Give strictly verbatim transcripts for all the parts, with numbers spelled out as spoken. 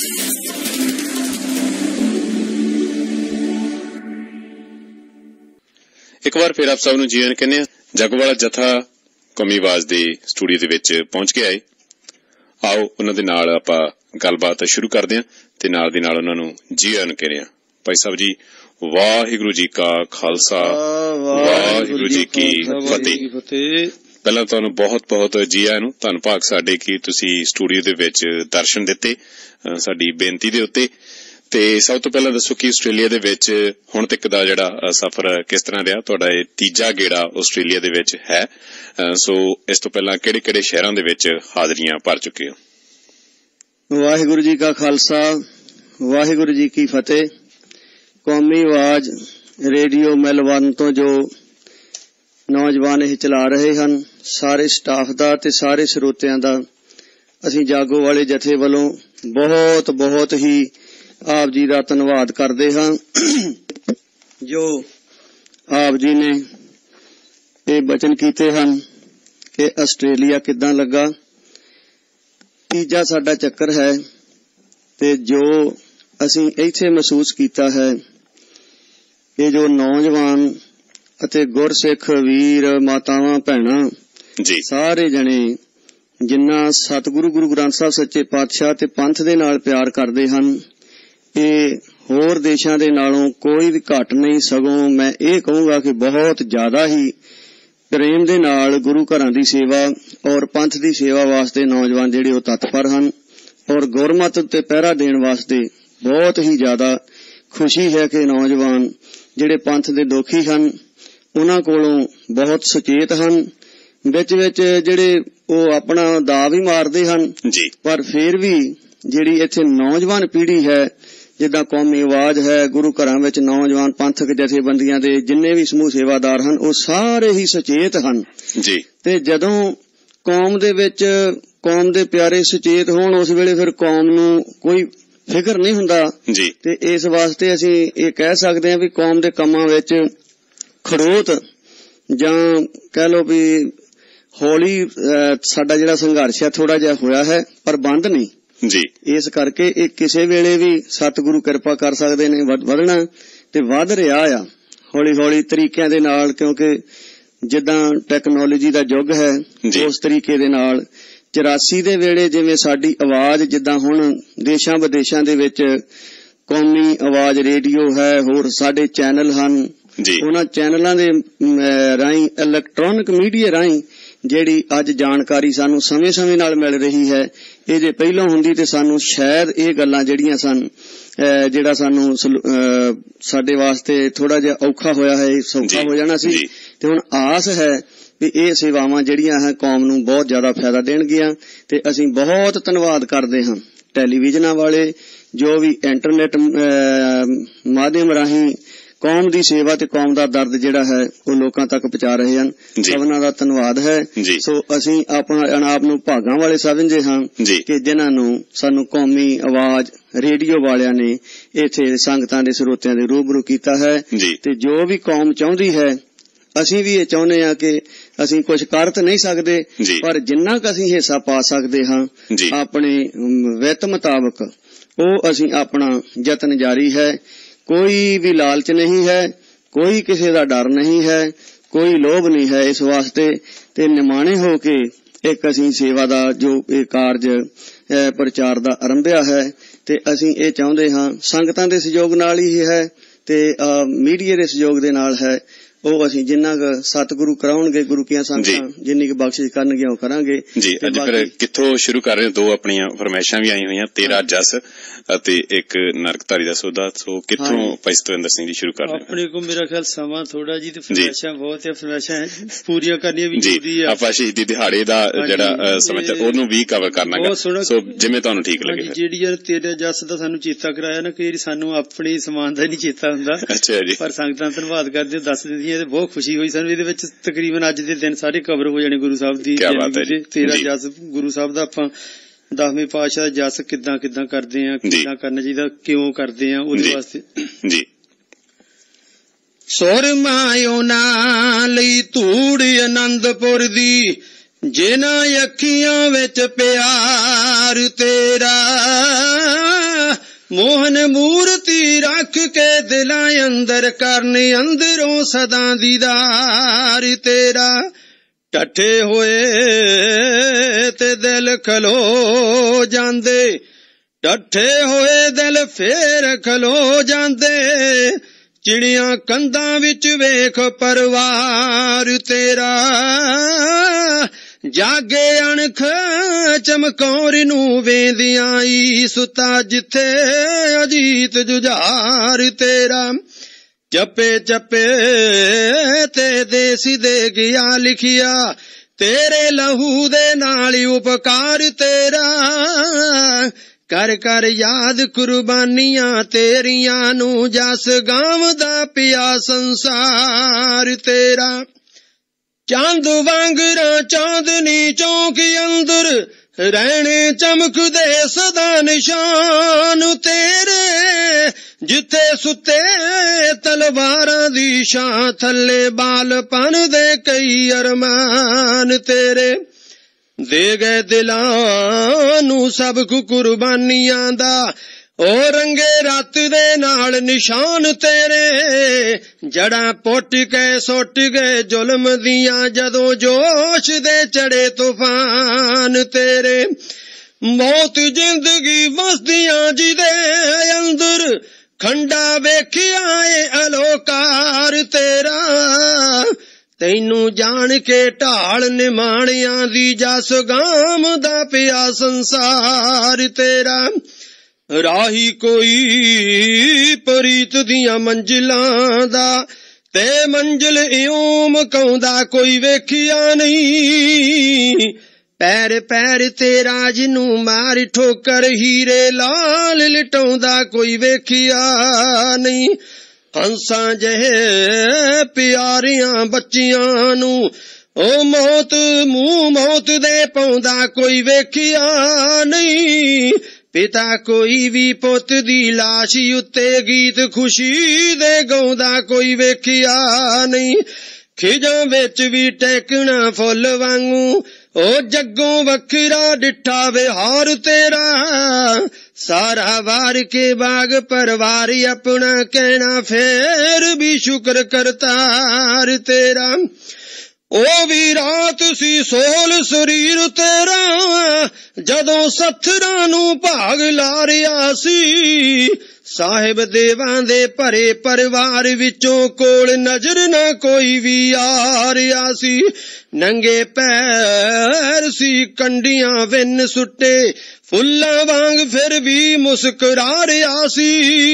एक बार फिर आप सब नूं जी आन कहने जगवाला जथा कौमी आवाज़ दे स्टूडियो दे विच पहुंच के आए। आओ उन्हां दे नाल आपां गलबात शुरू करदे हां ते नाल दी नाल उन्हां नूं जी आन कहने आ। भाई साहब जी, वाहिगुरू जी का खालसा वाहिगुरू जी की फतेह। पहला तुहानूं बहुत बहुत जी आयां नूं, धन भाग साडे कि तुसीं स्टूडियो दे विच दर्शन दित्ते साडी बेनती दे उत्ते। ते सब तो पहला दसो कि आस्ट्रेलिया दे विच हुण तक दा जिहड़ा सफर किस तरह रहा? तुहाडा इह तीजा गेड़ा आस्ट्रेलिया दे विच है, सो इस तो पहला किहड़े किहड़े शहरां दे विच हाजरियां भर चुके हो? वाहिगुरू जी का खालसा वाहिगुरू जी की फतेह। कौमी आवाज रेडियो मेलबर्न तो जो नौजवान ਇਹ चला रहे हैं, सारे स्टाफ का ते सारे ਸਰੋਤਿਆਂ ਦਾ ਅਸੀਂ ਜਾਗੋ ਵਾਲੇ ਜਥੇ ਵੱਲੋਂ बहुत बहुत ही आप जी का धन्यवाद करते हाँ जो आप जी ने ये वचन किए हैं कि आस्ट्रेलिया किदां लगा। तीजा साडा चक्कर है ते जो असीं इत्थे महसूस किया है कि जो नौजवान अते गुरसिख वीर मातावां भैणां सारे जने जिन्ना सतगुरु गुरु ग्रंथ साहब सच्चे पातशाह ते पंथ दे नाल प्यार करदे हन, ਇਹ ਹੋਰ ਦੇਸ਼ਾਂ ਦੇ ਨਾਲੋਂ ਕੋਈ ਵੀ ਘੱਟ ਨਹੀਂ, ਸਗੋਂ ਮੈਂ ਇਹ ਕਹੂੰਗਾ ਕਿ ਬਹੁਤ ਜ਼ਿਆਦਾ ਹੀ ਪ੍ਰੇਮ ਦੇ ਨਾਲ ਗੁਰੂ ਘਰਾਂ ਦੀ ਸੇਵਾ ਔਰ ਪੰਥ ਦੀ ਸੇਵਾ ਵਾਸਤੇ ਨੌਜਵਾਨ ਜਿਹੜੇ ਉਹ ਤਤਪਰ ਹਨ ਔਰ ਗੁਰਮਤ ਤੇ ਪਹਿਰਾ ਦੇਣ ਵਾਸਤੇ ਬਹੁਤ ਹੀ ਜ਼ਿਆਦਾ ਖੁਸ਼ੀ ਹੈ ਕਿ ਨੌਜਵਾਨ ਜਿਹੜੇ ਪੰਥ ਦੇ ਦੋਖੀ ਹਨ ਉਹਨਾਂ ਕੋਲੋਂ ਬਹੁਤ ਸੁਚੇਤ ਹਨ। ਵਿੱਚ ਵਿੱਚ ਜਿਹੜੇ ਉਹ ਆਪਣਾ ਦਾ ਵੀ ਮਾਰਦੇ ਹਨ, ਪਰ ਫਿਰ ਵੀ ਜਿਹੜੀ ਇੱਥੇ ਨੌਜਵਾਨ ਪੀੜ੍ਹੀ ਹੈ ਜਿੱਦਾਂ ਕੌਮੀ ਆਵਾਜ਼ ਹੈ, ਗੁਰੂ ਘਰਾਂ ਵਿੱਚ ਨੌਜਵਾਨ ਪੰਥਕ ਜਥੇਬੰਦੀਆਂ ਦੇ ਜਿੰਨੇ ਵੀ ਸਮੂਹ ਸੇਵਾਦਾਰ ਹਨ ਉਹ ਸਾਰੇ ਹੀ ਸੁਚੇਤ ਹਨ ਜੀ। ਤੇ ਜਦੋਂ ਕੌਮ ਦੇ ਵਿੱਚ ਕੌਮ ਦੇ ਪਿਆਰੇ ਸੁਚੇਤ ਹੋਣ ਉਸ ਵੇਲੇ ਫਿਰ ਕੌਮ ਨੂੰ ਕੋਈ ਫਿਕਰ ਨਹੀਂ ਹੁੰਦਾ ਜੀ। ਤੇ ਇਸ ਵਾਸਤੇ ਅਸੀਂ ਇਹ ਕਹਿ ਸਕਦੇ ਹਾਂ ਵੀ ਕੌਮ ਦੇ ਕੰਮਾਂ ਵਿੱਚ ਖੜੋਤ ਜਾਂ ਕਹਿ ਲਓ ਵੀ ਹੌਲੀ ਸਾਡਾ ਜਿਹੜਾ ਸੰਘਰਸ਼ ਹੈ ਥੋੜਾ ਜਿਹਾ ਹੋਇਆ ਹੈ ਪਰ ਬੰਦ ਨਹੀਂ ਜੀ। ਇਸ ਕਰਕੇ ਇਹ ਕਿਸੇ ਵੇਲੇ ਵੀ ਸਤਿਗੁਰੂ ਕਿਰਪਾ ਕਰ ਸਕਦੇ ਨੇ ਵਧਣਾ ਤੇ ਵਧ ਰਿਹਾ ਆ ਹੌਲੀ ਹੌਲੀ ਤਰੀਕਿਆਂ ਦੇ ਨਾਲ, ਕਿਉਂਕਿ ਜਿੱਦਾਂ ਟੈਕਨੋਲੋਜੀ ਦਾ ਯੁੱਗ ਹੈ ਉਸ ਤਰੀਕੇ ਦੇ ਨਾਲ। ਚੁਰਾਸੀ ਦੇ ਵੇਲੇ ਜਿਵੇਂ ਸਾਡੀ ਆਵਾਜ਼ ਜਿੱਦਾਂ ਹੁਣ ਦੇਸ਼ਾਂ ਵਿਦੇਸ਼ਾਂ ਦੇ ਵਿੱਚ ਕੌਮੀ ਆਵਾਜ਼ ਰੇਡੀਓ ਹੈ, ਹੋਰ ਸਾਡੇ ਚੈਨਲ ਹਨ, ਉਹਨਾਂ ਚੈਨਲਾਂ ਦੇ ਰਾਹੀਂ ਇਲੈਕਟ੍ਰੋਨਿਕ ਮੀਡੀਆ ਰਾਹੀਂ ਜਿਹੜੀ ਅੱਜ ਜਾਣਕਾਰੀ ਸਾਨੂੰ ਸਮੇਂ ਸਮੇਂ ਨਾਲ ਮਿਲ ਰਹੀ ਹੈ, ਇਹ ਜੇ ਪਹਿਲਾਂ ਹੁੰਦੀ ਤੇ ਸਾਨੂੰ ਸ਼ਾਇਦ ਇਹ ਗੱਲਾਂ ਜਿਹੜੀਆਂ ਸਨ ਜਿਹੜਾ ਸਾਨੂੰ ਸਾਡੇ ਵਾਸਤੇ ਥੋੜਾ ਜਿਹਾ ਔਖਾ ਹੋਇਆ ਹੈ ਸੌਖਾ ਹੋ ਜਾਣਾ ਸੀ। ਤੇ ਹੁਣ ਆਸ ਹੈ ਵੀ ਇਹ ਸੇਵਾਵਾਂ ਜਿਹੜੀਆਂ ਹੈ ਕੌਮ ਨੂੰ ਬਹੁਤ ਜ਼ਿਆਦਾ ਫਾਇਦਾ ਦੇਣਗੀਆਂ ਤੇ ਅਸੀਂ ਬਹੁਤ ਧੰਨਵਾਦ ਕਰਦੇ ਹਾਂ ਟੈਲੀਵਿਜ਼ਨਾਂ ਵਾਲੇ ਜੋ ਵੀ ਇੰਟਰਨੈਟ ਮਾਧਿਅਮ ਰਾਹੀਂ ਕੌਮ ਦੀ ਸੇਵਾ ਤੇ ਕੌਮ ਦਾ ਦਰਦ ਜਿਹੜਾ ਹੈ ਉਹ ਲੋਕਾਂ ਤੱਕ ਪਹੁੰਚਾ ਰਹੇ ਹਨ। ਸਭਨਾਂ ਦਾ ਧੰਨਵਾਦ ਹੈ। ਸੋ ਅਸੀਂ ਆਪਣਾ ਆਪ ਨੂੰ ਭਾਗਾਂ ਵਾਲੇ ਸਮਝਦੇ ਹਾਂ ਕਿ ਜਿਨ੍ਹਾਂ ਨੂੰ ਸਾਨੂੰ ਕੌਮੀ ਆਵਾਜ਼ ਰੇਡੀਓ ਵਾਲਿਆਂ ਨੇ ਇੱਥੇ ਸੰਗਤਾਂ ਦੇ ਸਰੋਤਿਆਂ ਦੇ ਰੂਬਰੂ ਕੀਤਾ ਹੈ। ਤੇ ਜੋ ਵੀ ਕੌਮ ਚਾਹੁੰਦੀ ਹੈ ਅਸੀਂ ਵੀ ਇਹ ਚਾਹੁੰਦੇ ਹਾਂ ਕਿ ਅਸੀਂ ਕੁਝ ਕਰ ਤਾਂ ਨਹੀਂ ਸਕਦੇ ਪਰ ਜਿੰਨਾ ਕੁ ਅਸੀਂ ਹਿੱਸਾ ਪਾ ਸਕਦੇ ਹਾਂ ਆਪਣੇ ਵਿੱਤ ਮੁਤਾਬਕ ਉਹ ਅਸੀਂ ਆਪਣਾ ਯਤਨ ਜਾਰੀ ਹੈ। ਕੋਈ ਵੀ ਲਾਲਚ ਨਹੀਂ ਹੈ, ਕੋਈ ਕਿਸੇ ਦਾ ਡਰ ਨਹੀਂ ਹੈ, ਕੋਈ ਲੋਭ ਨਹੀਂ ਹੈ। ਇਸ ਵਾਸਤੇ ਤੇ ਨਿਮਾਣੇ ਹੋ ਕੇ ਇੱਕ ਅਸੀਂ ਸੇਵਾ ਦਾ ਜੋ ਇਹ ਕਾਰਜ ਪ੍ਰਚਾਰ ਦਾ ਆਰੰਭਿਆ ਹੈ ਤੇ ਅਸੀਂ ਇਹ ਚਾਹੁੰਦੇ ਹਾਂ ਸੰਗਤਾਂ ਦੇ ਸਹਿਯੋਗ ਨਾਲ ਹੀ ਹੈ ਤੇ ਮੀਡੀਆ ਦੇ ਸਹਿਯੋਗ ਦੇ ਨਾਲ ਹੈ। ਉਹ ਅਸੀਂ ਜਿੰਨਾ ਕੁ ਸਤਿਗੁਰੂ ਕਰਾਉਣਗੇ ਗੁਰੂ ਕੀਆਂ ਸੰਗਤਾਂ ਜਿੰਨੀ ਕੁ ਬਖਸ਼ਿਸ਼ ਕਰਨਗੀਆਂ ਉਹ ਕਰਾਂਗੇ ਜੀ। ਅੱਜ ਫਿਰ ਕਿੱਥੋਂ ਸ਼ੁਰੂ ਕਰ ਰਹੇ? ਦੋ ਆਪਣੀਆਂ ਫਰਮਾਇਸ਼ਾਂ ਵੀ ਆਈਆਂ ਹੋਈਆਂ, ਤੇਰਾ ਜਸ ਅਤੇ ਇੱਕ ਨਰਕਧਾਰੀ ਦਾ ਸੌਦਾ। ਸੋ ਕਿੱਥੋਂ ਭਾਈ ਸਤਵਿੰਦਰ ਸਿੰਘ ਜੀ ਸ਼ੁਰੂ ਕਰ ਰਹੇ? ਆਪਣੇ ਕੋਲ ਮੇਰਾ ਖਿਆਲ ਸਮਾਂ ਥੋੜਾ ਜੀ ਤੇ ਫਰਮਾਇਸ਼ਾਂ ਬਹੁਤ ਹੈ, ਫਰਮਾਇਸ਼ਾਂ ਪੂਰੀਆਂ ਕਰਨੀਆਂ ਵੀ ਜ਼ਰੂਰੀ ਆ। ਆਪਾਂ ਸ਼ਹੀਦੀ ਦਿਹਾੜੇ ਦਾ ਜਿਹੜਾ ਸਮੇਂ ਉਹਨੂੰ ਵੀ ਕਵਰ ਕਰਨਾ, ਸੋ ਜਿਵੇਂ ਤੁਹਾਨੂੰ ਠੀਕ ਲੱਗੇ। ਜਿਹੜੀ ਯਾਰ ਤੇਰਾ ਜਸ ਦਾ ਸਾਨੂੰ ਚੇਤਾ ਕਰਾਇਆ ਨਾ, ਕਈ ਸਾਨੂੰ ਆਪਣੀ ਸਮਾਨ ਦਾ ਨਹੀਂ ਚੇਤਾ ਹੁੰਦਾ ਪਰ ਸੰਗਤਾਂ ਧੰਨਵਾਦ ਕਰਦੇ ਦੱਸ ਦਿੰਦੀਆਂ ਤੇ ਬਹੁਤ ਖੁਸ਼ੀ ਹੋਈ ਸਾਨੂੰ। ਇਹਦੇ ਵਿੱਚ ਤਕਰੀਬਨ ਅੱਜ ਦੇ ਦਿਨ ਸਾਰੇ ਕਵਰ ਹੋ ਜਾਣੇ ਗੁਰੂ ਸਾਹਿਬ ਦੀ ਤੇਰਾ ਜਸ ਗੁਰੂ ਸਾਹਿਬ ਦਾ। ਆਪਾਂ ਦਸਵੇਂ ਪਾਤਸ਼ਾਹ ਦਾ ਜਸ ਕਿੱਦਾਂ ਕਿੱਦਾਂ ਕਰਦੇ ਆ, ਕਿੱਦਾਂ ਕਰਨਾ ਚਾਹੀਦਾ, ਕਿਉਂ ਕਰਦੇ ਆ, ਉਹਦੇ ਵਾਸਤੇ ਜੀ। ਸੁਰਮਾ ਉਹਨਾਂ ਲਈ ਧੂੜ ਅਨੰਦਪੁਰ ਦੀ, ਜਿਨ੍ਹਾਂ ਅੱਖੀਆਂ ਵਿੱਚ ਪਿਆਰ ਤੇਰਾ रख के दिलां अंदर करन अंदरों सदा दीदार तेरा। टठे होए ते दिल खलो जांदे, टठे होए दिल फेर खलो जांदे, चिड़ियां कंधां विच वेख परवार तेरा। जागे अणख चमकौर नू वेंदियां ई सुता जिथे अजीत जुझार तेरा। चप्पे चप्पे ते देसी दे गया लिखिया, तेरे लहू दे नाल उपकार तेरा। कर कर याद कुर्बानियां तेरियां नू, जस गावदा पिया संसार तेरा। चांद वांगरा चांदनी चौकी अंदर, रहने चमकदे सदा निशान तेरे। जिथे सुते तलवारां दी शां थल्ले बालपन दे कई अरमान तेरे। दे गए दिलां नू सब कु कुर्बानियां दा, ओ रंगे रत दे नाल निशान तेरे। जड़ा पुट के सुट गए जुल्म दियां, जदों जोश दे चढ़े तूफान तेरे। मौत जिंदगी वसदियां जिदे अंदर, खंडा वेखिया ए अलोकार तेरा। तैनू जान के ढाल निमाणियां दी, जस गाम दा पिया संसार तेरा। राही कोई परीत दियां मंजिलां दा, ते मंजिल इउं मकाउंदा कोई वेखिया नहीं। पैर पैर तेरा जिनू मार ठोकर, हीरे लाल लिटाउंदा कोई वेखिया नहीं। हंसां जहे प्यारियां बच्चियां नू, ओ मौत मुंह मौत दे पाउंदा कोई वेखिया नहीं। पिता कोई भी पुत दी लाश उत्ते गीत खुशी दे गाउंदा कोई वेखिया नहीं। खिजां विच भी टैकना फुੱਲ वांगू, ओ जग्गों वखरा डिठा विहार तेरा। सारा वार के बाग परवार अपना, कहना फेर भी शुक्र करतार तेरा। ओ भी रात सी सोल शरीर तेरा, जदों सत्थरां नू भाग लारिया सी। साहिब देवां दे भरे परिवार विचों कोल नजर ना कोई भी आ रिया सी। नंगे पैर सी कंडियां विन सुट्टे, फुल्लां वांग फिर भी मुस्कुरा रिया सी।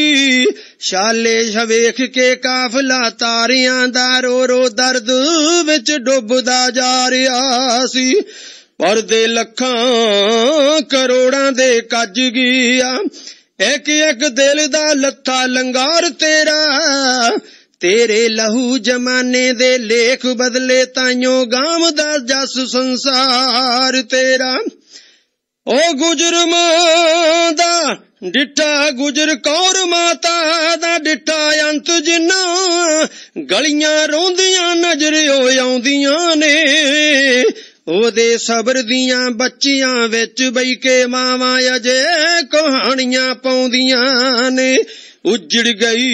शाले शवेख के काफला तारियां दा रो रो दर्द विच डुबदा जा रिया सी। पर दे लखां करोड़ां दे कज गया, एक एक दिल दा लत्था लंगार तेरा। तेरे लहू जमाने दे लेख बदले, ताइयों गांव दा जस संसार तेरा। ओ गुजर मां दा डिठा गुजर कौर माता दा डिठा अंत जिन्ना, गलियां रोंदियां नजर आउंदियां ने। ओदे सबर दियां बच्चियां विच बई के मावां अजे कहानियां पाउंदियां ने। उजड़ गई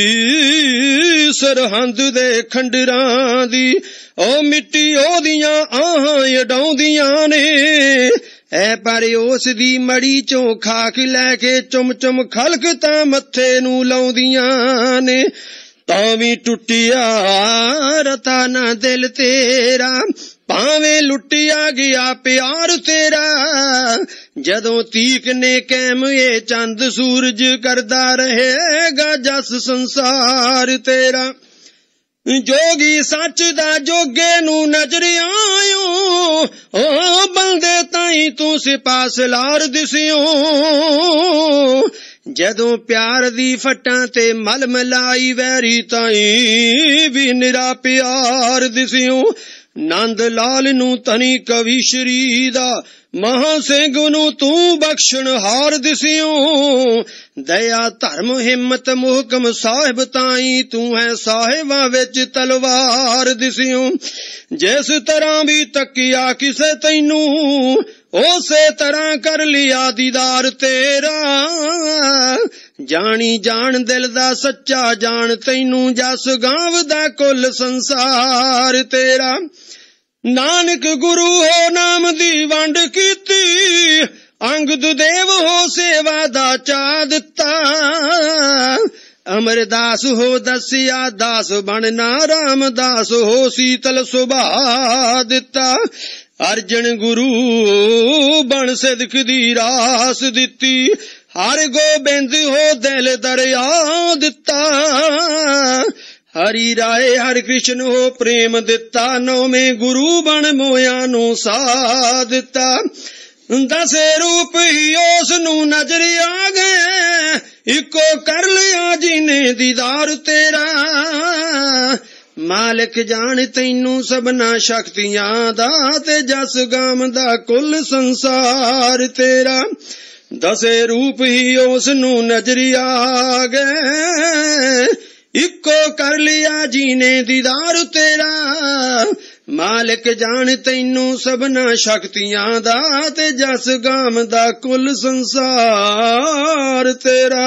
सरहंद दे खंडरां दी, ओ मिट्टी ओदियां आहां अडाउंदियां ने। ऐ पर उस दी मड़ी चों खाक लैके चुम चुम खलक तां मत्थे नू लाउंदियां ने। तां भी टुटिया रता ना दिल तेरा, भावें लुटिया गया प्यार तेरा। जदों तीक ने कैम ये चंद सूरज करदा रहेगा जस संसार तेरा। जोगी सच दा जोगे नू नजर आयो, ओ बंदे ताई तू सिपा सलार दिसियो। जदों प्यार दी फटां ते मल मलाई, वैरी ताई भी निरा प्यार दिसियो। नंद लाल नू तनी कवि श्री दा, महा सिंह नू तू बख्शण हार दिसियो। दया धर्म हिम्मत मुहकम साहिब ताई, तू है साहिबां विच तलवार दिसियो। जिस तरह भी तकिया किसे तैनू, उसे तरह कर लिया दीदार तेरा। ਜਾਣੀ ਜਾਣ ਦਿਲ ਦਾ ਸੱਚਾ ਜਾਣ, ਤੈਨੂੰ ਜਸ ਗਾਵਦਾ ਕੁੱਲ ਸੰਸਾਰ ਤੇਰਾ। ਨਾਨਕ ਗੁਰੂ ਹੋ ਨਾਮ ਦੀ ਵੰਡ ਕੀਤੀ, ਅੰਗਦ ਦੇਵ ਹੋ ਸੇਵਾ ਦਾ ਚਾ ਦਿੱਤਾ। ਅਮਰਦਾਸ ਹੋ ਦਸਿਆ ਦਾਸ ਬਣਨਾ, ਰਾਮਦਾਸ ਹੋ ਸੀਤਲ ਸੁਭਾ ਦਿੱਤਾ। ਅਰਜਨ ਗੁਰੂ ਬਣ ਸਿਦਕ ਦੀ ਰਾਸ ਦਿੱਤੀ, ਹਰ ਗੋਬਿੰਦ ਹੋ ਦਿਲ ਦਰਿਆ ਦਿੱਤਾ। ਹਰੀ ਰਾਏ ਹਰਿ ਕ੍ਰਿਸ਼ਨ ਹੋ ਪ੍ਰੇਮ ਦਿੱਤਾ, ਨੌਵੇਂ ਗੁਰੂ ਬਣ ਮੋਇਆ ਨੂੰ ਸਾ ਦਿੱਤਾ। ਦਸੇ ਰੂਪ ਹੀ ਉਸ ਨੂੰ ਨਜ਼ਰ ਆ ਗਏ, ਇੱਕੋ ਕਰ ਲਿਆ ਜਿਹਨੇ ਦੀਦਾਰ ਤੇਰਾ। ਮਾਲਕ ਜਾਣ ਤੈਨੂੰ ਸਭਨਾ ਸ਼ਕਤੀਆਂ ਦਾ, ਤੇ ਜਸ ਗਾਮ ਦਾ ਕੁੱਲ ਸੰਸਾਰ ਤੇਰਾ। ਦਸੇ ਰੂਪ ਹੀ ਉਸ ਨੂੰ ਨਜ਼ਰ ਆ ਗਏ, ਇੱਕੋ ਕਰ ਲਿਆ ਜਿਹਨੇ ਦੀਦਾਰ ਤੇਰਾ। ਮਾਲਕ ਜਾਣ ਤੈਨੂੰ ਸਭਨਾ ਸ਼ਕਤੀਆਂ ਦਾ, ਤੇ ਜਸ ਗਾਮ ਦਾ ਕੁੱਲ ਸੰਸਾਰ ਤੇਰਾ।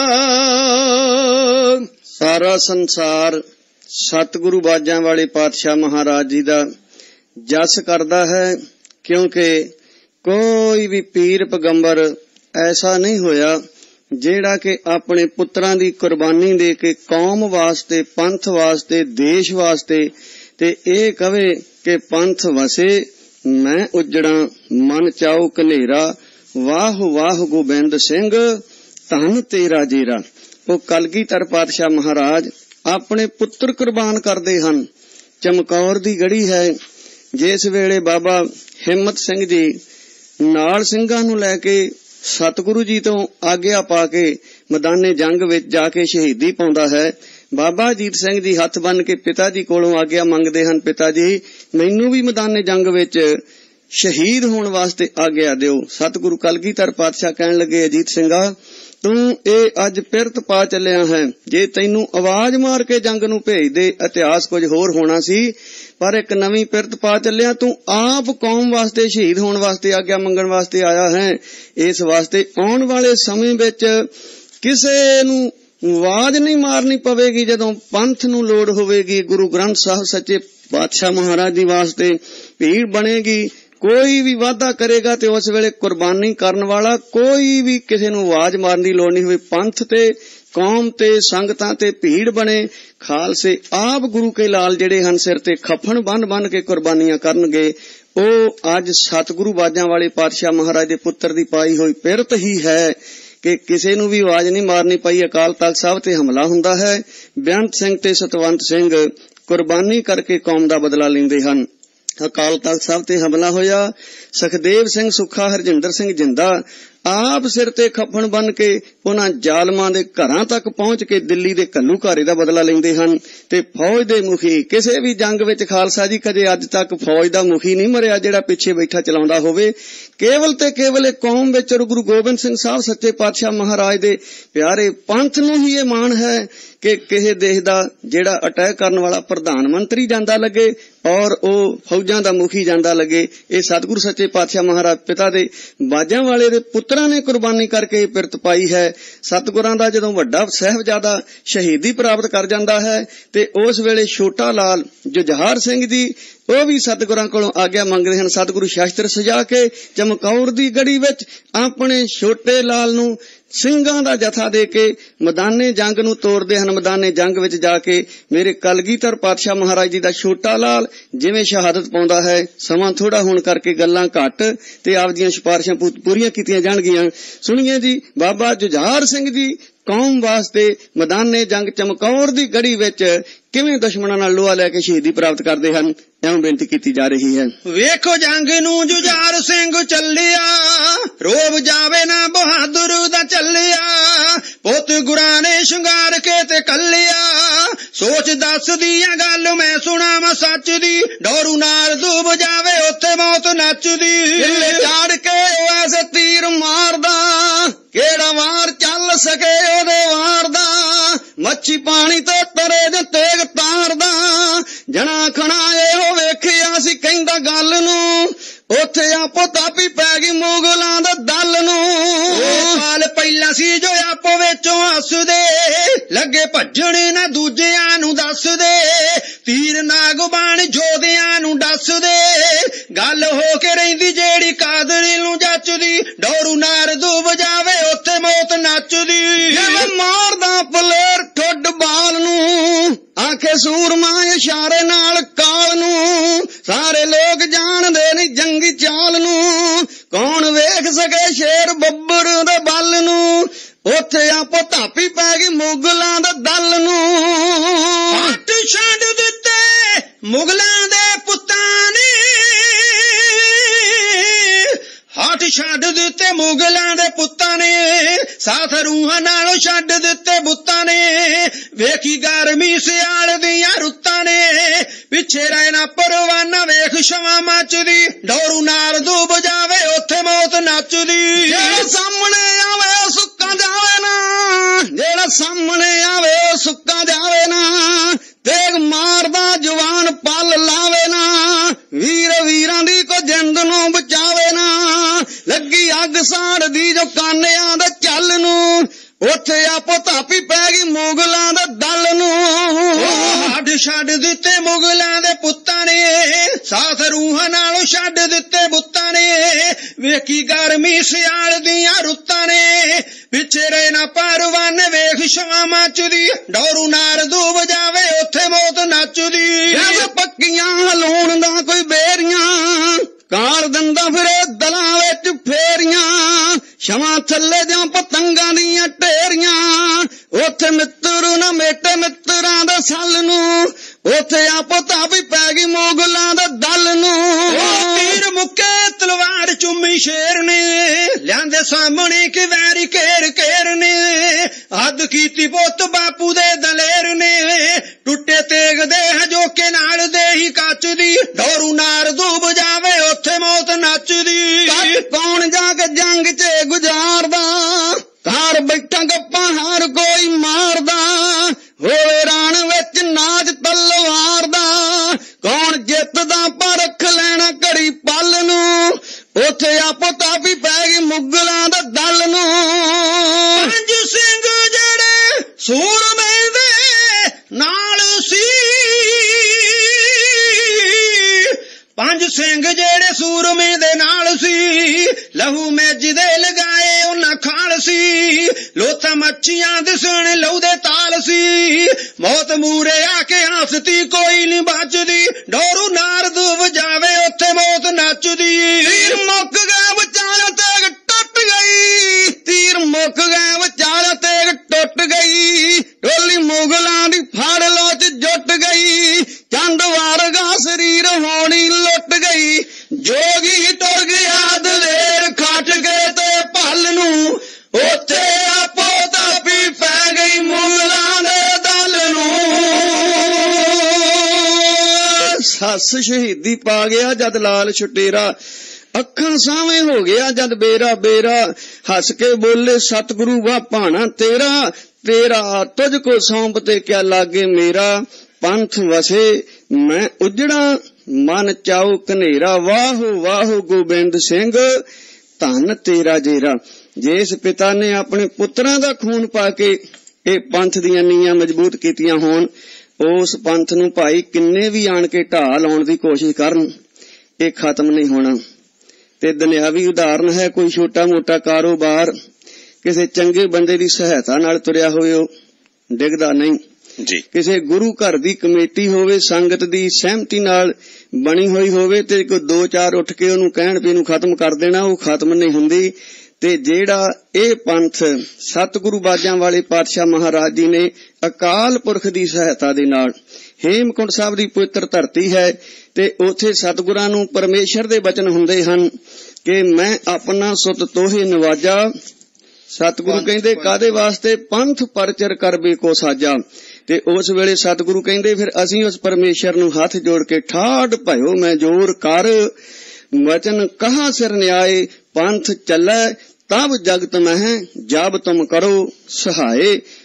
ਸਾਰਾ ਸੰਸਾਰ ਸਤਿਗੁਰੂ ਬਾਜਾਂ ਵਾਲੇ ਪਾਤਸ਼ਾਹ ਮਹਾਰਾਜ ਜੀ ਦਾ ਜਸ ਕਰਦਾ ਹੈ, ਕਿਉਂਕਿ ਕੋਈ ਵੀ ਪੀਰ ਪੈਗੰਬਰ ਐਸਾ ਨਹੀਂ ਹੋਇਆ ਜਿਹੜਾ ਕਿ ਆਪਣੇ ਪੁੱਤਰਾਂ ਦੀ ਕੁਰਬਾਨੀ ਦੇ ਕੇ ਕੌਮ ਵਾਸਤੇ, ਪੰਥ ਵਾਸਤੇ, ਦੇਸ਼ ਵਾਸਤੇ ਤੇ ਇਹ ਕਵੇ ਕਿ ਪੰਥ ਵਸੇ ਮੈਂ ਉਜੜਾਂ, ਮਨ ਚਾਉ ਕਨੇਰਾ, ਵਾਹ ਵਾਹ ਗੋਬਿੰਦ ਸਿੰਘ ਧੰਨ ਤੇਰਾ ਜੇਰਾ। ਉਹ ਕਲਗੀਧਰ ਪਾਤਸ਼ਾਹ ਮਹਾਰਾਜ ਆਪਣੇ ਪੁੱਤਰ ਕੁਰਬਾਨ ਕਰਦੇ ਹਨ। ਚਮਕੌਰ ਦੀ ਗੜੀ ਹੈ, ਜਿਸ ਵੇਲੇ ਬਾਬਾ ਹਿੰਮਤ ਸਿੰਘ ਜੀ ਨਾਲ ਸਿੰਘਾਂ ਨੂੰ ਲੈ ਕੇ ਸਤਿਗੁਰੂ ਜੀ ਤੋਂ ਆਗਿਆ ਪਾ ਕੇ ਮੈਦਾਨੇ ਜੰਗ ਵਿੱਚ ਜਾ ਕੇ ਸ਼ਹੀਦੀ ਪਾਉਂਦਾ ਹੈ। ਬਾਬਾ ਅਜੀਤ ਸਿੰਘ ਜੀ ਹੱਥ ਬੰਨ ਕੇ ਪਿਤਾ ਜੀ ਕੋਲੋਂ ਆਗਿਆ ਮੰਗਦੇ ਹਨ, ਪਿਤਾ ਜੀ ਮੈਨੂੰ ਵੀ ਮੈਦਾਨੇ ਜੰਗ ਵਿੱਚ ਸ਼ਹੀਦ ਹੋਣ ਵਾਸਤੇ ਆਗਿਆ ਦਿਓ। ਸਤਿਗੁਰੂ ਕਲਗੀਧਰ ਪਾਤਸ਼ਾਹ ਕਹਿਣ ਲੱਗੇ, ਅਜੀਤ ਸਿੰਘਾ ਤੂੰ ਇਹ ਅੱਜ ਪਿਰਤ ਪਾ ਚੱਲਿਆ ਹੈ, ਜੇ ਤੈਨੂੰ ਆਵਾਜ਼ ਮਾਰ ਕੇ ਜੰਗ ਨੂੰ ਭੇਜ ਦੇ ਇਤਿਹਾਸ ਕੁਝ ਹੋਰ ਹੋਣਾ ਸੀ, ਪਰ ਇੱਕ ਨਵੀਂ ਪਿਰਤ ਪਾ ਚੱਲਿਆ, ਤੂੰ ਆਪ ਕੌਮ ਵਾਸਤੇ ਸ਼ਹੀਦ ਹੋਣ ਵਾਸਤੇ ਆਗਿਆ ਮੰਗਣ ਵਾਸਤੇ ਆਇਆ ਹੈ। ਇਸ ਵਾਸਤੇ ਆਉਣ ਵਾਲੇ ਸਮੇਂ ਵਿੱਚ ਕਿਸੇ ਨੂੰ ਆਵਾਜ਼ ਨਹੀਂ ਮਾਰਨੀ ਪਵੇਗੀ, ਜਦੋਂ ਪੰਥ ਨੂੰ ਲੋੜ ਹੋਵੇਗੀ, ਗੁਰੂ ਗ੍ਰੰਥ ਸਾਹਿਬ ਸੱਚੇ ਪਾਤਸ਼ਾਹ ਮਹਾਰਾਜ ਜੀ ਵਾਸਤੇ ਭੀੜ ਬਣੇਗੀ। ਕੋਈ ਵੀ ਵਾਅਦਾ ਕਰੇਗਾ ਤੇ ਉਸ ਵੇਲੇ ਕੁਰਬਾਨੀ ਕਰਨ ਵਾਲਾ ਕੋਈ ਵੀ ਕਿਸੇ ਨੂੰ ਆਵਾਜ਼ ਮਾਰਨ ਦੀ ਲੋੜ ਨਹੀਂ ਹੋਵੇ। ਪੰਥ ਤੇ ਕੌਮ ਤੇ ਸੰਗਤਾਂ ਤੇ ਭੀੜ ਬਣੇ, ਖਾਲਸੇ ਆਪ ਗੁਰੂ ਕੇ ਲਾਲ ਜਿਹੜੇ ਹਨ ਸਿਰ ਤੇ ਖਫਨ ਬੰਨ ਬੰਨ ਕੇ ਕੁਰਬਾਨੀਆਂ ਕਰਨਗੇ। ਉਹ ਅੱਜ ਸਤਿਗੁਰੂ ਬਾਜਾਂ ਵਾਲੇ ਪਾਤਸ਼ਾਹ ਮਹਾਰਾਜ ਦੇ ਪੁੱਤਰ ਦੀ ਪਾਈ ਹੋਈ ਪਿਰਤ ਹੀ ਹੈ ਕਿ ਕਿਸੇ ਨੂੰ ਵੀ ਆਵਾਜ਼ ਨਹੀਂ ਮਾਰਨੀ ਪਈ। ਅਕਾਲ ਤਖਤ ਸਾਹਿਬ ਤੇ ਹਮਲਾ ਹੁੰਦਾ ਹੈ, ਬੇਅੰਤ ਸਿੰਘ ਤੇ ਸਤਵੰਤ ਸਿੰਘ ਕੁਰਬਾਨੀ ਕਰਕੇ ਕੌਮ ਦਾ ਬਦਲਾ ਲੈਂਦੇ ਹਨ। ਅਕਾਲ ਤਖਤ ਸਾਹਿਬ ਤੇ ਹਮਲਾ ਹੋਇਆ, ਸੁਖਦੇਵ ਸਿੰਘ ਸੁੱਖਾ, ਹਰਜਿੰਦਰ ਸਿੰਘ ਜਿੰਦਾ ਆਪ ਸਿਰ ਤੇ ਖੱਫਣ ਬੰਨ ਕੇ ਉਹਨਾਂ ਜ਼ਾਲਮਾਂ ਦੇ ਘਰਾਂ ਤੱਕ ਪਹੁੰਚ ਕੇ ਦਿੱਲੀ ਦੇ ਘੱਲੂ ਘਾਰੇ ਦਾ ਬਦਲਾ ਲੈਂਦੇ ਹਨ। ਤੇ ਫੌਜ ਦੇ ਮੁਖੀ ਕਿਸੇ ਵੀ ਜੰਗ ਵਿੱਚ ਖਾਲਸਾ ਜੀ ਕਦੇ ਅੱਜ ਤੱਕ ਫੌਜ ਦਾ ਮੁਖੀ ਨਹੀਂ ਮਰਿਆ ਜਿਹੜਾ ਪਿੱਛੇ ਬੈਠਾ ਚਲਾਉਂਦਾ ਹੋਵੇ। ਕੇਵਲ ਤੇ ਕੇਵਲ ਕੌਮ ਵਿੱਚ ਗੁਰੂ ਗੋਬਿੰਦ ਸਿੰਘ ਸਾਹਿਬ ਸੱਚੇ ਪਾਤਸ਼ਾਹ ਮਹਾਰਾਜ ਦੇ ਪਿਆਰੇ ਪੰਥ ਨੂੰ ਹੀ ਇਹ ਮਾਣ ਹੈ ਕਿ ਕਿਸੇ ਦੇਸ਼ ਦਾ ਜਿਹੜਾ ਅਟੈਕ ਕਰਨ ਵਾਲਾ ਪ੍ਰਧਾਨ ਮੰਤਰੀ ਜਾਂਦਾ ਲੱਗੇ ਔਰ ਉਹ ਫੌਜਾਂ ਦਾ ਮੁਖੀ ਜਾਂਦਾ ਲੱਗੇ। ਇਹ ਸਤਿਗੁਰੂ ਸੱਚੇ ਪਾਤਸ਼ਾਹ ਮਹਾਰਾਜ ਪਿਤਾ ਦੇ ਬਾਜਾਂ ਵਾਲੇ ਦੇ ਪੁੱਤਰਾਂ ਨੇ ਕੁਰਬਾਨੀ ਕਰਕੇ ਪਿਰਤ ਪਾਈ ਹੈ। ਸਤਿਗੁਰਾਂ ਦਾ ਜਦੋਂ ਵੱਡਾ ਸਾਹਿਬਜ਼ਾਦਾ ਸ਼ਹੀਦੀ ਪ੍ਰਾਪਤ ਕਰ ਜਾਂਦਾ ਹੈ ਤੇ ਉਸ ਵੇਲੇ ਛੋਟਾ ਲਾਲ ਜੁਝਾਰ ਸਿੰਘ ਜੀ ਉਹ ਵੀ ਸਤਿਗੁਰਾਂ ਕੋਲੋਂ ਆਗਿਆ ਮੰਗਦੇ ਹਨ। ਸਤਿਗੁਰੂ ਸ਼ਸਤਰ ਸਜਾ ਕੇ ਚਮਕੌਰ ਦੀ ਗੜੀ ਵਿੱਚ ਆਪਣੇ ਛੋਟੇ ਲਾਲ ਨੂੰ ਸਿੰਘਾਂ ਦਾ ਜਥਾ ਦੇ ਕੇ ਮੈਦਾਨੇ ਜੰਗ ਨੂੰ ਤੋਰਦੇ ਹਨ। ਮੈਦਾਨੇ ਜੰਗ ਵਿੱਚ ਜਾ ਕੇ ਮੇਰੇ ਕਲਗੀਧਰ ਪਾਤਸ਼ਾਹ ਮਹਾਰਾਜ ਜੀ ਦਾ ਛੋਟਾ ਲਾਲ ਜਿਵੇਂ ਸ਼ਹਾਦਤ ਪਾਉਂਦਾ ਹੈ। ਸਮਾਂ ਥੋੜਾ ਹੋਣ ਕਰਕੇ ਗੱਲਾਂ ਘੱਟ ਤੇ ਆਪਦੀਆਂ ਸਿਫਾਰਿਸ਼ਾਂ ਪੂਰੀਆਂ ਕੀਤੀਆਂ ਜਾਣਗੀਆਂ। ਸੁਣੀਏ ਜੀ, ਬਾਬਾ ਜੁਝਾਰ ਸਿੰਘ ਜੀ ਕੌਮ ਵਾਸਤੇ ਮੈਦਾਨੇ ਜੰਗ ਚਮਕੌਰ ਦੀ ਗੜੀ ਵਿੱਚ ਕਿਵੇਂ ਦੁਸ਼ਮਣਾਂ ਨਾਲ ਲੋਹਾ ਲੈ ਕੇ ਸ਼ਹੀਦੀ ਪ੍ਰਾਪਤ ਕਰਦੇ ਹਨ, ਐਵੇਂ ਬੇਨਤੀ ਕੀਤੀ ਜਾ ਰਹੀ ਹੈ। ਵੇਖੋ ਜੰਗ ਨੂੰ ਜੁਝਾਰ ਸਿੰਘ ਚੱਲਿਆ, ਰੋਬ ਜਾਵੇ ਨਾ ਬਹਾਦਰ ਦਾ ਚੱਲਿਆ। ਪੁੱਤ ਗੁਰਾਂ ਨੇ ਸ਼ਿੰਗਾਰ ਕੇ ਤੇ ਕੱਲਿਆ, ਸੋਚ ਦੱਸਦੀ ਆ ਗੱਲ ਮੈਂ ਸੁਣਾਵਾਂ ਸੱਚ ਦੀ। ਡੋਰੂ ਨਾਲ ਡੁੱਬ ਜਾਵੇ ਉੱਥੇ ਮੌਤ ਨੱਚਦੀ। ਹਿੱਲੇ ਚਾੜ ਕੇ ਐਸੇ ਤੀਰ ਮਾਰਦਾ, ਕਿਹੜਾ ਵਾਰ ਚੱਲ ਸਕੇ ਉਹਦੇ ਵਾਰ ਦਾ। ਮੱਛੀ ਪਾਣੀ ਤੋਂ ਤਰੇ ਦੇ ਤੇਗ ਤਾਰਦਾ, ਜਣਾ ਖਣਾ ਇਹੋ ਵੇਖਿਆ ਸੀ ਕਹਿੰਦਾ ਗੱਲ ਨੂੰ। ਉੱਥੇ ਆਪੋ ਤਾਪੀ ਪੈ ਗਈ ਮੁਗਲਾਂ ਦੇ ਦਲ ਨੂੰ। ਉਹ ਕਾਲ ਪਹਿਲਾਂ ਸੀ ਜੋ ਆਪੋ ਵਿੱਚੋਂ ਹੱਸਦੇ, ਲੱਗੇ ਭੱਜਣ ਨਾ ਦੂਜਿਆਂ ਨੂੰ ਦੱਸਦੇ, ਤੀਰ ਨਾਗਬਾਣ ਜੋਧਿਆਂ ਨੂੰ ਦੱਸਦੇ, ਗੱਲ ਹੋ ਕੇ ਰਹਿੰਦੀ ਜਿਹੜੀ ਕਾਦਰੀ ਨੂੰ ਜੱਚਦੀ, ਡੋਰੂ ਨਾਰਦੂ ਵਜਾਵੇ ਉੱਥੇ ਮੌਤ ਨੱਚਦੀ। ਜਿਵੇਂ ਮਾਰਦਾ ਪਲੇਰ ਠੁੱਡ ਬਾਲ ਨੂੰ, ਆਖੇ ਸੂਰਮਾ ਇਸ਼ਾਰੇ ਨਾਲ ਕਾਲ ਨੂੰ, ਸਾਰੇ ਲੋਕ ਜਾਣਦੇ ਨੀ ਜੰਗੀ ਚਾਲ ਨੂੰ, ਕੌਣ ਵੇਖ ਸਕੇ ਸ਼ੇਰ ਬੱਬਰ ਦੇ ਬਲ ਨੂੰ, ਉੱਥੇ ਆਪੋ ਧਾਪੀ ਪੈ ਗਈ ਮੁਗਲਾਂ ਦੇ ਦਲ ਨੂੰ। ਹੱਥ ਛੱਡ ਦਿੱਤੇ ਮੁਗਲਾਂ ਦੇ ਪੁੱਤਾਂ ਨੇ, ਹੱਥ ਛੱਡ ਦਿੱਤੇ ਮੁਗਲਾਂ ਦੇ ਪੁੱਤਾਂ ਨੇ, ਸਾਥ ਰੂਹਾਂ ਨਾਲੋਂ ਛੱਡ ਦਿੱਤੇ ਬੁੱਤਾਂ ਨੇ, ਵੇਖੀ ਗਰਮੀ ਸਿਆਲ ਦੀਆਂ ਰੁੱਤਾਂ ਨੇ, ਪਿੱਛੇ ਰਹਿ ਨਾ ਪਰਵਾਨਾ ਵੇਖ ਸ਼ਵਾ ਮੱਚਦੀ, ਡੋਰੂ ਨਾਰਦੂ ਵਜਾਵੇ ਉੱਥੇ ਮੌਤ ਨੱਚਦੀ। ਜਿਹੜਾ ਸਾਹਮਣੇ ਆਵੇ ਸੁੱਕਾ ਜਾਵੇ ਨਾ, ਜਿਹੜਾ ਸਾਹਮਣੇ ਆਵੇ ਸੁੱਕਾ ਜਾਵੇ ਨਾ, ਤੇਗ ਮਾਰਦਾ ਜਵਾਨ ਪਲ ਲਾਵੇ ਨਾ, ਵੀਰ ਵੀਰਾਂ ਦੀ ਕੋ ਜਿੰਦ ਨੂੰ ਬਚਾਵੇ ਨਾ, ਲੱਗੀ ਅੱਗ ਸਾੜਦੀ ਜੋ ਕਾਨਿਆਂ ਦੇ ਚੱਲ ਨੂੰ, ਉੱਥੇ ਆਪੋ ਧਾਪੀ ਪੈ ਗਈ ਮੁਗਲਾਂ ਦੇ ਦਲ ਨੂੰ। ਹੱਡ ਛੱਡ ਦਿੱਤੇ ਮੁਗਲਾਂ ਦੇ ਪੁੱਤਾਂ ਨੇ, ਸਾਥ ਰੂਹਾਂ ਨਾਲੋਂ ਛੱਡ ਦਿੱਤੇ ਬੁੱਤਾਂ ਨੇ, ਵੇਖੀ ਗਰਮੀ ਸਿਆਲ ਦੀਆਂ ਰੁੱਤਾਂ ਨੇ, ਪਿੱਛੇ ਰਹੇ ਨਾ ਪਰਵਾਨੇ ਵੇਖ ਸ਼ਵਾ ਮੱਚਦੀ, ਡੋਰੂ ਨਾਰਦੂ ਵਜਾਵੇ ਉੱਥੇ ਮੌਤ ਨੱਚਦੀ। ਪੱਕੀਆਂ ਹਲੂਣ ਦਾ ਕੋਈ ਬੇਰੀਆਂ, ਕਾਲ ਦੰਦਾ ਫਿਰੇ ਦਲਾਂ ਵਿੱਚ ਫੇਰੀਆਂ, ਸ਼ਮਾ ਥੱਲੇ ਜਾਂ ਪਤੰਗਾਂ ਦੀਆਂ ਢੇਰੀਆਂ, ਉੱਥੇ ਮਿੱਤਰੂ ਨਾ ਮੇਟੇ ਮਿੱਤਰਾਂ ਦੇ ਸੱਲ ਨੂੰ, ਉੱਥੇ ਆਪੋ ਧਾਪੀ ਪੈ ਗਈ ਮੁਗਲਾਂ ਦੇ ਦਲ ਨੂੰ। ਤੀਰ ਮੁੱਕੇ ਤਲਵਾਰ ਚੁੰਮੀ ਸ਼ੇਰ ਨੇ, ਲਿਆਂਦੇ ਸਾਹਮਣੇ ਕਿ ਵੈਰੀ ਘੇਰ ਘੇਰ ਨੇ, ਹੱਦ ਕੀਤੀ ਪੁੱਤ ਬਾਪੂ ਦੇ ਦਲੇਰ ਨੇ, ਟੁੱਟੇ ਤੇਗ ਦੇ ਹਜੋਕੇ ਨਾਲ ਦੇ ਹੀ ਕੱਚਦੀ, ਡੋਰੂ ਨਾਰਦੂ ਵਜਾਵੇ ਉੱਥੇ ਮੌਤ ਨੱਚਦੀ। ਕੌਣ ਜਾ ਕੇ ਜੰਗ ਚ ਗੁਜ਼ਾਰਦਾ, ਘਰ ਬੈਠਾ ਗੱਪਾਂ ਹਰ ਕੋਈ ਮਾਰਦਾ, ਹੋਵੇ ਰਾਣ ਵਿੱਚ ਨਾਚ ਤਲਵਾਰ ਦਾ, ਕੌਣ ਜਿੱਤਦਾ ਪਰਖ ਲੈਣਾ ਘੜੀ ਪਲ ਨੂੰ, ਉੱਥੇ ਆਪੋ ਧਾਪੀ ਪੈ ਗਈ ਮੁਗਲਾਂ ਦੇ ਦਲ ਨੂੰ। ਪੰਜ ਸਿੰਘ ਜਿਹੜੇ ਸੂਰਮੇ ਦੇ ਨਾਲ ਸੀ, ਪੰਜ ਸਿੰਘ ਜਿਹੜੇ ਸੂਰਮੇ ਦੇ ਨਾਲ ਸੀ, ਲਹੂ ਮੈਜ ਦੇ ਲਗਾਏ ਉਹਨਾਂ ਖਾਲ ਸੀ, ਲੋਥਾ ਮੱਛੀਆਂ ਦਿਸਣ ਲਹੂ ਦੇ ਤਾਲ ਸੀ, ਮੌਤ ਮੂਰੇ ਆ ਕੇ ਹੱਸਦੀ ਕੋਈ ਨੀ ਬਚਦੀ, ਡੋਰੂ ਨਾਰਦੂ ਵਜਾਵੇ ਉੱਥੇ ਮੌਤ ਨੱਚਦੀ। ਤੀਰ ਮੁੱਕ ਗਏ ਵਿਚਾਲੇ ਤੇਗ ਟੁੱਟ ਗਈ, ਤੀਰ ਮੁੱਕ ਗਏ ਵਿਚਾਲੇ ਤੇਗ ਟੁੱਟ ਗਈ, ਢੋਲੀ ਮੁਗਲਾਂ ਦੀ ਫੜ ਲੋ ਚ ਜੁੱਟ ਗਈ, ਚੰਦ ਵਰਗਾ ਸਰੀਰ ਹੋਣੀ ਲੁੱਟ ਗਈ, ਜੋਗੀ ਟੁਰ ਗਿਆ ਦਲੇਰ ਖੱਟ ਕੇ ਤੇ ਭੱਲ ਨੂੰ, ਉੱਥੇ ਆਪੋ ਧਾਪੀ ਪੈ ਗਈ ਮੁਗਲਾਂ ਦੇ ਦਲ ਨੂੰ। ਸੱਸ ਸ਼ਹੀਦੀ ਪਾ ਗਿਆ ਜਦ ਲਾਲ ਛੁਟੇਰਾ, ਅੱਖਾਂ ਸਾਵੇਂ ਹੋ ਗਿਆ ਜਦ ਬੇਰਾ ਬੇਰਾ, ਹੱਸ ਕੇ ਬੋਲੇ ਸਤਿਗੁਰੂ ਵਾ ਭਾਣਾ ਤੇਰਾ, ਤੇਰਾ ਤੁਝ ਕੋ ਸੌਂਪ ਤੇ ਕਿਆ ਲਾਗੇ ਮੇਰਾ, ਪੰਥ ਵਸੇ ਮੈਂ ਉਜੜਾ ਮਨ ਚਾਉ ਕਨੇਰਾ, ਵਾਹੋ ਵਾਹੋ ਗੋਬਿੰਦ ਸਿੰਘ ਧੰਨ ਤੇਰਾ ਜੇਰਾ। ਜਿਸ ਪਿਤਾ ਨੇ ਆਪਣੇ ਪੁੱਤਰਾਂ ਦਾ ਖੂਨ ਪਾ ਕੇ ਇਹ ਪੰਥ ਦੀਆਂ ਨੀਆਂ ਮਜ਼ਬੂਤ ਕੀਤੀਆਂ ਹੋਣ, ਉਸ ਪੰਥ ਨੂੰ ਭਾਈ ਕਿੰਨੇ ਵੀ ਆਣ ਕੇ ਢਾਹ ਲਾਉਣ ਦੀ ਕੋਸ਼ਿਸ਼ ਕਰਨ, ਇਹ ਖਤਮ ਨਹੀਂ ਹੋਣਾ। ਤੇ ਦੁਨਿਆਵੀ ਉਦਾਹਰਨ ਹੈ, ਕੋਈ ਛੋਟਾ ਮੋਟਾ ਕਾਰੋਬਾਰ ਕਿਸੇ ਚੰਗੇ ਬੰਦੇ ਦੀ ਸਹਾਇਤਾ ਨਾਲ ਤੁਰਿਆ ਹੋਵੇ ਉਹ ਡਿੱਗਦਾ ਨਹੀਂ ਜੀ। ਕਿਸੇ ਗੁਰੂ ਘਰ ਦੀ ਕਮੇਟੀ ਹੋਵੇ, ਸੰਗਤ ਦੀ ਸਹਿਮਤੀ ਨਾਲ ਬਣੀ ਹੋਈ ਹੋਵੇ, ਤੇ ਕੋਈ ਦੋ ਚਾਰ ਉੱਠ ਕੇ ਉਹਨੂੰ ਕਹਿਣ ਵੀ ਇਹਨੂੰ ਖਤਮ ਕਰ ਦੇਣਾ, ਉਹ ਖਤਮ ਨਹੀਂ ਹੁੰਦੀ। ਤੇ ਜਿਹੜਾ ਇਹ ਪੰਥ ਸਤਿਗੁਰੂ ਬਾਜਾਂ ਵਾਲੇ ਪਾਤਸ਼ਾਹ ਮਹਾਰਾਜ ਜੀ ਨੇ ਅਕਾਲ ਪੁਰਖ ਦੀ ਸਹਾਇਤਾ ਦੇ ਨਾਲ, ਹੇਮਕੁੰਟ ਸਾਹਿਬ ਦੀ ਪਵਿੱਤਰ ਧਰਤੀ ਹੈ, ਤੇ ਉੱਥੇ ਸਤਿਗੁਰਾਂ ਨੂੰ ਪਰਮੇਸ਼ਰ ਦੇ ਬਚਨ ਹੁੰਦੇ ਹਨ ਕਿ ਮੈਂ ਆਪਣਾ ਸੁਤ ਤੋਹੇ ਨਵਾਜਾ। ਸਤਿਗੁਰੂ ਕਹਿੰਦੇ ਕਾਦੇ ਵਾਸਤੇ? ਪੰਥ ਪਰਚਰ ਕਰਬੇ ਕੋ ਸਾਜਾ। ਤੇ ਉਸ ਵੇਲੇ ਸਤਿਗੁਰੂ ਕਹਿੰਦੇ ਫਿਰ ਅਸੀਂ ਉਸ ਪਰਮੇਸ਼ਰ ਨੂੰ ਹੱਥ ਜੋੜ ਕੇ ਠਾੜ ਭਇਓ ਮੈਂ ਜੋਰ ਕਰ, ਵਚਨ ਕਹਾ ਸਿਰ ਨਿਆਏ ਪੰਥ ਚੱਲੈ ਤਬ ਜਗਤ ਮਹਿ, ਜਬ ਤੁਮ ਕਰੋ ਸਹਾਏ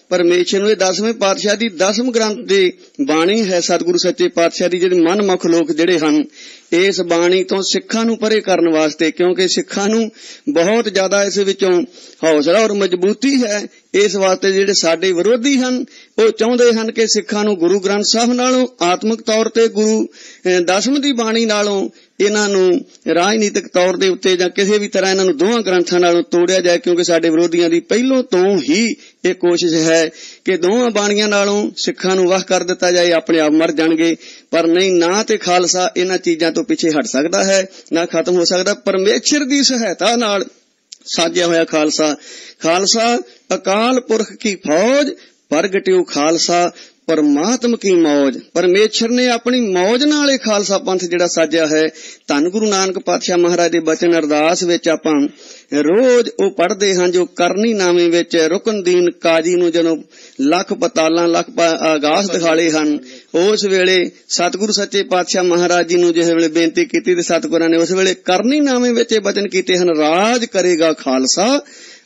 ਪਰਮੇਸ਼ਰ ਨੂੰ ਇਹ ਦਸਵੇਂ ਪਾਤਸ਼ਾਹ ਦੀ ਦਸਮ ਗ੍ਰੰਥ ਦੀ ਬਾਣੀ ਹੈ, ਸਤਿਗੁਰੂ ਸੱਚੇ ਪਾਤਸ਼ਾਹ ਦੀ, ਜਿਹੜੇ ਮਨਮੁਖ ਲੋਕ ਜਿਹੜੇ ਹਨ ਇਸ ਬਾਣੀ ਤੋਂ ਸਿੱਖਾਂ ਨੂੰ ਪਰੇ ਕਰਨ ਵਾਸਤੇ, ਕਿਉਂਕਿ ਸਿੱਖਾਂ ਨੂੰ ਬਹੁਤ ਜ਼ਿਆਦਾ ਇਸ ਵਿੱਚੋਂ ਹੌਸਲਾ ਔਰ ਮਜ਼ਬੂਤੀ ਹੈ। ਇਸ ਵਾਸਤੇ ਜਿਹੜੇ ਸਾਡੇ ਵਿਰੋਧੀ ਹਨ ਉਹ ਚਾਹੁੰਦੇ ਹਨ ਕਿ ਸਿੱਖਾਂ ਨੂੰ ਗੁਰੂ ਗ੍ਰੰਥ ਸਾਹਿਬ ਨਾਲੋਂ, ਆਤਮਿਕ ਤੌਰ ਤੇ ਗੁਰੂ ਦਸਮ ਦੀ ਬਾਣੀ ਨਾਲੋਂ ਇਹਨਾਂ ਨੂੰ ਰਾਜਨੀਤਿਕ ਤੌਰ ਦੇ ਉੱਤੇ ਜਾਂ ਕਿਸੇ ਵੀ ਤਰ੍ਹਾਂ ਇਹਨਾਂ ਨੂੰ ਦੋਹਾਂ ਗ੍ਰੰਥਾਂ ਨਾਲੋਂ ਤੋੜਿਆ ਜਾਏ, ਕਿਉਂਕਿ ਸਾਡੇ ਵਿਰੋਧੀਆਂ ਦੀ ਪਹਿਲੋਂ ਤੋਂ ਹੀ ਇਹ ਕੋਸ਼ਿਸ਼ ਹੈ ਕਿ ਦੋਹਾਂ ਬਾਣੀਆਂ ਨਾਲੋਂ ਸਿੱਖਾਂ ਨੂੰ ਵਾਹ ਕਰ ਦਿੱਤਾ ਜਾਏ, ਆਪਣੇ ਆਪ ਮਰ ਜਾਣਗੇ। ਪਰ ਨਹੀਂ, ਨਾ ਤੇ ਖਾਲਸਾ ਇਹਨਾਂ ਚੀਜ਼ਾਂ ਤੋਂ ਪਿੱਛੇ ਹਟ ਸਕਦਾ ਹੈ, ਨਾ ਖਤਮ ਹੋ ਸਕਦਾ। ਪਰਮੇਸ਼ਰ ਦੀ ਸਹਾਇਤਾ ਨਾਲ ਸਾਜਿਆ ਹੋਇਆ ਖਾਲਸਾ, ਖਾਲਸਾ ਅਕਾਲ ਪੁਰਖ ਕੀ ਫੌਜ, ਪ੍ਰਗਟਿਓ ਖਾਲਸਾ ਪਰਮਾਤਮ ਕੀ ਮੌਜ। ਪਰਮੇਸ਼ਰ ਨੇ ਆਪਣੀ ਮੌਜ ਨਾਲ ਇਹ ਖਾਲਸਾ ਪੰਥ ਜਿਹੜਾ ਸਾਜਿਆ ਹੈ। ਧੰਨ ਗੁਰੂ ਨਾਨਕ ਪਾਤਸ਼ਾਹ ਮਹਾਰਾਜ ਦੇ ਬਚਨ ਅਰਦਾਸ ਵਿੱਚ ਆਪਾਂ ਰੋਜ਼ ਉਹ ਪੜ੍ਹਦੇ ਹਾਂ, ਜੋ ਕਰਨੀ ਨਾਵੇਂ ਵਿੱਚ ਰੁਕਨਦੀਨ ਕਾਜੀ ਨੂੰ ਜਦੋਂ ਲੱਖ ਪਤਾਲਾਂ ਲੱਖ ਆਗਾਸ ਦਿਖਾਲੇ ਹਨ, ਉਸ ਵੇਲੇ ਸਤਿਗੁਰੂ ਸੱਚੇ ਪਾਤਸ਼ਾਹ ਮਹਾਰਾਜ ਜੀ ਨੂੰ ਜਿਸ ਵੇਲੇ ਬੇਨਤੀ ਕੀਤੀ ਤੇ ਸਤਿਗੁਰਾਂ ਨੇ ਉਸ ਵੇਲੇ ਕਰਨੀ ਨਾਵੇਂ ਵਿੱਚ ਇਹ ਬਚਨ ਕੀਤੇ ਹਨ, ਰਾਜ ਕਰੇਗਾ ਖਾਲਸਾ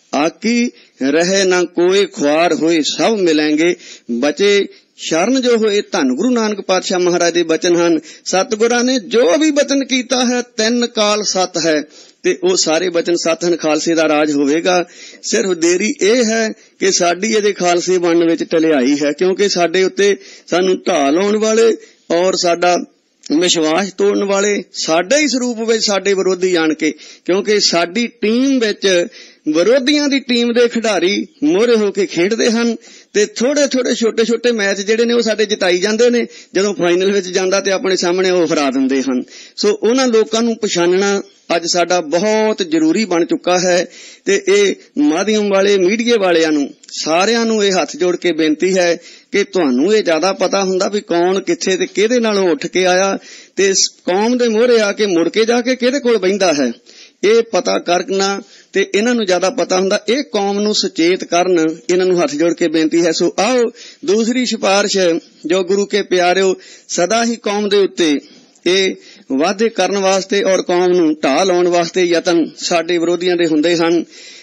ਆਕੀ ਰਹੇ ਨਾ ਕੋਏ, ਖੁਆਰ ਹੋਏ ਸਭ ਮਿਲੇਂਗੇ, ਬਚੇ ਸ਼ਰਨ ਜੋ ਹੋਏ। ਧੰਨ ਗੁਰੂ ਨਾਨਕ ਪਾਤਸ਼ਾਹ ਮਹਾਰਾਜ ਦੇ ਬਚਨ ਹਨ। ਸਤਿਗੁਰਾਂ ਨੇ ਜੋ ਵੀ ਬਚਨ ਕੀਤਾ ਹੈ ਤਿੰਨ ਕਾਲ ਸਤ ਹੈ, ਤੇ ਉਹ ਸਾਰੇ ਬਚਨ ਸਤ ਹਨ। ਖਾਲਸੇ ਦਾ ਰਾਜ ਹੋਵੇਗਾ। ਸਿਰਫ ਦੇਰੀ ਇਹ ਹੈ ਕਿ ਸਾਡੀ ਇਹਦੇ ਖਾਲਸੇ ਬਣਨ ਵਿੱਚ ਢਲਿਆਈ ਹੈ, ਕਿਉਂਕਿ ਸਾਡੇ ਉੱਤੇ ਸਾਨੂੰ ਢਾਹ ਲਾਉਣ ਵਾਲੇ ਔਰ ਸਾਡਾ ਵਿਸ਼ਵਾਸ ਤੋੜਨ ਵਾਲੇ ਸਾਡੇ ਹੀ ਸਰੂਪ ਵਿੱਚ ਸਾਡੇ ਵਿਰੋਧੀ ਆਣ ਕੇ, ਕਿਉਂਕਿ ਸਾਡੀ ਟੀਮ ਵਿੱਚ ਵਿਰੋਧੀਆਂ ਦੀ ਟੀਮ ਦੇ ਖਿਡਾਰੀ ਮੋਹਰੇ ਹੋ ਕੇ ਖੇਡਦੇ ਹਨ ਤੇ ਥੋੜੇ ਥੋੜੇ ਛੋਟੇ ਛੋਟੇ ਮੈਚ ਜਿਹੜੇ ਨੇ ਉਹ ਸਾਡੇ ਜਿਤਾਈ ਜਾਂਦੇ ਨੇ, ਜਦੋਂ ਫਾਈਨਲ ਵਿੱਚ ਜਾਂਦਾ ਤੇ ਆਪਣੇ ਸਾਹਮਣੇ ਉਹ ਹਰਾ ਦਿੰਦੇ ਹਨ। ਸੋ ਉਹਨਾਂ ਲੋਕਾਂ ਨੂੰ ਪਛਾਣਨਾ ਅੱਜ ਸਾਡਾ ਬਹੁਤ ਜ਼ਰੂਰੀ ਬਣ ਚੁੱਕਾ ਹੈ। ਤੇ ਇਹ ਮਾਧਿਅਮ ਵਾਲੇ, ਮੀਡੀਆ ਵਾਲਿਆਂ ਨੂੰ ਸਾਰਿਆਂ ਨੂੰ ਇਹ ਹੱਥ ਜੋੜ ਕੇ ਬੇਨਤੀ ਹੈ ਕਿ ਤੁਹਾਨੂੰ ਇਹ ਜ਼ਿਆਦਾ ਪਤਾ ਹੁੰਦਾ ਵੀ ਕੌਣ ਕਿੱਥੇ ਤੇ ਕਿਹਦੇ ਨਾਲੋਂ ਉੱਠ ਕੇ ਆਇਆ ਤੇ ਕੌਮ ਦੇ ਮੋਹਰੇ ਆ ਕੇ ਮੁੜ ਕੇ ਜਾ ਕੇ ਕਿਹਦੇ ਕੋਲ ਬਹਿੰਦਾ ਹੈ, ਇਹ ਪਤਾ ਕਰਨਾ ਤੇ ਇਹਨਾਂ ਨੂੰ ਜ਼ਿਆਦਾ ਪਤਾ ਹੁੰਦਾ। ਇਹ ਕੌਮ ਨੂੰ ਸੁਚੇਤ ਕਰਨ, ਇਹਨਾਂ ਨੂੰ ਹੱਥ ਜੋੜ ਕੇ ਬੇਨਤੀ ਹੈ। ਸੋ ਆਓ ਦੂਸਰੀ ਸਿਫਾਰਿਸ਼ ਜੋ ਗੁਰੂ ਕੇ ਪਿਆਰਿਓ ਸਦਾ ਹੀ ਕੌਮ ਦੇ ਉੱਤੇ ਇਹ ਵਾਅਦੇ ਕਰਨ ਵਾਸਤੇ ਔਰ ਕੌਮ ਨੂੰ ਢਾਹ ਲਾਉਣ ਵਾਸਤੇ ਯਤਨ ਸਾਡੇ ਵਿਰੋਧੀਆਂ ਦੇ ਹੁੰਦੇ ਹਨ।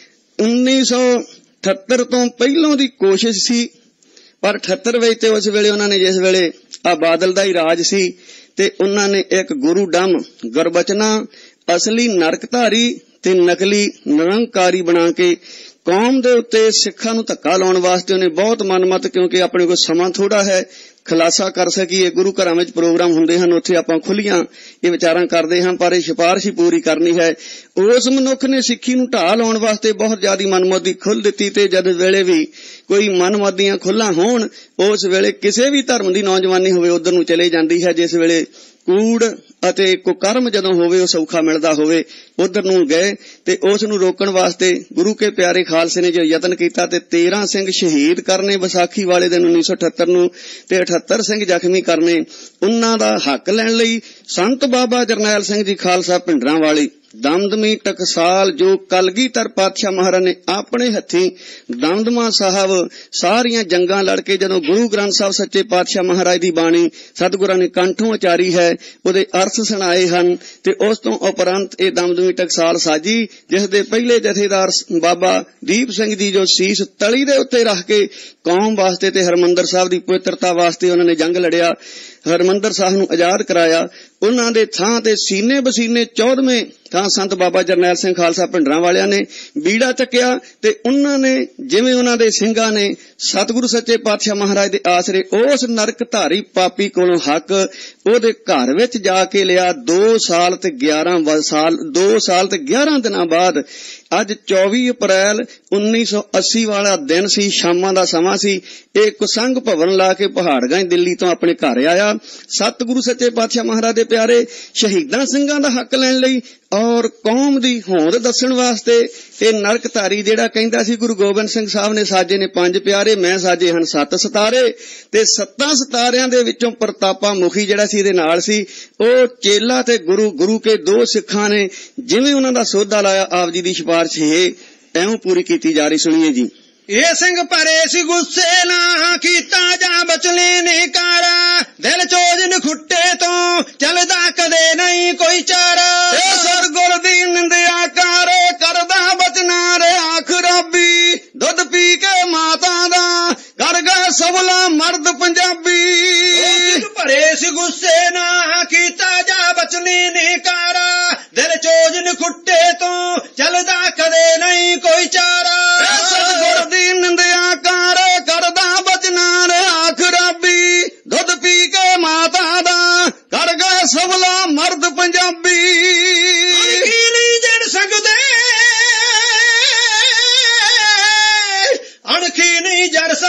ਉੱਨੀ ਸੌ ਅਠੱਤਰ ਤੋਂ ਪਹਿਲੋਂ ਦੀ ਕੋਸ਼ਿਸ਼ ਸੀ, ਪਰ ਅਠੱਤਰ ਵਿੱਚ ਤੇ ਉਸ ਵੇਲੇ ਉਹਨਾਂ ਨੇ, ਜਿਸ ਵੇਲੇ ਆ ਬਾਦਲ ਦਾ ਹੀ ਰਾਜ ਸੀ, ਤੇ ਉਹਨਾਂ ਨੇ ਇੱਕ ਗੁਰੂ ਡੰਮ ਗੁਰਬਚਨਾ ਅਸਲੀ ਨਰਕਧਾਰੀ ਤੇ ਨਕਲੀ ਨਿਰੰਕਾਰੀ ਬਣਾ ਕੇ ਕੌਮ ਦੇ ਉੱਤੇ ਸਿੱਖਾਂ ਨੂੰ ਧੱਕਾ ਲਾਉਣ ਵਾਸਤੇ ਉਹਨੇ ਬਹੁਤ ਮਨਮਤ, ਕਿਉਂਕਿ ਆਪਣੇ ਕੋਲ ਸਮਾਂ ਥੋੜਾ ਹੈ, ਖੁਲਾਸਾ ਕਰ ਸਕੀਏ। ਗੁਰੂ ਘਰਾਂ ਵਿੱਚ ਪ੍ਰੋਗਰਾਮ ਹੁੰਦੇ ਹਨ, ਉੱਥੇ ਆਪਾਂ ਖੁੱਲੀਆਂ ਇਹ ਵਿਚਾਰਾਂ ਕਰਦੇ ਹਾਂ, ਪਰ ਇਹ ਸਿਫਾਰਿਸ਼ ਹੀ ਪੂਰੀ ਕਰਨੀ ਹੈ। ਉਸ ਮਨੁੱਖ ਨੇ ਸਿੱਖੀ ਨੂੰ ਢਾਹ ਲਾਉਣ ਵਾਸਤੇ ਬਹੁਤ ਜ਼ਿਆਦਾ ਮਨਮੋਦੀ ਖੁੱਲ੍ਹ ਦਿੱਤੀ, ਤੇ ਜਦ ਵੇਲੇ ਵੀ ਕੋਈ ਮਨਮੋਦੀਆਂ ਖੁੱਲ੍ਹਾਂ ਹੋਣ, ਉਸ ਵੇਲੇ ਕਿਸੇ ਵੀ ਧਰਮ ਦੀ ਨੌਜਵਾਨੀ ਹੋਵੇ ਉਧਰ ਨੂੰ ਚਲੇ ਜਾਂਦੀ ਹੈ। ਜਿਸ ਵੇਲੇ ਕੂੜ ਅਤੇ ਕੁਕਰਮ ਜਦੋਂ ਹੋਵੇ, ਉਹ ਸੌਖਾ ਮਿਲਦਾ ਹੋਵੇ, ਉਧਰ ਨੂੰ ਗਏ। ਤੇ ਉਸ ਨੂੰ ਰੋਕਣ ਵਾਸਤੇ ਗੁਰੂ ਕੇ ਪਿਆਰੇ ਖਾਲਸੇ ਨੇ ਜੋ ਯਤਨ ਕੀਤਾ ਤੇ ਤੇਰਾਂ ਸਿੰਘ ਸ਼ਹੀਦ ਕਰਨੇ ਵਿਸਾਖੀ ਵਾਲੇ ਦਿਨ ਉੱਨੀ ਸੌ ਅਠੱਤਰ ਨੂੰ, ਤੇ ਅਠੱਤਰ ਸਿੰਘ ਜ਼ਖਮੀ ਕਰਨੇ। ਉਹਨਾਂ ਦਾ ਹੱਕ ਲੈਣ ਲਈ ਸੰਤ ਬਾਬਾ ਜਰਨੈਲ ਸਿੰਘ ਜੀ ਖਾਲਸਾ ਭਿੰਡਰਾਂ ਵਾਲੀ ਦਮਦਮੀ ਟਕਸਾਲ, ਜੋ ਕਲਗੀਧਰ ਪਾਤਸ਼ਾਹ ਮਹਾਰਾਜ ਨੇ ਆਪਣੇ ਹੱਥੀਂ ਦਮਦਮਾ ਸਾਹਿਬ ਸਾਰੀਆਂ ਜੰਗਾਂ ਲੜ ਕੇ ਜਦੋਂ ਗੁਰੂ ਗ੍ਰੰਥ ਸਾਹਿਬ ਸੱਚੇ ਪਾਤਸ਼ਾਹ ਮਹਾਰਾਜ ਦੀ ਬਾਣੀ ਸਤਿਗੁਰਾਂ ਨੇ ਕੰਠੋਂ ਉਚਾਰੀ ਹੈ, ਉਹਦੇ ਅਰਥ ਸੁਣਾਏ ਹਨ। ਤੇ ਉਸ ਤੋਂ ਉਪਰੰਤ ਇਹ ਦਮਦਮੀ ਟਕਸਾਲ ਸਾਜੀ, ਜਿਸ ਦੇ ਪਹਿਲੇ ਜਥੇਦਾਰ ਬਾਬਾ ਦੀਪ ਸਿੰਘ ਜੀ ਜੋ ਸੀਸ ਤਲੀ ਦੇ ਉੱਤੇ ਰੱਖ ਕੇ ਕੌਮ ਵਾਸਤੇ ਤੇ ਹਰਿਮੰਦਰ ਸਾਹਿਬ ਦੀ ਪਵਿੱਤਰਤਾ ਵਾਸਤੇ ਉਹਨਾਂ ਨੇ ਜੰਗ ਲੜਿਆ, ਹਰਿਮੰਦਰ ਸਾਹਿਬ ਨੂੰ ਆਜ਼ਾਦ ਕਰਾਇਆ। ਉਹਨਾਂ ਦੇ ਥਾਂ ਤੇ ਸੀਨੇ ਬਸੀਨੇ ਚੌਦਵੇਂ ਥਾਂ ਸੰਤ ਬਾਬਾ ਜਰਨੈਲ ਸਿੰਘ ਖਾਲਸਾ ਭਿੰਡਰਾਂ ਵਾਲਿਆਂ ਨੇ ਬੀੜਾ ਚੱਕਿਆ, ਤੇ ਉਹਨਾਂ ਨੇ ਜਿਵੇਂ ਉਹਨਾਂ ਦੇ ਸਿੰਘਾਂ ਨੇ ਸਤਿਗੁਰੂ ਸੱਚੇ ਪਾਤਸ਼ਾਹ ਮਹਾਰਾਜ ਦੇ ਆਸਰੇ ਉਸ ਨਰਕ ਧਾਰੀ ਪਾਪੀ ਕੋਲੋਂ ਹੱਕ ਉਹਦੇ ਘਰ ਵਿੱਚ ਜਾ ਕੇ ਲਿਆ। ਦੋ ਸਾਲ ਤੇ ਗਿਆਰਾਂ ਸਾਲ ਦੋ ਸਾਲ ਤੇ ਗਿਆਰਾਂ ਦਿਨਾਂ ਬਾਅਦ ਅੱਜ ਚੌਵੀ ਅਪ੍ਰੈਲ ਉੱਨੀ ਸੌ ਅੱਸੀ ਵਾਲਾ ਦਿਨ ਸੀ, ਸ਼ਾਮਾਂ ਦਾ ਸਮਾਂ ਸੀ। ਇਹ ਕੁਸੰਗ ਭਵਨ ਲਾ ਕੇ ਪਹਾੜਗੰਜ ਦਿੱਲੀ ਤੋਂ ਆਪਣੇ ਘਰ ਆਇਆ। ਸਤਿਗੁਰੂ ਸੱਚੇ ਪਾਤਸ਼ਾਹ ਮਹਾਰਾਜ ਦੇ ਪਿਆਰੇ ਸ਼ਹੀਦਾਂ ਸਿੰਘਾਂ ਦਾ ਹੱਕ ਲੈਣ ਲਈ ਔਰ ਕੌਮ ਦੀ ਹੋਂਦ ਦੱਸਣ ਵਾਸਤੇ ਇਹ ਨਰਕਧਾਰੀ ਜਿਹੜਾ ਕਹਿੰਦਾ ਸੀ ਗੁਰੂ ਗੋਬਿੰਦ ਸਿੰਘ ਸਾਹਿਬ ਨੇ ਸਾਜੇ ਨੇ ਪੰਜ ਪਿਆਰੇ, ਮੈਂ ਸਾਜੇ ਹਨ ਸੱਤ ਸਿਤਾਰੇ, ਤੇ ਸੱਤਾਂ ਸਿਤਾਰਿਆਂ ਦੇ ਵਿੱਚੋਂ ਪ੍ਰਤਾਪਾ ਮੁਖੀ ਜਿਹੜਾ ਸੀ ਇਹਦੇ ਨਾਲ ਸੀ, ਉਹ ਚੇਲਾ ਤੇ ਗੁਰੂ ਗੁਰੂ ਕੇ ਦੋ ਸਿੱਖਾਂ ਨੇ ਜਿਵੇਂ ਉਹਨਾਂ ਦਾ ਸੋਧਾ ਲਾਇਆ, ਆਪ ਜੀ ਦੀ ਸਿਫਾਰਿਸ਼ ਇਹ ਐਉਂ ਪੂਰੀ ਕੀਤੀ ਜਾ ਰਹੀ। ਸੁਣੀਏ ਜੀ। ਇਹ ਸਿੰਘ ਭਰੇ ਸੀ ਗੁੱਸੇ ਨਾ ਕੀਤਾ ਜਾਂ ਬਚਲੇ ਨੇ ਕਾਰਾ, ਦਿਲ ਚੋਜਨ ਖੁੱਟੇ ਤੋਂ ਚੱਲਦਾ ਕਦੇ ਨਹੀਂ ਕੋਈ ਚਾਰਾ। ਇਹ ਸਰਗੁਰ ਦੀ ਨਿੰਦਿਆ ਕਰ ਕਰਦਾ ਬਚਨਾ ਰਿਹਾ ਖਰਾਬੀ, ਦੁੱਧ ਪੀ ਕੇ ਮਾਤਾ ਦਾ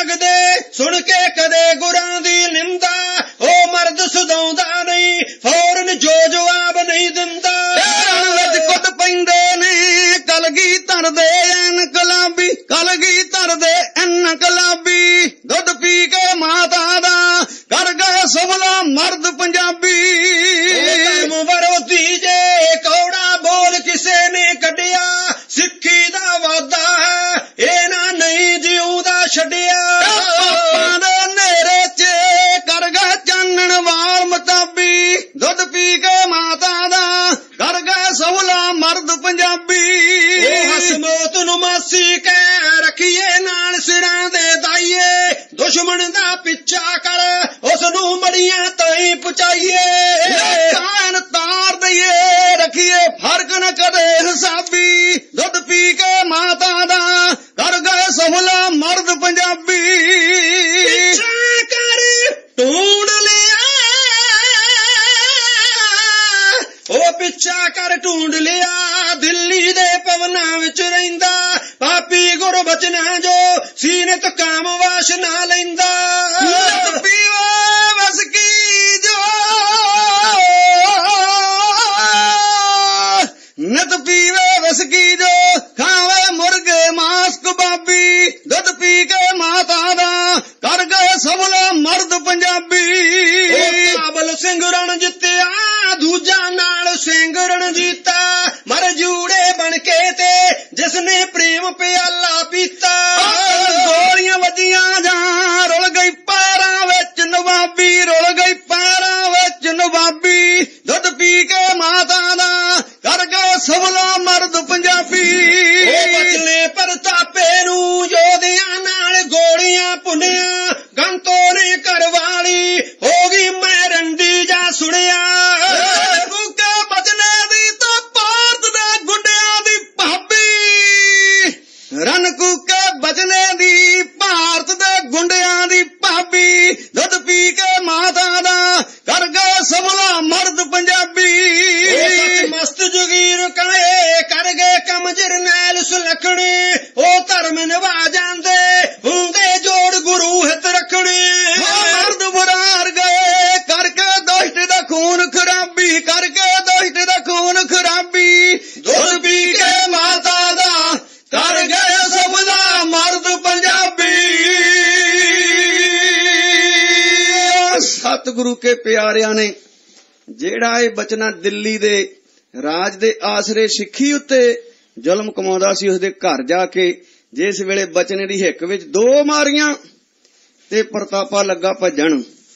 ਲੱਗਦੇ ਸੁਣ ਕੇ ਕਦੇ ਗੁਰਾਂ ਦੀ ਨਿੰਦਾ, ਉਹ ਮਰਦ ਸਦਾਉਂਦਾ ਨਹੀਂ ਫੌਰਨ ਜੋ ਜਵਾਬ ਨਹੀਂ ਦਿੰਦਾ। ਵਿੱਚ ਕੁੱਟ ਪੈਂਦੇ ਨੇ ਕਲਗੀ ਧਰਦੇ ਇਨਕਲਾਬੀ, ਕਲਗੀ ਧਰਦੇ ਇਨਕਲਾਬੀ, ਦੁੱਧ ਪੀ ਕੇ ਮਾਤਾ ਦਾ ਕਰ ਗਏ ਸਬਲਾ ਮਰਦ ਪੰਜਾਬੀ। ਧਰਮ ਵਿਰੋਧੀ ਜੇ ਕੌੜਾ ਬੋਲ ਕਿਸੇ ਨੇ ਕੱਢਿਆ, ਸਿੱਖੀ ਦਾ ਵਾਦਾ ਹੈ ਇਹਨਾਂ ਨਹੀਂ ਜਿਉਂਦਾ ਛੱਡਿਆ। ਪਾਪਾਂ ਦੇ ਨੇਰੇ ਚ ਕਰ ਗਏ ਚਾਨਣ ਵਾਲ ਮਤਾਬੀ, ਦੁੱਧ ਪੀ ਕੇ ਮਾਤਾ ਦਾ ਕਰ ਗਏ ਸਬਲਾ ਮਰਦ ਪੰਜਾਬੀ। ਉਹ ਹਸਮੌਤ ਨੂੰ ਮਾਸੀ ਕਹਿ ਰੱਖੀਏ ਨਾਲ ਸਿਰਾਂ ਦੇ ਦਾਈਏ, ਦੁਸ਼ਮਣ ਦਾ ਪਿੱਛਾ ਕਰ ਉਸ ਨੂੰ ਮੜੀਆਂ ਤਾਈਂ ਪਹੁੰਚਾਈਏ। ਕਾਨ ਤਾਰ ਦਈਏ ਰੱਖੀਏ ਫਰਕ ਨਾ ਕਦੇ ਹਿਸਾਬੀ, ਦੁੱਧ ਪੀ ਕੇ ਮਾਤਾ ਦਾ ਕਰ ਗਏ ਸਫਲਾ ਮਰਦ ਪੰਜਾਬੀ। ਪਿੱਛਾ ਕਰ ਢੂੰਡ ਲਿਆ, ਉਹ ਪਿੱਛਾ ਕਰ ਢੂੰਡ ਲਿਆ, ਦਿੱਲੀ ਦੇ ਭਵਨਾਂ ਵਿੱਚ ਰਹਿੰਦਾ ਪਾਪੀ ਗੁਰਬਚਨਾਂ ਜੋ ਸੀਨੇ ਤੋਂ ਕਾਮ ਵਾਸ਼ਨਾ ਲੈਂਦਾ। ਪੀਵੇ ਵਸਕੀ ਜੋ ਨਿਤ ਪੀਵੇ ਵਸਕੀ ਜੋ ਖਾਵੇ ਮੁਰਗੇ ਮਾਸ ਕਬਾਬੀ, ਦੁੱਧ ਪੀ ਕੇ ਮਾਤਾ ਦਾ ਕਰ ਗਏ ਸਬਲਾ ਮਰਦ ਪੰਜਾਬੀ। ਕਾਬਲ ਸਿੰਘ ਰਣ ਜਿੱਤਿਆ ਦੂਜਾ ਨਾਲ ਸਿੰਘ ਰਣ ਜੀਤਾ, ਮਰ ਜੂੜੇ ਬਣ ਕੇ ਤੇ ਜਿਸਨੇ ਪ੍ਰੇਮ ਪਿਆਲਾ ਪੀਤਾ। ਗੋਲੀਆਂ ਵੱਜੀਆਂ ਜਾਂ ਰੁਲ ਗਈ ਪੈਰਾਂ ਵਿੱਚ ਨਵਾਬੀ, ਰੁਲ ਗਈ ਪੈਰਾਂ ਵਿੱਚ ਨਵਾਬੀ, ਦੁੱਧ ਪੀ ਕੇ ਮਾਤਾ ਦਾ ਕਰ ਗਏ ਸਬਲਾ ਮਰਦ ਪੰਜਾਬੀ। ਉਹ ਬਚਲੇ ਪ੍ਰਤਾਪੇ ਨੂੰ ਯੋਧਿਆਂ ਨਾਲ ਗੋਲੀਆਂ ਪੁੰਨਿਆ, ਗੰਤੋ ਨੇ ਘਰਵਾਲੀ ਹੋ ਗਈ ਮੈਂ ਰੰਡੀ ਜਾ ਸੁਣਿਆ। ਕੂਕੇ ਬਚਨੇ ਦੀ ਤਾਂ ਭਾਰਤ ਦੇ ਗੁੰਡਿਆਂ ਦੀ ਭਾਬੀ, ਰਨ ਕੂਕੇ ਬਚਨੇ ਦੀ ਭਾਰਤ ਦੇ ਗੁੰਡਿਆਂ ਦੀ ਭਾਬੀ, ਦੁੱਧ ਪੀ ਕੇ ਮਾਤਾ ਦਾ ਕਰ ਗਏ ਸਬਲਾ ਮਰਦ ਪੰਜਾਬੀ। ਮਸਤ ਜਗੀਰ ਕਾਏ ਕਰ ਗਏ ਕੰਮ ਜਰਨੈਲ ਸੁਲੱਖਣੇ, ਉਹ ਧਰਮ ਨਿਭਾ ਜਾਂਦੇ ਹੁੰਦੇ ਜੋੜ ਗੁਰੂ ਹਿੱਤ ਰੱਖਣੇ। ਮਰਦ ਬਰਾਰ ਗਏ ਕਰਕੇ ਦੁਸ਼ਟ ਦਾ ਖੂਨ ਖਰਾਬੀ, ਕਰਕੇ ਦੁਸ਼ਟ ਦਾ ਖੂਨ ਖਰਾਬੀ, ਦੁੱਧ ਪੀ ਕੇ ਮਾਤਾ ਦਾ ਕਰ ਗਏ ਸਬਲਾ ਮਰਦ ਪੰਜਾਬੀ। ਸਤਿਗੁਰੂ ਕੇ ਪਿਆਰਿਆਂ ਨੇ ਜਿਹੜਾ ਇਹ ਬਚਨਾ ਦਿੱਲੀ ਦੇ ਰਾਜ ਦੇ ਆਸਰੇ ਸਿੱਖੀ ਉੱਤੇ ਜ਼ੁਲਮ ਕਮਾਉਂਦਾ ਸੀ, ਉਸਦੇ ਘਰ ਜਾ ਕੇ ਜਿਸ ਵੇਲੇ ਬਚਨੇ ਦੀ ਹਿੱਕ ਵਿੱਚ ਦੋ ਮਾਰੀਆਂ ਤੇ ਪ੍ਰਤਾਪਾ ਲੱਗਾ ਭੱਜਣ,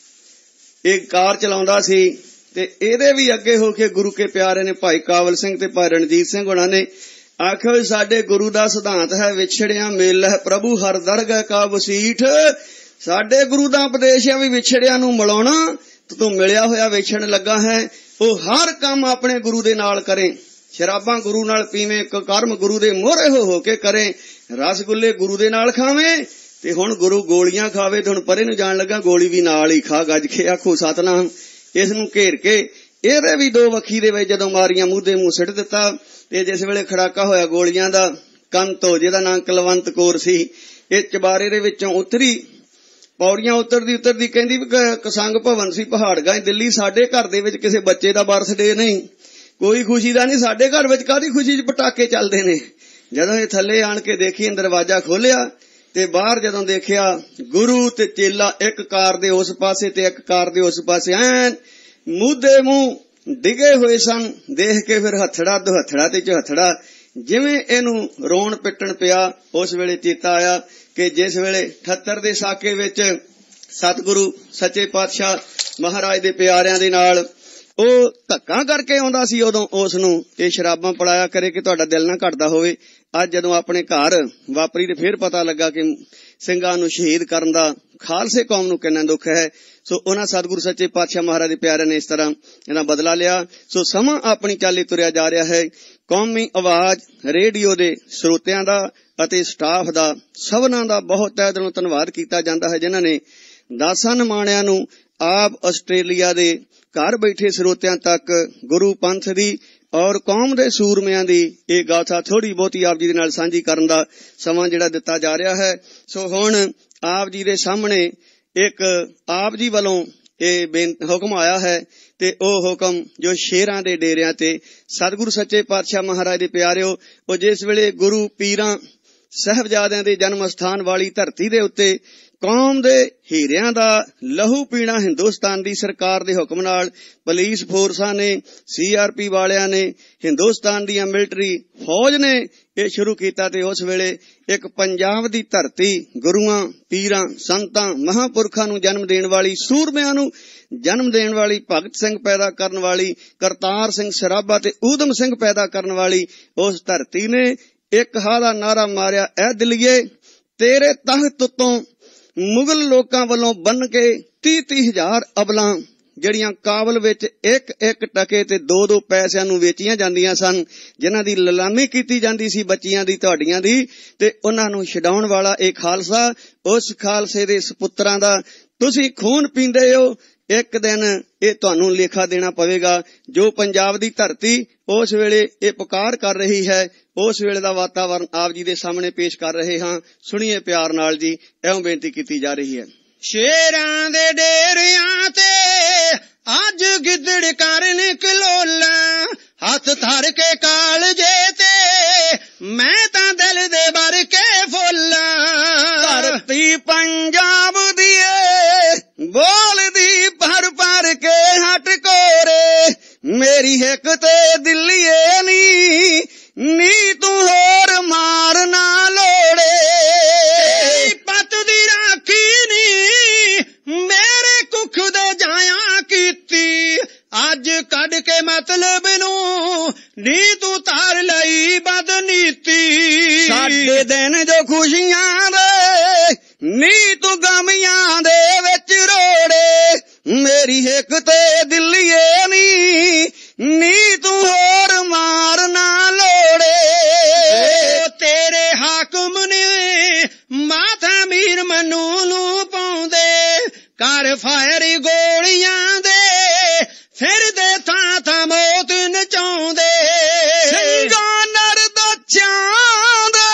ਇਹ ਕਾਰ ਚਲਾਉਂਦਾ ਸੀ ਤੇ ਇਹਦੇ ਵੀ ਅੱਗੇ ਹੋ ਕੇ ਗੁਰੂ ਕੇ ਪਿਆਰੇ ਨੇ ਭਾਈ ਕਾਬਲ ਸਿੰਘ ਤੇ ਭਾਈ ਰਣਜੀਤ ਸਿੰਘ ਹੋਣਾ ਨੇ ਆਖਿਆ ਸਾਡੇ ਗੁਰੂ ਦਾ ਸਿਧਾਂਤ ਹੈ ਵਿਛੜਿਆ ਮੇਲ ਹੈ ਪ੍ਰਭੂ ਹਰ ਦਰਗਹਿ ਕਾ ਵਸੀਠ। ਸਾਡੇ ਗੁਰੂ ਦਾ ਉਪਦੇਸ਼ ਹੈ ਵੀ ਵਿਛੜਿਆਂ ਨੂੰ ਮਿਲਾਉਣਾ, ਤੂੰ ਮਿਲਿਆ ਹੋਇਆ ਵੇਚਣ ਲੱਗਾ ਹੈ। ਉਹ ਹਰ ਕੰਮ ਆਪਣੇ ਗੁਰੂ ਦੇ ਨਾਲ ਕਰੇ, ਸ਼ਰਾਬਾਂ ਗੁਰੂ ਨਾਲ ਪੀਵੇਂ, ਕਰਮ ਗੁਰੂ ਦੇ ਮੋਹਰੇ ਹੋ ਹੋ ਕੇ ਕਰੇ, ਰਸਗੁੱਲੇ ਗੁਰੂ ਦੇ ਨਾਲ ਖਾਵੇਂ ਤੇ ਹੁਣ ਗੁਰੂ ਗੋਲੀਆਂ ਖਾਵੇ ਤੇ ਹੁਣ ਪਰੇ ਨੂੰ ਜਾਣ ਲੱਗਾ ਗੋਲੀ ਵੀ ਨਾਲ ਹੀ ਖਾ ਗੱਜ ਕੇ ਆਖੋ ਸਤਨਾਮ। ਇਸ ਨੂੰ ਘੇਰ ਕੇ ਇਹਦੇ ਵੀ ਦੋ ਵੱਖੀ ਦੇ ਵਿੱਚ ਜਦੋਂ ਮਾਰੀਆਂ ਮੂੰਹ ਦੇ ਮੂੰਹ ਸਿੱਟ ਦਿੱਤਾ ਤੇ ਜਿਸ ਵੇਲੇ ਖੜਾਕਾ ਹੋਇਆ ਗੋਲੀਆਂ ਦਾ ਕੰਤੋ ਜਿਹਦਾ ਨਾਂ ਕੁਲਵੰਤ ਕੌਰ ਸੀ, ਇਹ ਚਬਾਰੇ ਦੇ ਵਿੱਚੋਂ ਉਤਰੀ, ਪੌੜੀਆਂ ਉਤਰਦੀ ਉਤਰਦੀ ਕਹਿੰਦੀ ਵੀ ਕਸੰਗ ਭਵਨ ਸੀ ਪਹਾੜਗਾਂ ਦਿੱਲੀ, ਸਾਡੇ ਘਰ ਦੇ ਵਿੱਚ ਕਿਸੇ ਬੱਚੇ ਦਾ ਬਰਥਡੇ ਨਹੀਂ, ਕੋਈ ਖੁਸ਼ੀ ਦਾ ਨਹੀਂ, ਸਾਡੇ ਘਰ ਵਿੱਚ ਕਾਹਦੀ ਖੁਸ਼ੀ 'ਚ ਪਟਾਕੇ ਚੱਲਦੇ ਨੇ। ਜਦੋਂ ਇਹ ਥੱਲੇ ਆਣ ਕੇ ਦੇਖੀ ਦਰਵਾਜ਼ਾ ਖੋਲਿਆ ਤੇ ਬਾਹਰ ਜਦੋਂ ਦੇਖਿਆ ਗੁਰੂ ਤੇ ਚੇਲਾ ਇੱਕ ਕਾਰ ਦੇ ਉਸ ਪਾਸੇ ਤੇ ਇੱਕ ਕਾਰ ਦੇ ਉਸ ਪਾਸੇ ਐਨ ਮੂੰਹ ਦੇ ਮੂੰਹ ਡਿੱਗੇ ਹੋਏ ਸਨ। ਦੇਖ ਕੇ ਫਿਰ ਹੱਥੜਾ ਦੁਹੱਥੜਾ ਤੇ ਚਹੱਥੜਾ ਜਿਵੇਂ ਇਹਨੂੰ ਰੋਣ ਪਿੱਟਣ ਪਿਆ। ਉਸ ਵੇਲੇ ਚੇਤਾ ਆਇਆ ਕਿ ਜਿਸ ਵੇਲੇ ਅਠੱਤਰ ਦੇ ਸਾਕੇ ਵਿੱਚ ਸਤਿਗੁਰੂ ਸੱਚੇ ਪਾਤਸ਼ਾਹ ਮਹਾਰਾਜ ਦੇ ਪਿਆਰਿਆਂ ਦੇ ਨਾਲ ਉਹ ਧੱਕਾ ਕਰਕੇ ਆਉਂਦਾ ਸੀ, ਉਦੋਂ ਉਸ ਨੂੰ ਇਹ ਸ਼ਰਾਬਾਂ ਪੜਾਇਆ ਕਰੇ ਕਿ ਤੁਹਾਡਾ ਦਿਲ ਨਾ ਘਟਦਾ ਹੋਵੇ। ਅੱਜ ਜਦੋਂ ਆਪਣੇ ਘਰ ਵਾਪਰੀ ਤੇ ਫਿਰ ਪਤਾ ਲੱਗਾ ਕਿ ਸਿੰਘਾਂ ਨੂੰ ਸ਼ਹੀਦ ਕਰਨ ਦਾ ਖਾਲਸੇ ਕੌਮ ਨੂੰ ਕਿੰਨਾ ਦੁੱਖ ਹੈ। ਸੋ ਉਹਨਾਂ ਸਤਿਗੁਰੂ ਸੱਚੇ ਪਾਤਸ਼ਾਹ ਮਹਾਰਾਜ ਦੇ ਪਿਆਰਿਆਂ ਨੇ ਇਸ ਤਰ੍ਹਾਂ ਇਹਦਾ ਬਦਲਾ ਲਿਆ। ਸੋ ਸਮਾਂ ਆਪਣੀ ਚਾਲੀ ਤੁਰਿਆ ਜਾ ਰਿਹਾ ਹੈ। ਕੌਮੀ ਆਵਾਜ਼ ਰੇਡੀਓ ਦੇ ਸਰੋਤਿਆਂ ਦਾ ਅਤੇ ਸਟਾਫ ਦਾ ਸਭਨਾਂ ਦਾ ਬਹੁਤ ਤਹਿ ਦਿਲੋਂ ਧੰਨਵਾਦ ਕੀਤਾ ਜਾਂਦਾ ਹੈ, ਜਿਨ੍ਹਾਂ ਨੇ ਦਾਸਾਂ ਨਿਮਾਣਿਆਂ ਨੂੰ ਆਪ ਆਸਟ੍ਰੇਲੀਆ ਦੇ ਘਰ ਬੈਠੇ ਸਰੋਤਿਆਂ ਤੱਕ ਗੁਰੂ ਪੰਥ ਦੀ ਔਰ ਕੌਮ ਦੇ ਸੂਰਮਿਆਂ ਦੀ ਇਹ ਗਾਥਾ ਥੋੜੀ ਬਹੁਤੀ ਆਪ ਜੀ ਦੇ ਨਾਲ ਸਾਂਝੀ ਕਰਨ ਦਾ ਸਮਾਂ ਜਿਹੜਾ ਦਿੱਤਾ ਜਾ ਰਿਹਾ ਹੈ। ਸੋ ਹੁਣ ਆਪ ਜੀ ਦੇ ਸਾਹਮਣੇ ਇੱਕ ਆਪ ਜੀ ਵੱਲੋਂ ਇਹ ਹੁਕਮ ਆਇਆ ਹੈ ਤੇ ਉਹ ਹੁਕਮ ਜੋ ਸ਼ੇਰਾਂ ਦੇ ਡੇਰਿਆਂ ਤੇ ਸਤਿਗੁਰੂ ਸੱਚੇ ਪਾਤਸ਼ਾਹ ਮਹਾਰਾਜ ਦੇ ਪਿਆਰਿਓ, ਉਹ ਜਿਸ ਵੇਲੇ ਗੁਰੂ ਪੀਰਾਂ ਸਾਹਿਬਜ਼ਾਦਿਆਂ ਦੇ ਜਨਮ ਸਥਾਨ ਵਾਲੀ ਧਰਤੀ ਦੇ ਉੱਤੇ ਕੌਮ ਦੇ ਹੀਰਿਆਂ ਦਾ ਲਹੂ ਪੀਣਾ ਹਿੰਦੁਸਤਾਨ ਦੀ ਸਰਕਾਰ ਦੇ ਹੁਕਮ ਨਾਲ ਪੁਲਿਸ ਫੋਰਸਾਂ ਨੇ, ਸੀ ਆਰ ਪੀ ਵਾਲਿਆਂ ਨੇ, ਹਿੰਦੁਸਤਾਨ ਦੀਆਂ ਮਿਲਟਰੀ ਫੌਜ ਨੇ ਇਹ ਸ਼ੁਰੂ ਕੀਤਾ ਤੇ ਉਸ ਵੇਲੇ ਇੱਕ ਪੰਜਾਬ ਦੀ ਧਰਤੀ ਗੁਰੂਆਂ ਪੀਰਾਂ ਸੰਤਾਂ ਮਹਾਂਪੁਰਖਾਂ ਨੂੰ ਜਨਮ ਦੇਣ ਵਾਲੀ, ਸੂਰਮਿਆਂ ਨੂੰ ਜਨਮ ਦੇਣ ਵਾਲੀ, ਭਗਤ ਸਿੰਘ ਪੈਦਾ ਕਰਨ ਵਾਲੀ, ਕਰਤਾਰ ਸਿੰਘ ਸਰਾਭਾ ਤੇ ਊਧਮ ਸਿੰਘ ਪੈਦਾ ਕਰਨ ਵਾਲੀ ਉਸ ਧਰਤੀ ਨੇ ਇੱਕ ਹਾ ਦਾ ਨਾਰਾ ਮਾਰਿਆ, ਐ ਦਿੱਲੀਏ ਤੇਰੇ ਤਖਤ ਉੱਤੋਂ ਮੁਗਲ ਲੋਕਾਂ ਵੱਲੋਂ ਬੰਨ ਕੇ ਤੀਹ ਤੀਹ ਹਜ਼ਾਰ ਅਬਲਾਂ ਜਿਹੜੀਆਂ ਕਾਬਲ ਵਿੱਚ ਇੱਕ ਇੱਕ ਟਕੇ ਤੇ ਦੋ ਦੋ ਪੈਸਿਆਂ ਨੂੰ ਵੇਚੀਆਂ ਜਾਂਦੀਆਂ ਸਨ, ਜਿਨ੍ਹਾਂ ਦੀ ਨਿਲਾਮੀ ਕੀਤੀ ਜਾਂਦੀ ਸੀ ਬੱਚੀਆਂ ਦੀ, ਤੁਹਾਡੀਆਂ ਦੀ, ਤੇ ਉਹਨਾਂ ਨੂੰ ਛਡਾਉਣ ਵਾਲਾ ਇਹ ਖਾਲਸਾ, ਉਸ ਖਾਲਸੇ ਦੇ ਸਪੁੱਤਰਾਂ ਦਾ ਤੁਸੀਂ ਖੂਨ ਪੀਂਦੇ ਹੋ। ਇੱਕ ਦਿਨ ਇਹ ਤੁਹਾਨੂੰ ਲੇਖਾ ਦੇਣਾ ਪਵੇਗਾ। ਜੋ ਪੰਜਾਬ ਦੀ ਧਰਤੀ ਉਸ ਵੇਲੇ ਇਹ ਪੁਕਾਰ ਕਰ ਰਹੀ ਹੈ, ਉਸ ਵੇਲੇ ਦਾ ਵਾਤਾਵਰਨ ਆਪ ਜੀ ਦੇ ਸਾਹਮਣੇ ਪੇਸ਼ ਕਰ ਰਹੇ ਹਾਂ। ਸੁਣੀਏ ਪਿਆਰ ਨਾਲ ਜੀ, ਇਉਂ ਬੇਨਤੀ ਕੀਤੀ ਜਾ ਰਹੀ ਹੈ। ਸ਼ੇਰਾਂ ਦੇ ਡੇਰਿਆਂ ਤੇ ਅੱਜ ਗਿੱਦੜ ਕਰਨ ਕਲੋਲਾ, ਹੱਥ ਧਰ ਕੇ ਕਾਲਜੇ ਤੇ ਮੈਂ ਤਾਂ ਦਿਲ ਦੇ ਭਰ ਕੇ ਫੁੱਲਾਂ। ਧਰਤੀ ਪੰਜਾਬ ਦੀ ਏ ਬੋਲਦੀ ਭਰ ਭਰ ਕੇ ਹਟ ਕੋਰੇ, ਮੇਰੀ ਹਿੱਕ ਤੇ ਦਿੱਲੀਏ ਨੀ ਨੀ ਤੂੰ ਹੋਰ ਮਾਰ ਨਾ ਲੋੜੇ। ਪੱਤ ਦੀ ਰਾਖੀ ਨੀ ਮੇਰੇ ਕੁੱਖ ਦੇ ਜਾਇਆ ਕੀਤੀ, ਅੱਜ ਕੱਢ ਕੇ ਮਤਲਬ ਨੂੰ ਨੀ ਤੂੰ ਧਾਰ ਲਈ ਬਦਨੀਤੀ। ਸਾਡੇ ਦਿਨ ਜੋ ਖੁਸ਼ੀਆਂ ਦੇ ਨੀ ਤੂੰ ਗਮੀਆਂ ਦੇ ਵਿੱਚ ਰੋੜੇ, ਮੇਰੀ ਹਿੱਕ ਤੇ ਦਿੱਲੀਏ ਨੀ ਨੀ ਤੂੰ ਹੋਰ ਮਾਰ ਨਾ ਲੋੜੇ। ਉਹ ਤੇਰੇ ਹਾਕਮ ਨੇ ਮਾਥਾ ਮੀਰ ਮਨੂ ਨੂੰ ਪਾਉਂਦੇ, ਕਰ ਫਾਇਰ ਗੋਲੀਆਂ ਦੇ ਫਿਰਦੇ ਥਾਂ ਥਾਂ ਮੌਤ ਨਚਾਉਂਦੇ। ਸਿੰਘਾਂ ਨਰ ਦੋਛਾਂ ਦੇ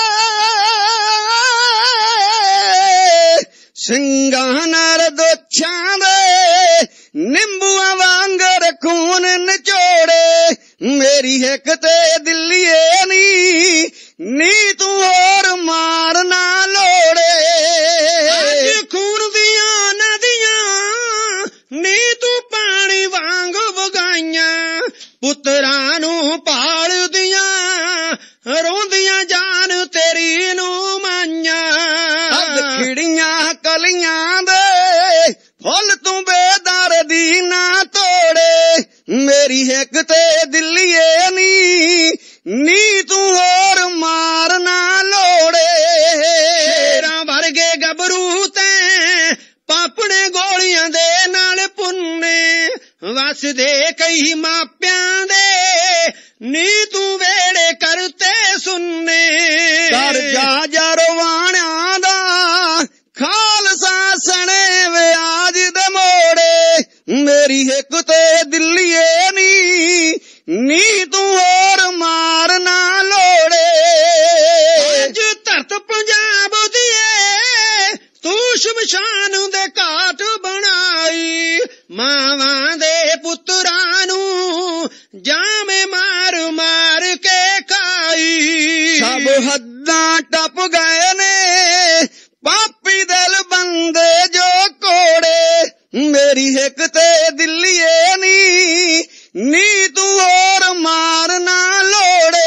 ਸਿੰਘਾਂ ਨਰ ਦੋਛਾਂ ਦੇ ਨਿੰਬੂਆਂ ਵਾਂਗਰ ਖੂਨ ਨਿਚੋੜੇ, ਮੇਰੀ ਹਿੱਕ ਤੇ ਦਿੱਲੀਏ ਨੀ ਨੀ ਤੂੰ ਹੋਰ ਮਾਰ ਨਾ ਲੋੜੇ। ਅੱਜ ਖੂਨ ਦੀਆਂ ਨਦੀਆਂ ਨੀ ਤੂੰ ਪਾਣੀ ਵਾਂਗ ਵਗਾਈਆਂ, ਪੁੱਤਰਾਂ ਨੂੰ ਪਾਲਦੀਆਂ ਰੋਂਦੀਆਂ ਜਾਨ ਤੇਰੀ ਨੂੰ ਮਾਈਆਂ। ਅੱਧ ਖਿੜੀਆਂ ਕਲੀਆਂ ਦੇ ਫੁੱਲ ਤੂੰ ਬੇਦਰਦੀ ਨਾ ਤੋੜੇ, ਮੇਰੀ ਹਿੱਕ ਤੇ ਦਿੱਲੀਏ ਨੀ ਨੀ ਤੂੰ ਹੋਰ ਮਾਰ ਨਾ ਲੋੜੇ। ਸ਼ੇਰਾਂ ਵਰਗੇ ਗੱਭਰੂ ਤੇ ਪਾਪਣੇ ਗੋਲੀਆਂ ਦੇ ਨਾਲ ਪੁੰਨੇ, ਵਸਦੇ ਕਈ ਮਾਪਿਆਂ ਦੇ ਨੀ ਤੂੰ ਵੇੜੇ ਕਰਤੇ ਸੁਣਨੇ। ਕਰ ਜਾ ਜਰਵਾਣਿਆਂ ਦਾ ਖਾਲਸਾ ਸਣੇ ਵਿਆਜ ਦੇ ਮੋੜੇ, ਮੇਰੀ ਹਿੱਕ ਤੇ ਦਿੱਲੀਏ ਨੀ ਨੀ ਤੂੰ ਹੋਰ ਮਾਰ ਨਾ ਲੋੜੇ। ਅੱਜ ਧਰਤ ਪੰਜਾਬ ਦੀ ਏ ਤੂੰ ਸ਼ਮਸ਼ਾਨ ਦੇ ਘਾਟ ਬਣਾਈ, ਮਾਵਾਂ ਦੇ ਪੁੱਤਰਾਂ ਨੂੰ ਜਾਮੇ ਮਾਰ ਮਾਰ ਕੇ ਖਾਈ। ਸਭ ਹੱਦਾਂ ਟੱਪ ਗਏ ਨੇ ਪਾਪੀ ਦਿਲ ਬੰਦੇ ਜੋ ਕੋੜੇ, ਮੇਰੀ ਹਿੱਕ ਤੇ ਦਿੱਲੀਏ ਨੀ ਨੀ ਤੂੰ ਹੋਰ ਮਾਰ ਨਾ ਲੋੜੇ।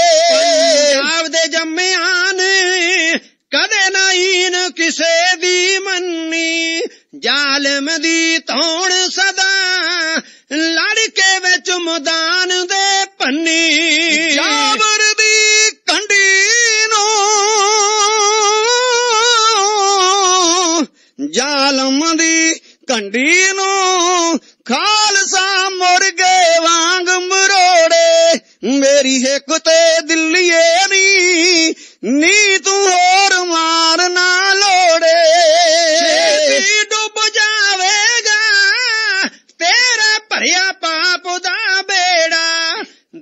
ਪੰਜਾਬ ਦੇ ਜੰਮਿਆਂ ਨੇ ਕਦੇ ਨਾ ਈਨ ਕਿਸੇ ਦੀ ਮੰਨੀ, ਜ਼ਾਲਮ ਦੀ ਧੌਣ ਸਦਾ ਲੜ ਕੇ ਵਿੱਚ ਮੈਦਾਨ ਦੇ ਪੰਨੀ। ਜਾਬਰ ਦੀ ਕੰਢੀ ਨੂੰ ਜ਼ਾਲਮ ਦੀ ਕੰਢੀ ਨੂੰ ਖਾਲਸਾ ਮੁਰਗੇ ਵਾਂਗ ਮਰੋੜੇ, ਮੇਰੀ ਹਿੱਕ ਤੇ ਦਿੱਲੀਏ ਨੀ ਨੀ ਤੂੰ ਹੋਰ ਮਾਰ ਨਾ ਲੋੜੇ। ਛੇਤੀ ਡੁੱਬ ਜਾਵੇਗਾ ਤੇਰਾ ਭਰਿਆ ਪਾਪ ਦਾ ਬੇੜਾ,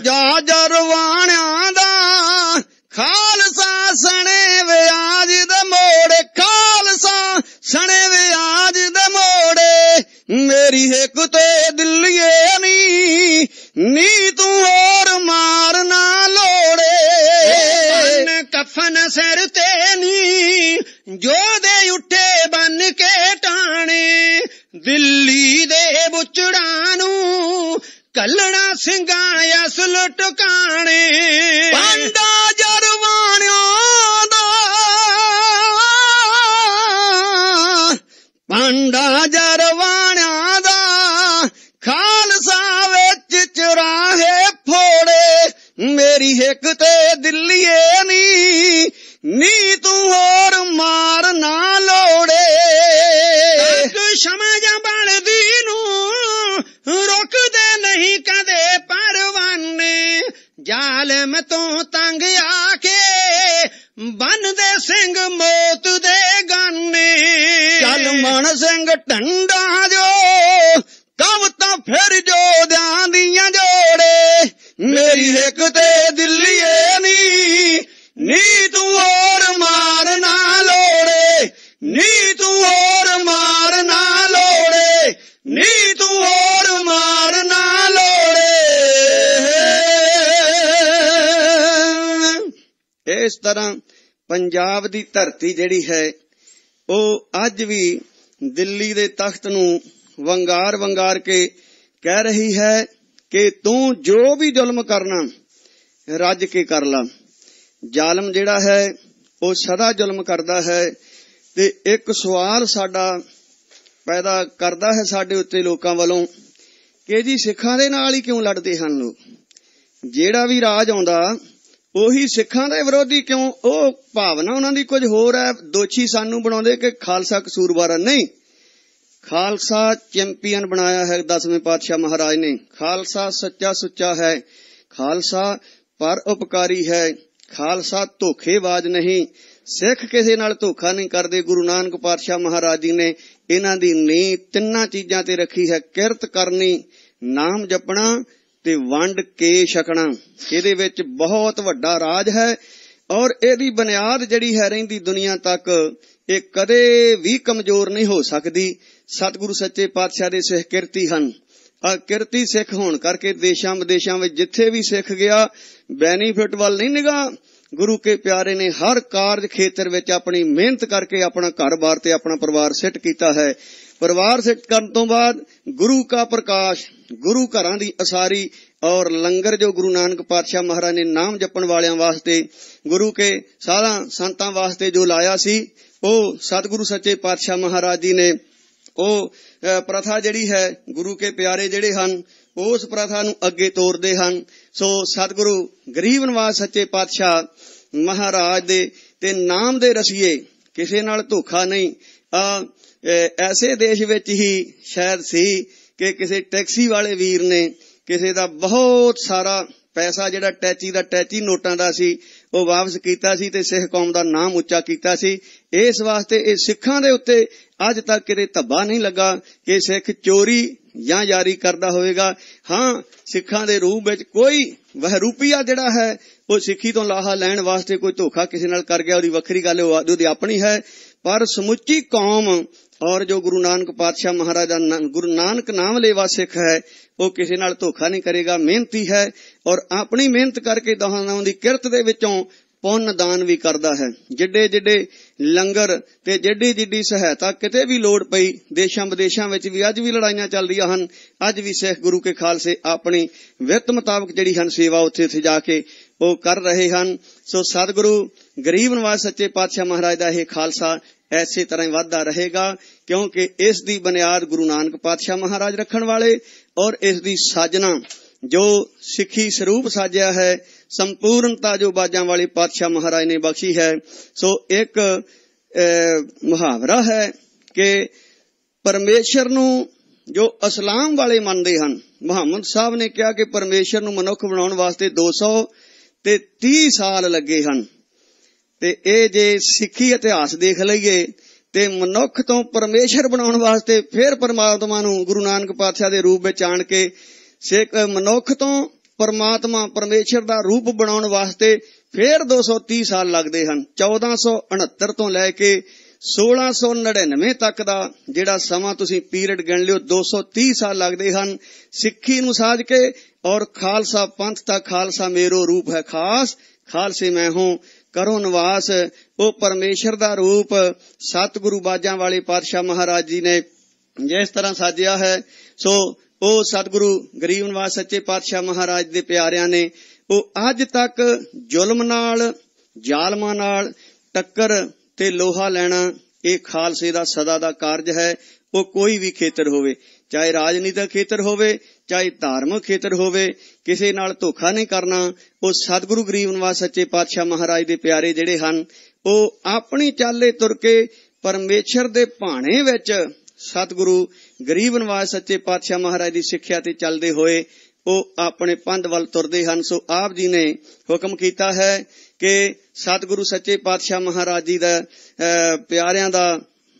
ਪੰਜਾ ਜਰਵਾਣਿਆਂ ਦਾ ਖਾਲਸਾ ਸਣੇ ਵਿਆਜ ਦੇ ਮੋੜੇ, ਖਾਲਸਾ ਸਣੇ ਵਿਆਜ ਦੇ ਮੋੜੇ। ਮੇਰੀ ਹਿੱਕ ਤੇ ਦਿੱਲੀਏ ਨੀ, ਨੀ ਤੂੰ ਹੋਰ ਮਾਰ ਨਾ ਲੋੜੇ। ਕਫਨ ਸਿਰ ਤੇ ਨੀ, ਜੋਧੇ ਉੱਠੇ ਬੰਨ ਕੇ ਟਾਣੇ, ਦਿੱਲੀ ਦੇ ਬੁੱਚੜਾਂ ਨੂੰ ਕੱਲਣਾ ਸਿੰਘਾਂ ਅਸਲ ਟਿਕਾਣੇ। ਪਾਂਡਾ ਜਰਵਾਣਿਆਂ ਦਾ, ਪਾਂਡਾ ਜਰਵਾਣਿਆਂ ਦਾ ਖਾਲਸਾ ਵਿੱਚ ਚੁਰਾਹੇ ਫੋੜੇ। ਮੇਰੀ ਹਿੱਕ ਤੇ ਦਿੱਲੀਏ ਨੀ, ਨੀ ਤੂੰ ਹੋਰ ਮਾਰ ਨਾ ਲੋੜੇ। ਸਮਝ ਬਲਦੀ ਨੂੰ ਰੁਕਦੇ ਨਹੀਂ ਕਦੇ ਪਰਵਾਨੇ, ਜ਼ਾਲਮ ਤੋਂ ਤੰਗ ਆ ਕੇ ਬੰਨਦੇ ਸਿੰਘ ਮੌਤ ਦੇ ਗਾਨੇ। ਚੱਲ ਮਨ ਸਿੰਘ ਢੰਡਾ ਜੋ ਕਬ ਤਾਂ ਫਿਰ ਜੋਧਿਆਂ ਦੀਆਂ ਜੋੜੇ। ਮੇਰੀ ਹਿੱਕ ਤੇ ਦਿੱਲੀਏ ਨੀ, ਨੀ ਤੂੰ ਹੋਰ ਮਾਰ ਨਾ ਲੋੜੇ, ਨੀ ਤੂੰ ਹੋਰ ਮਾਰ ਨਾ ਲੋੜੇ, ਨੀ ਤੂੰ ਹੋਰ ਮਾਰ ਨਾ ਲੋੜੇ। ਇਸ ਤਰ੍ਹਾਂ ਪੰਜਾਬ ਦੀ ਧਰਤੀ ਜਿਹੜੀ ਹੈ ਉਹ ਅੱਜ ਵੀ ਦਿੱਲੀ ਦੇ ਤਖਤ ਨੂੰ ਵੰਗਾਰ ਵੰਗਾਰ ਕੇ ਕਹਿ ਰਹੀ ਹੈ ਕਿ ਤੂੰ ਜੋ ਵੀ ਜ਼ੁਲਮ ਕਰਨਾ ਰੱਜ ਕੇ ਕਰ ਲਾ। ਜ਼ਾਲਮ ਜਿਹੜਾ ਹੈ ਉਹ ਸਦਾ ਜ਼ੁਲਮ ਕਰਦਾ ਹੈ। ਤੇ ਇੱਕ ਸਵਾਲ ਸਾਡਾ ਪੈਦਾ ਕਰਦਾ ਹੈ ਸਾਡੇ ਉੱਤੇ ਲੋਕਾਂ ਵੱਲੋਂ ਕਿ ਜੀ ਸਿੱਖਾਂ ਦੇ ਨਾਲ ਹੀ ਕਿਉਂ ਲੜਦੇ ਹਨ ਲੋਕ? ਜਿਹੜਾ ਵੀ ਰਾਜ ਆਉਂਦਾ ਉਹੀ ਸਿੱਖਾਂ ਦੇ ਵਿਰੋਧੀ ਕਿਉਂ? ਉਹ ਭਾਵਨਾ ਉਹਨਾਂ ਦੀ ਕੁਝ ਹੋਰ ਹੈ। ਦੋਸ਼ੀ ਸਾਨੂੰ ਬਣਾਉਂਦੇ ਕਿ ਖਾਲਸਾ ਕਸੂਰਵਾਰ ਨਹੀਂ। ਖਾਲਸਾ ਚੈਂਪੀਅਨ ਬਣਾਇਆ ਹੈ ਦਸਵੇਂ ਪਾਤਸ਼ਾਹ ਮਹਾਰਾਜ ਨੇ। ਖਾਲਸਾ ਸੱਚਾ ਸੁੱਚਾ ਹੈ, ਖਾਲਸਾ ਪਰ ਉਪਕਾਰੀ ਹੈ, ਖਾਲਸਾ ਧੋਖੇਬਾਜ਼ ਨਹੀਂ। ਸਿੱਖ ਕਿਸੇ ਨਾਲ ਧੋਖਾ ਨਹੀਂ ਕਰਦੇ। ਗੁਰੂ ਨਾਨਕ ਪਾਤਸ਼ਾਹ ਮਹਾਰਾਜ ਜੀ ਨੇ ਇਹਨਾਂ ਦੀ ਨੀਂਹ ਤਿੰਨਾਂ ਚੀਜ਼ਾਂ ਤੇ ਰੱਖੀ ਹੈ। ਕਿਰਤ ਕਰਨੀ, ਨਾਮ ਜਪਣਾ ਤੇ ਵੰਡ ਕੇ ਛਕਣਾ। ਇਹਦੇ ਵਿੱਚ ਬਹੁਤ ਵੱਡਾ ਰਾਜ ਹੈ ਔਰ ਇਹਦੀ ਬੁਨਿਆਦ ਜਿਹੜੀ ਹੈ ਰਹਿੰਦੀ ਦੁਨੀਆ ਤੱਕ, ਇਹ ਕਦੇ ਵੀ ਕਮਜ਼ੋਰ ਨਹੀਂ ਹੋ ਸਕਦੀ। ਸਤਿਗੁਰੂ ਸੱਚੇ ਪਾਤਸ਼ਾਹ ਦੇ ਸਿੱਖ ਕਿਰਤੀ ਹਨ। ਆ ਕਿਰਤੀ ਸਿੱਖ ਹੋਣ ਕਰਕੇ ਦੇਸ਼ਾਂ ਵਿਦੇਸ਼ਾਂ ਵਿੱਚ ਜਿੱਥੇ ਵੀ ਸਿੱਖ ਗਿਆ ਬੈਨੀਫਿਟ ਵੱਲ ਨਹੀਂ ਨਿਗਾਹ। ਗੁਰੂ ਕੇ ਪਿਆਰੇ ਨੇ ਹਰ ਕਾਰਜ ਖੇਤਰ ਵਿੱਚ ਆਪਣੀ ਮਿਹਨਤ ਕਰਕੇ ਆਪਣਾ ਘਰ-ਬਾਰ ਤੇ ਆਪਣਾ ਪਰਿਵਾਰ ਸਿੱਟ ਕੀਤਾ ਹੈ। ਪਰਿਵਾਰ ਸਿੱਟ ਕਰਨ ਤੋਂ ਬਾਅਦ ਗੁਰੂ ਕਾ ਪ੍ਰਕਾਸ਼, ਗੁਰੂ ਘਰਾਂ ਦੀ ਅਸਾਰੀ ਔਰ ਲੰਗਰ ਜੋ ਗੁਰੂ ਨਾਨਕ ਪਾਤਸ਼ਾਹ ਮਹਾਰਾਜ ਨੇ ਨਾਮ ਜਪਣ ਵਾਲਿਆਂ ਵਾਸਤੇ, ਗੁਰੂ ਕੇ ਸਾਧਾਂ ਸੰਤਾਂ ਵਾਸਤੇ ਜੋ ਲਾਇਆ ਸੀ, ਉਹ ਸਤਿਗੁਰੂ ਸੱਚੇ ਪਾਤਸ਼ਾਹ ਮਹਾਰਾਜ ਜੀ ਨੇ ਉਹ ਪ੍ਰਥਾ ਜਿਹੜੀ ਹੈ, ਗੁਰੂ ਕੇ ਪਿਆਰੇ ਜਿਹੜੇ ਹਨ ਉਸ ਪ੍ਰਥਾ ਨੂੰ ਅੱਗੇ ਤੋਰਦੇ ਹਨ। ਸੋ ਸਤਿਗੁਰੂ ਗਰੀਬ ਨਿਵਾਜ ਸੱਚੇ ਪਾਤਸ਼ਾਹ ਮਹਾਰਾਜ ਦੇ ਤੇ ਨਾਮ ਦੇ ਰਸੀਏ, ਕਿਸੇ ਨਾਲ ਧੋਖਾ ਨਹੀਂ। ਆ ਐਸੇ ਦੇਸ਼ ਵਿੱਚ ਹੀ ਸ਼ਾਇਦ ਸੀ ਕਿ ਕਿਸੇ ਟੈਕਸੀ ਵਾਲੇ ਵੀਰ ਨੇ ਕਿਸੇ ਦਾ ਬਹੁਤ ਸਾਰਾ ਪੈਸਾ ਜਿਹੜਾ ਟੈਚੀ ਦਾ ਟੈਚੀ ਨੋਟਾਂ ਦਾ ਸੀ ਉਹ ਵਾਪਸ ਕੀਤਾ ਸੀ ਤੇ ਸਿੱਖ ਕੌਮ ਦਾ ਨਾਮ ਉੱਚਾ ਕੀਤਾ ਸੀ। ਇਸ ਵਾਸਤੇ ਇਹ ਸਿੱਖਾਂ ਦੇ ਉੱਤੇ ਅੱਜ ਤੱਕ ਕਿਤੇ ਧੱਬਾ ਨਹੀਂ ਲੱਗਾ ਕਿ ਸਿੱਖ ਚੋਰੀ ਜਾਂ ਯਾਰੀ ਕਰਦਾ ਹੋਵੇਗਾ। ਹਾਂ, ਸਿੱਖਾਂ ਦੇ ਰੂਪ ਵਿੱਚ ਕੋਈ ਵਹਿਰੂਪੀਆ ਜਿਹੜਾ ਹੈ ਉਹ ਸਿੱਖੀ ਤੋਂ ਲਾਹਾ ਲੈਣ ਵਾਸਤੇ ਕੋਈ ਧੋਖਾ ਕਿਸੇ ਨਾਲ ਕਰ ਗਿਆ, ਉਹਦੀ ਵੱਖਰੀ ਗੱਲ, ਉਹ ਉਹਦੀ ਆਪਣੀ ਹੈ। ਪਰ ਸਮੁੱਚੀ ਕੌਮ ਔਰ ਜੋ ਗੁਰੂ ਨਾਨਕ ਪਾਤਸ਼ਾਹ ਮਹਾਰਾਜ ਦਾ ਗੁਰੂ ਨਾਨਕ ਨਾਮ ਲੇਵਾ ਸਿੱਖ ਹੈ ਉਹ ਕਿਸੇ ਨਾਲ ਧੋਖਾ ਨਹੀਂ ਕਰੇਗਾ, ਮਿਹਨਤੀ ਹੈ ਔਰ ਆਪਣੀ ਮਿਹਨਤ ਕਰਕੇ ਦਹਾਂ ਦੀ ਕਿਰਤ ਦੇ ਵਿੱਚੋਂ ਪੁੰਨ ਦਾਨ ਵੀ ਕਰਦਾ ਹੈ। ਜਿੱਡੇ ਜਿੱਡੇ ਲੰਗਰ ਤੇ ਜਿੱਡੀ ਜਿੱਡੀ ਸਹਾਇਤਾ ਕਿਤੇ ਵੀ ਲੋੜ ਪਈ, ਦੇਸ਼ਾਂ ਵਿਦੇਸ਼ਾਂ ਵਿੱਚ ਵੀ ਅੱਜ ਵੀ ਲੜਾਈਆਂ ਚੱਲ ਰਹੀਆਂ ਹਨ। ਅੱਜ ਵੀ ਸਿੱਖ ਗੁਰੂ ਕੇ ਖਾਲਸੇ ਆਪਣੀ ਵਿੱਤ ਮੁਤਾਬਕ ਜਿਹੜੀ ਹਨ ਸੇਵਾ ਉੱਥੇ ਉੱਥੇ ਜਾ ਕੇ ਉਹ ਕਰ ਰਹੇ ਹਨ। ਸੋ ਸਤਿਗੁਰੂ ਗਰੀਬ ਨਿਵਾਜ ਸੱਚੇ ਪਾਤਸ਼ਾਹ ਮਹਾਰਾਜ ਦਾ ਇਹ ਖਾਲਸਾ ਐਸੇ ਤਰ੍ਹਾਂ ਹੀ ਵੱਧਦਾ ਰਹੇਗਾ, ਕਿਉਂਕਿ ਇਸ ਦੀ ਬੁਨਿਆਦ ਗੁਰੂ ਨਾਨਕ ਪਾਤਸ਼ਾਹ ਮਹਾਰਾਜ ਰੱਖਣ ਵਾਲੇ ਔਰ ਇਸ ਦੀ ਸਾਜਨਾ ਜੋ ਸਿੱਖੀ ਸਰੂਪ ਸਾਜਿਆ ਹੈ, ਸੰਪੂਰਨਤਾ ਜੋ ਬਾਜਾਂ ਵਾਲੇ ਪਾਤਸ਼ਾਹ ਮਹਾਰਾਜ ਨੇ ਬਖਸ਼ੀ ਹੈ। ਸੋ ਇੱਕ ਮੁਹਾਵਰਾ ਹੈ ਕਿ ਪਰਮੇਸ਼ਰ ਨੂੰ ਜੋ ਇਸਲਾਮ ਵਾਲੇ ਮੰਨਦੇ ਹਨ, ਮੁਹੰਮਦ ਸਾਹਿਬ ਨੇ ਕਿਹਾ ਕਿ ਪਰਮੇਸ਼ਰ ਨੂੰ ਮਨੁੱਖ ਬਣਾਉਣ ਵਾਸਤੇ ਦੋ ਸੌ ਤੇ ਤੀਹ ਸਾਲ ਲੱਗੇ ਹਨ। ਤੇ ਇਹ ਜੇ ਸਿੱਖੀ ਇਤਿਹਾਸ ਦੇਖ ਲਈਏ ਤੇ ਮਨੁੱਖ ਤੋਂ ਪਰਮੇਸ਼ਰ ਬਣਾਉਣ ਵਾਸਤੇ ਫਿਰ ਪਰਮਾਤਮਾ ਨੂੰ ਗੁਰੂ ਨਾਨਕ ਪਾਤਸ਼ਾਹ ਦੇ ਰੂਪ ਵਿੱਚ ਆਣ ਕੇ ਸਿੱਖ ਮਨੁੱਖ ਤੋਂ ਪਰਮਾਤਮਾ ਪਰਮੇਸ਼ਰ ਦਾ ਰੂਪ ਬਣਾਉਣ ਵਾਸਤੇ ਫੇਰ ਦੋ ਸੌ ਤੀਹ ਸਾਲ ਲੱਗਦੇ ਹਨ। ਚੌਦਾਂ ਸੌ ਉਨੱਤਰ ਤੋਂ ਲੈ ਕੇ ਸੋਲਾਂ ਸੌ ਨੜਿਨਵੇਂ ਤੱਕ ਦਾ ਜਿਹੜਾ ਸਮਾਂ ਤੁਸੀਂ ਪੀਰੀਅਡ ਗਿਣ ਲਿਓ, ਦੋ ਸੌ ਤੀਹ ਸਾਲ ਲੱਗਦੇ ਹਨ ਸਿੱਖੀ ਨੂੰ ਸਾਜ ਕੇ। ਔਰ ਖਾਲਸਾ ਪੰਥ ਦਾ ਖਾਲਸਾ ਮੇਰੋ ਰੂਪ ਹੈ ਖਾਸ, ਖਾਲਸੇ ਮੈਂ ਹੂੰ ਕਰੋ ਨਿਵਾਸ। ਉਹ ਪਰਮੇਸ਼ਰ ਦਾ ਰੂਪ ਸਤਿਗੁਰੂ ਬਾਜਾਂ ਵਾਲੇ ਪਾਤਸ਼ਾਹ ਮਹਾਰਾਜ ਜੀ ਨੇ ਜਿਸ ਤਰ੍ਹਾਂ ਸਾਜਿਆ ਹੈ, ਸੋ ਉਹ ਸਤਿਗੁਰੂ ਗਰੀਬ ਨਿਵਾਸ ਸੱਚੇ ਪਾਤਸ਼ਾਹ ਮਹਾਰਾਜ ਦੇ ਪਿਆਰਿਆਂ ਨੇ ਉਹ ਅੱਜ ਤੱਕ ਜ਼ੁਲਮ ਨਾਲ, ਜ਼ਾਲਮਾਂ ਨਾਲ ਟੱਕਰ ਤੇ ਲੋਹਾ ਲੈਣਾ ਇਹ ਖਾਲਸੇ ਦਾ ਸਦਾ ਦਾ ਕਾਰਜ ਹੈ। ਉਹ ਕੋਈ ਵੀ ਖੇਤਰ ਹੋਵੇ, ਚਾਹੇ ਰਾਜਨੀਤਿਕ ਖੇਤਰ ਹੋਵੇ, ਚਾਹੇ ਧਾਰਮਿਕ ਖੇਤਰ ਹੋਵੇ, ਕਿਸੇ ਨਾਲ ਧੋਖਾ ਨਹੀਂ ਕਰਨਾ। ਉਹ ਸਤਿਗੁਰੂ ਗਰੀਬ ਨਿਵਾਸ ਸੱਚੇ ਪਾਤਸ਼ਾਹ ਮਹਾਰਾਜ ਦੇ ਪਿਆਰੇ ਜਿਹੜੇ ਹਨ ਉਹ ਆਪਣੀ ਚਾਲੇ ਤੁਰ ਕੇ ਪਰਮੇਸ਼ਰ ਦੇ ਭਾਣੇ ਵਿੱਚ ਸਤਿਗੁਰੂ ਗਰੀਬ ਨਿਵਾਸ ਸੱਚੇ ਪਾਤਸ਼ਾਹ ਮਹਾਰਾਜ ਦੀ ਸਿੱਖਿਆ ਤੇ ਚੱਲਦੇ ਹੋਏ ਉਹ ਆਪਣੇ ਪੰਥ ਵੱਲ ਤੁਰਦੇ ਹਨ। ਸੋ ਆਪ ਜੀ ਨੇ ਹੁਕਮ ਕੀਤਾ ਹੈ ਕਿ ਸਤਿਗੁਰੂ ਸੱਚੇ ਪਾਤਸ਼ਾਹ ਮਹਾਰਾਜ ਜੀ ਦਾ ਪਿਆਰਿਆਂ ਦਾ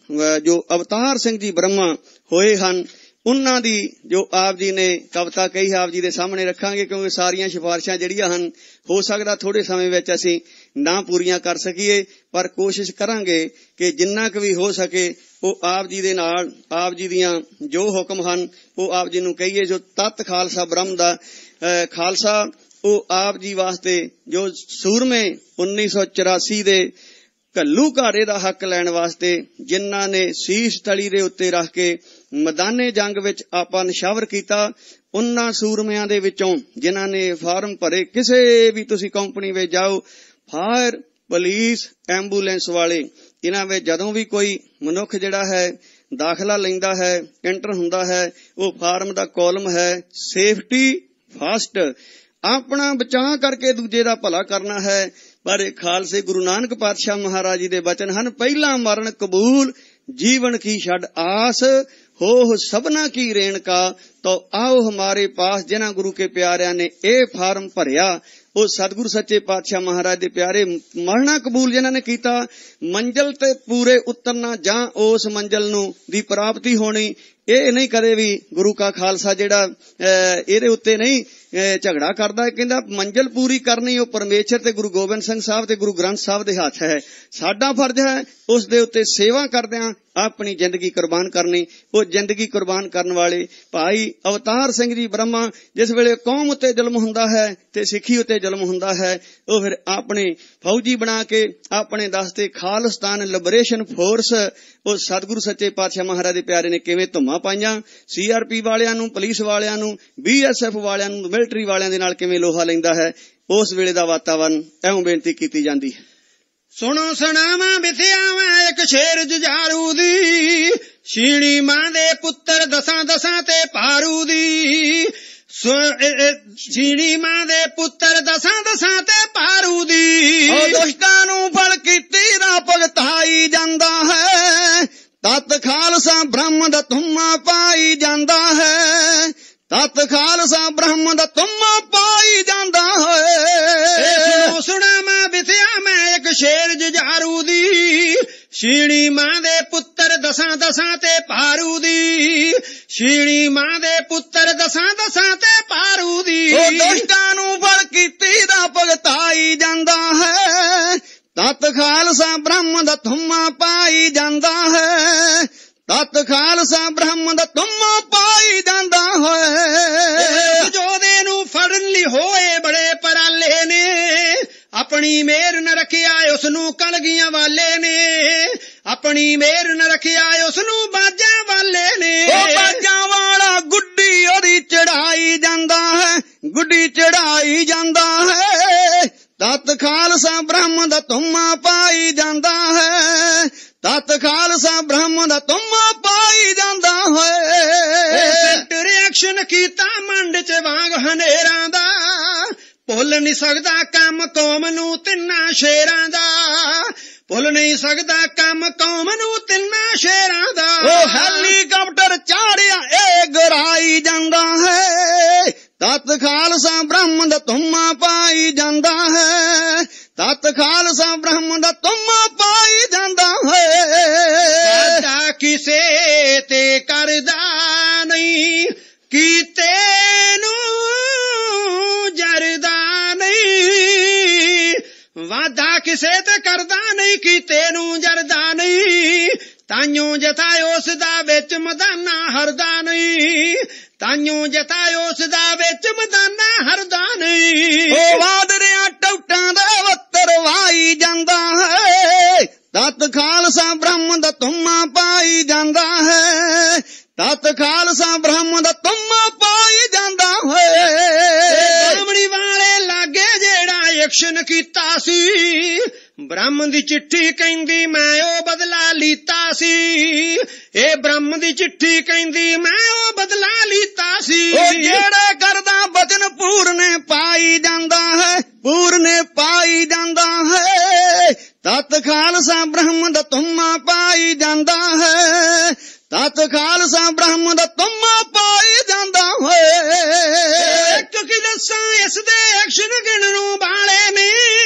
ਜੋ ਅਵਤਾਰ ਸਿੰਘ ਜੀ ਬ੍ਰਹਮਾ ਹੋਏ ਹਨ ਉਹਨਾਂ ਦੀ ਜੋ ਆਪ ਜੀ ਨੇ ਕਵਿਤਾ ਕਹੀ ਆਪ ਜੀ ਦੇ ਸਾਹਮਣੇ ਰੱਖਾਂਗੇ, ਕਿਉਂਕਿ ਸਾਰੀਆਂ ਸਿਫਾਰਿਸ਼ਾਂ ਜਿਹੜੀਆਂ ਹਨ ਹੋ ਸਕਦਾ ਥੋੜੇ ਸਮੇਂ ਵਿੱਚ ਅਸੀਂ ਨਾ ਪੂਰੀਆਂ ਕਰ ਸਕੀਏ, ਪਰ ਕੋਸ਼ਿਸ਼ ਕਰਾਂਗੇ ਕਿ ਜਿੰਨਾ ਕੁ ਵੀ ਹੋ ਸਕੇ ਉਹ ਆਪ ਜੀ ਦੇ ਨਾਲ ਆਪ ਜੀ ਦੀਆਂ ਜੋ ਹੁਕਮ ਹਨ ਉਹ ਆਪ ਜੀ ਨੂੰ ਕਹੀਏ। ਜੋ ਤਤ ਖਾਲਸਾ ਬ੍ਰਹਮ ਦਾ ਖਾਲਸਾ ਉਹ ਆਪ ਜੀ ਵਾਸਤੇ ਜੋ ਸੂਰਮੇ ਉੱਨੀ ਸੌ ਚੁਰਾਸੀ ਦੇ ਘੱਲੂ ਘਾਰੇ ਦਾ ਹੱਕ ਲੈਣ ਵਾਸਤੇ ਜਿਨ੍ਹਾਂ ਨੇ ਸੀਸ ਤਲੀ ਦੇ ਉੱਤੇ ਰੱਖ ਕੇ ਮੈਦਾਨੇ ਜੰਗ ਵਿੱਚ ਆਪਾਂ ਨਿਸ਼ਾਵਰ ਕੀਤਾ, ਉਹਨਾਂ ਸੂਰਮਿਆਂ ਦੇ ਵਿੱਚੋਂ ਜਿਨ੍ਹਾਂ ਨੇ ਫਾਰਮ ਭਰੇ, ਕਿਸੇ ਵੀ ਤੁਸੀਂ ਕੰਪਨੀ ਵਿੱਚ ਜਾਓ, ਫਾਇਰ, ਪੁਲਿਸ, ਐਂਬੂਲੈਂਸ ਵਾਲੇ, ਇਹਨਾਂ ਵਿੱਚ ਜਦੋਂ ਵੀ ਕੋਈ ਮਨੁੱਖ ਜਿਹੜਾ ਹੈ ਦਾਖਲਾ ਲੈਂਦਾ ਹੈ, ਐਂਟਰ ਹੁੰਦਾ ਹੈ, ਉਹ ਫਾਰਮ ਦਾ ਕਾਲਮ ਹੈ ਸੇਫਟੀ ਫਸਟ, ਆਪਣਾ ਬਚਾਅ ਕਰਕੇ ਦੂਜੇ ਦਾ ਭਲਾ ਕਰਨਾ ਹੈ। ਪਰ ਇਹ ਖਾਲਸੇ ਗੁਰੂ ਨਾਨਕ ਪਾਤਸ਼ਾਹ ਮਹਾਰਾਜ ਜੀ ਦੇ ਬਚਨ ਹਨ, ਪਹਿਲਾ ਮਰਨ ਕਬੂਲ ਜੀਵਨ ਕੀ ਛੱਡ ਆਸ, ਹੋ ਸਭਨਾ ਕੀ ਰੇਣਕਾ ਤੋ ਆਓ ਹਮਾਰੇ ਪਾਸ। ਜਿਨ੍ਹਾਂ ਗੁਰੂ ਕੇ ਪਿਆਰਿਆਂ ਨੇ ਇਹ ਫਾਰਮ ਭਰਿਆ ਉਹ ਸਤਿਗੁਰੂ ਸੱਚੇ ਪਾਤਸ਼ਾਹ ਮਹਾਰਾਜ ਦੇ ਪਿਆਰੇ ਮਰਨਾ ਕਬੂਲ ਜਿਨ੍ਹਾਂ ਨੇ ਕੀਤਾ, ਮੰਜ਼ਿਲ ਤੇ ਪੂਰੇ ਉਤਰਨਾ ਜਾਂ ਉਸ ਮੰਜ਼ਿਲ ਨੂੰ ਦੀ ਪ੍ਰਾਪਤੀ ਹੋਣੀ। ਇਹ ਨਹੀਂ ਕਦੇ ਵੀ ਗੁਰੂ ਕਾ ਖਾਲਸਾ ਜਿਹੜਾ ਇਹਦੇ ਉੱਤੇ ਨਹੀਂ ਝਗੜਾ ਕਰਦਾ, ਕਹਿੰਦਾ ਮੰਜ਼ਿਲ ਪੂਰੀ ਕਰਨੀ ਉਹ ਪਰਮੇਸ਼ਰ ਤੇ ਗੁਰੂ ਗੋਬਿੰਦ ਸਿੰਘ ਸਾਹਿਬ ਤੇ ਗੁਰੂ ਗ੍ਰੰਥ ਸਾਹਿਬ ਦੇ ਹੱਥ ਹੈ। ਸਾਡਾ ਫਰਜ਼ ਹੈ ਉਸ ਦੇ ਉੱਤੇ ਸੇਵਾ ਕਰਦਿਆਂ ਆਪਣੀ ਜ਼ਿੰਦਗੀ ਕੁਰਬਾਨ ਕਰਨੀ। ਉਹ ਜ਼ਿੰਦਗੀ ਕੁਰਬਾਨ ਕਰਨ ਵਾਲੇ ਭਾਈ ਅਵਤਾਰ ਸਿੰਘ ਜੀ ਬ੍ਰਹਮਾ, ਜਿਸ ਵੇਲੇ ਕੌਮ ਉੱਤੇ ਜ਼ੁਲਮ ਹੁੰਦਾ ਹੈ ਤੇ ਸਿੱਖੀ ਉੱਤੇ ਜ਼ੁਲਮ ਹੁੰਦਾ ਹੈ, ਉਹ ਫਿਰ ਆਪਣੇ ਫੌਜੀ ਬਣਾ ਕੇ ਆਪਣੇ ਦਸਤੇ ਖਾਲਿਸਤਾਨ ਲਿਬਰੇਸ਼ਨ ਫੋਰਸ ਉਹ ਸਤਿਗੁਰੂ ਸੱਚੇ ਪਾਤਸ਼ਾਹ ਮਹਾਰਾਜ ਦੇ ਪਿਆਰੇ ਨੇ ਕਿਵੇਂ ਧੁੰਮਾਂ ਪਾਈਆਂ, ਸੀ ਆਰ ਪੀ ਵਾਲਿਆਂ ਨੂੰ, ਪੁਲਿਸ ਵਾਲਿਆਂ ਨੂੰ, ਬੀ ਐਸ ਐਫ ਵਾਲਿਆਂ ਨੂੰ, ਮਿਲਟਰੀ ਵਾਲਿਆਂ ਦੇ ਨਾਲ ਕਿਵੇਂ ਲੋਹਾ ਲੈਂਦਾ ਹੈ। ਉਸ ਵੇਲੇ ਦਾ ਵਾਤਾਵਰਨ ਐਵੇਂ ਬੇਨਤੀ ਕੀਤੀ ਜਾਂਦੀ ਹੈ। ਸੁਣੋ ਸੁਣਾਵਾਂ ਬਿਥਿਆਵਾਂ ਇੱਕ ਸ਼ੇਰ ਜੁਝਾਰੂ ਦੀ, ਸ਼ੀਣੀ ਮਾਂ ਦੇ ਪੁੱਤਰ ਦਸਾਂ ਦਸਾਂ ਤੇ ਭਾਰੂ ਦੀ, ਸ਼ੀਣੀ ਮਾਂ ਦੇ ਪੁੱਤਰ ਦਸਾਂ ਦਸਾਂ ਤੇ ਭਾਰੂ ਦੀ। ਉਹ ਦੁਸ਼ਟਾਂ ਨੂੰ ਫਲ ਕੀਤੀ ਦਾ ਭਗਤਾਈ ਜਾਂਦਾ ਹੈ, ਤਤ ਖਾਲਸਾ ਬ੍ਰਹਮ ਦਾ ਧੁੰਮਾ ਪਾਈ ਜਾਂਦਾ ਹੈ, ਤਤ ਖਾਲਸਾ ਬ੍ਰਹਮ ਦਾ ਧੁੰਮਾ ਪਾਈ ਜਾਂਦਾ ਹੈ। ਸੁਣੋ ਸੁਣਾਵਾਂ ਬਿਥਿਆ ਮੈਂ ਇੱਕ ਸ਼ੇਰ ਜੁਝਾਰੂ ਦੀ, ਸ਼ੀਣੀ ਮਾਂ ਦੇ ਪੁੱਤਰ ਦਸਾਂ ਦਸਾਂ ਤੇ ਭਾਰੂ ਦੀ, ਸ਼ੀਣੀ ਮਾਂ ਦੇ ਪੁੱਤਰ ਦਸਾਂ ਦਸਾਂ ਤੇ ਭਾਰੂ ਦੀ। ਉਹ ਦੁਸ਼ਟਾਂ ਨੂੰ ਫਲ ਕੀਤੀ ਦਾ ਭਗਤਾਈ ਜਾਂਦਾ ਹੈ, ਤਤ ਖਾਲਸਾ ਬ੍ਰਹਮ ਦਾ ਧੁੰਮਾ ਪਾਈ ਜਾਂਦਾ ਹੈ, ਤਤ ਖਾਲਸਾ ਬ੍ਰਹਮ ਦਾ ਧੁੰਮਾ ਪਾਈ ਜਾਂਦਾ ਹੈ। ਜੋਧੇ ਨੂੰ ਫੜਨ ਲਈ ਹੋਏ ਬੜੇ ਪਰਾਲੇ ਨੇ, ਆਪਣੀ ਮੇਰ ਨ ਰੱਖਿਆ ਉਸ ਨੂੰ ਕਲਗੀਆਂ ਵਾਲੇ ਨੇ, ਆਪਣੀ ਮੇਰ ਨ ਰੱਖਿਆ ਉਸ ਨੂੰ ਬਾਜਾਂ ਵਾਲੇ ਨੇ। ਉਹ ਬਾਜਾਂ ਵਾਲਾ ਗੁੱਡੀ ਉਹਦੀ ਚੜਾਈ ਜਾਂਦਾ ਹੈ, ਗੁੱਡੀ ਚੜਾਈ ਜਾਂਦਾ ਹੈ, ਤਤ ਖਾਲਸਾ ਬ੍ਰਹਮ ਦਾ ਧੁੰਮਾ ਪਾਈ ਜਾਂਦਾ ਹੈ, ਤਤ ਖਾਲਸਾ ਬ੍ਰਹਮ ਦਾ ਧੁੰਮਾ ਪਾਈ ਜਾਂਦਾ ਹੈ। ਰਿਐਕਸ਼ਨ ਕੀਤਾ ਮੰਡ ਚ ਵਾਂਗ ਹਨੇਰਾਂ ਦਾ, ਭੁੱਲ ਨਹੀਂ ਸਕਦਾ ਕੰਮ ਕੌਮ ਨੂੰ ਤਿੰਨਾਂ ਸ਼ੇਰਾਂ ਦਾ, ਭੁੱਲ ਨਹੀਂ ਸਕਦਾ ਕੰਮ ਕੌਮ ਨੂੰ ਤਿੰਨਾਂ ਸ਼ੇਰਾਂ ਦਾ। ਉਹ ਹੈਲੀਕਾਪਟਰ ਚਾੜਿਆ ਇਹ ਗਰਾਈ ਜਾਂਦਾ ਹੈ, ਤਤ ਖਾਲਸਾ ਬ੍ਰਹਮ ਦਾ ਧੁੰਮਾ ਪਾਈ ਜਾਂਦਾ ਹੈ, ਤਤ ਖਾਲਸਾ ਬ੍ਰਹਮ ਦਾ ਧੁੰਮਾ ਪਾਈ ਜਾਂਦਾ ਹੈ। ਵਾਦਾ ਕਿਸੇ ਤੇ ਕਰਦਾ ਨਹੀਂ, ਕੀਤੇ ਨੂੰ ਦਾਦਾ ਕਿਸੇ ਤੇ ਕਰਦਾ ਨਹੀਂ, ਕੀਤੇ ਨੂੰ ਜਰਦਾ ਨਹੀਂ, ਤਾਈਓ ਜਥਾ ਉਸ ਦਾ ਵਿੱਚ ਮਦਾਨਾ ਹਰਦਾ ਨਹੀਂ, ਤਾਈਓ ਜਥਾ ਉਸ ਦਾ ਵਿੱਚ ਮਦਾਨਾ ਹਰਦਾ ਨਹੀਂ। ਉਹ ਵਾਦਰਿਆਂ ਟੌਟਾਂ ਦਾ ਵੱਤਰ ਵਾਈ ਜਾਂਦਾ ਹੈ, ਤਤ ਖਾਲਸਾ ਬ੍ਰਹਮ ਦਾ ਧੁੰਮਾ ਪਾਈ ਜਾਂਦਾ ਹੈ, ਤਤ ਖਾਲਸਾ ਬ੍ਰਹਮ ਦਾ ਧੁੰਮਾ ਪਾਈ ਜਾਂਦਾ ਹੈ। ਬਾਹਮਣੀ ਵਾਲੇ ਲਾਗੇ ਜਿਹੜਾ ਐਕਸ਼ਨ ਕੀਤਾ ਸੀ, ਬ੍ਰਹਮ ਦੀ ਚਿੱਠੀ ਕਹਿੰਦੀ ਮੈਂ ਉਹ ਬਦਲਾ ਲੀਤਾ ਸੀ, ਇਹ ਬ੍ਰਹਮ ਦੀ ਚਿੱਠੀ ਕਹਿੰਦੀ ਮੈਂ ਉਹ ਬਦਲਾ ਲੀਤਾ ਸੀ। ਉਹ ਜਿਹੜੇ ਕਰਦਾ ਬਚਨ ਪੂਰਨੇ ਪਾਈ ਜਾਂਦਾ ਹੈ, ਪੂਰਨੇ ਪਾਈ ਜਾਂਦਾ ਹੈ, ਤਤ ਖਾਲਸਾ ਬ੍ਰਹਮ ਦਾ ਧੁੰਮਾ ਪਾਈ ਜਾਂਦਾ ਹੈ, ਤਤ ਖਾਲਸਾ ਬ੍ਰਹਮ ਦਾ ਧੁੰਮਾ ਪਾਈ ਜਾਂਦਾ ਹੈ। ਇੱਕ ਕੀ ਦੱਸਾਂ ਇਸ ਦੇ ਐਕਸ਼ਨ ਗਿਣਨੋਂ ਵਾਲੇ ਨੇ,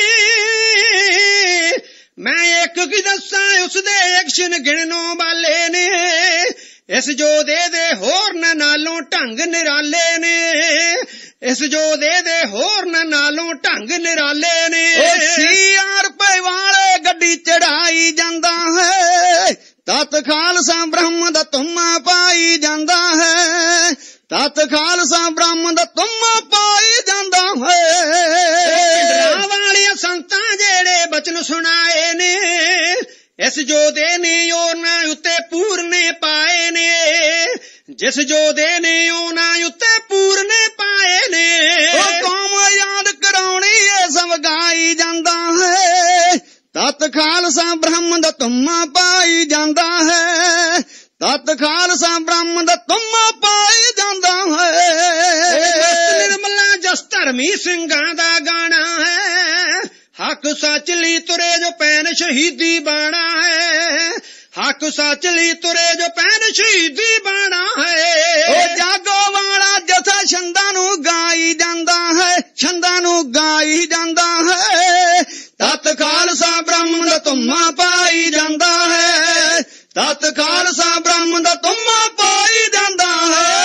ਮੈਂ ਇੱਕ ਕੀ ਦੱਸਾਂ ਉਸ ਦੇ ਐਕਸ਼ਨ ਗਿਣਨੋਂ ਵਾਲੇ ਨੇ, ਇਸ ਜੋਧੇ ਦੇ ਹੋਰਨ ਨਾਲੋਂ ਢੰਗ ਨਿਰਾਲੇ ਨੇ, ਇਸ ਜੋਧੇ ਦੇ ਹੋਰਨ ਨਾਲੋਂ ਢੰਗ ਨਿਰਾਲੇ ਨੇ। ਉਹ ਛੇ ਰੁਪਏ ਵਾਲੇ ਗੱਡੀ ਚੜਾਈ ਜਾਂਦਾ ਹੈ, ਤਤ ਖਾਲਸਾ ਬ੍ਰਹਮ ਦਾ ਧੁੰਮਾ ਪਾਈ ਜਾਂਦਾ ਹੈ, ਤਤ ਖਾਲਸਾ ਬ੍ਰਹਮ ਦਾ ਧੁੰਮਾ ਪਾਈ ਜਾਂਦਾ ਹੈ। ਵਾਲੀਆਂ ਸੰਤਾਂ ਜਿਹੜੇ ਬਚਨ ਸੁਣਾਏ ਨੇ, ਇਸ ਜੋਧੇ ਨੇ ਉਹਨਾਂ ਉੱਤੇ ਪੂਰਨੇ ਪਾਏ ਨੇ, ਜਿਸ ਜੋਧੇ ਨੇ ਉਹਨਾਂ ਉੱਤੇ ਪੂਰਨੇ ਪਾਏ ਨੇ। ਉਹ ਕੌਮ ਯਾਦ ਕਰਾਉਣੀ ਇਹ ਸਭ ਗਾਈ ਜਾਂਦਾ ਹੈ, ਤਤ ਖਾਲਸਾ ਬ੍ਰਹਮ ਦਾ ਧੁੰਮਾ ਪਾਈ ਜਾਂਦਾ ਹੈ, ਤਤ ਖਾਲਸਾ ਬ੍ਰਹਮ ਦਾ ਧੁੰਮਾ ਪਾਈ ਜਾਂਦਾ ਹੈ। ਨਿਰਮਲਾ ਜਸ ਧਰਮੀ ਸਿੰਘਾਂ ਦਾ ਗਾਣਾ ਹੈ, ਹੱਕ ਸੱਚ ਲਈ ਤੁਰੇ ਜੋ ਪੈਨ ਸ਼ਹੀਦੀ ਬਾਣਾ ਹੈ, ਹੱਕ ਸੱਚ ਲਈ ਤੁਰੇ ਜੋ ਪੈਨ ਸ਼ਹੀਦੀ ਬਾਣਾ ਹੈ। ਉਹ ਜਾਗੋਵਾਲਾ ਜਥਾ ਛੰਦਾਂ ਨੂੰ ਗਾਈ ਜਾਂਦਾ ਹੈ, ਛੰਦਾਂ ਨੂੰ ਗਾਈ ਜਾਂਦਾ ਹੈ, ਤਤ ਖਾਲਸਾ ਬ੍ਰਹਮ ਦਾ ਧੁੰਮਾ ਪਾਈ ਜਾਂਦਾ ਹੈ, ਤਤ ਖਾਲਸਾ ਬ੍ਰਹਮ ਦਾ ਧੁੰਮਾ ਪਾਈ ਜਾਂਦਾ ਹੈ।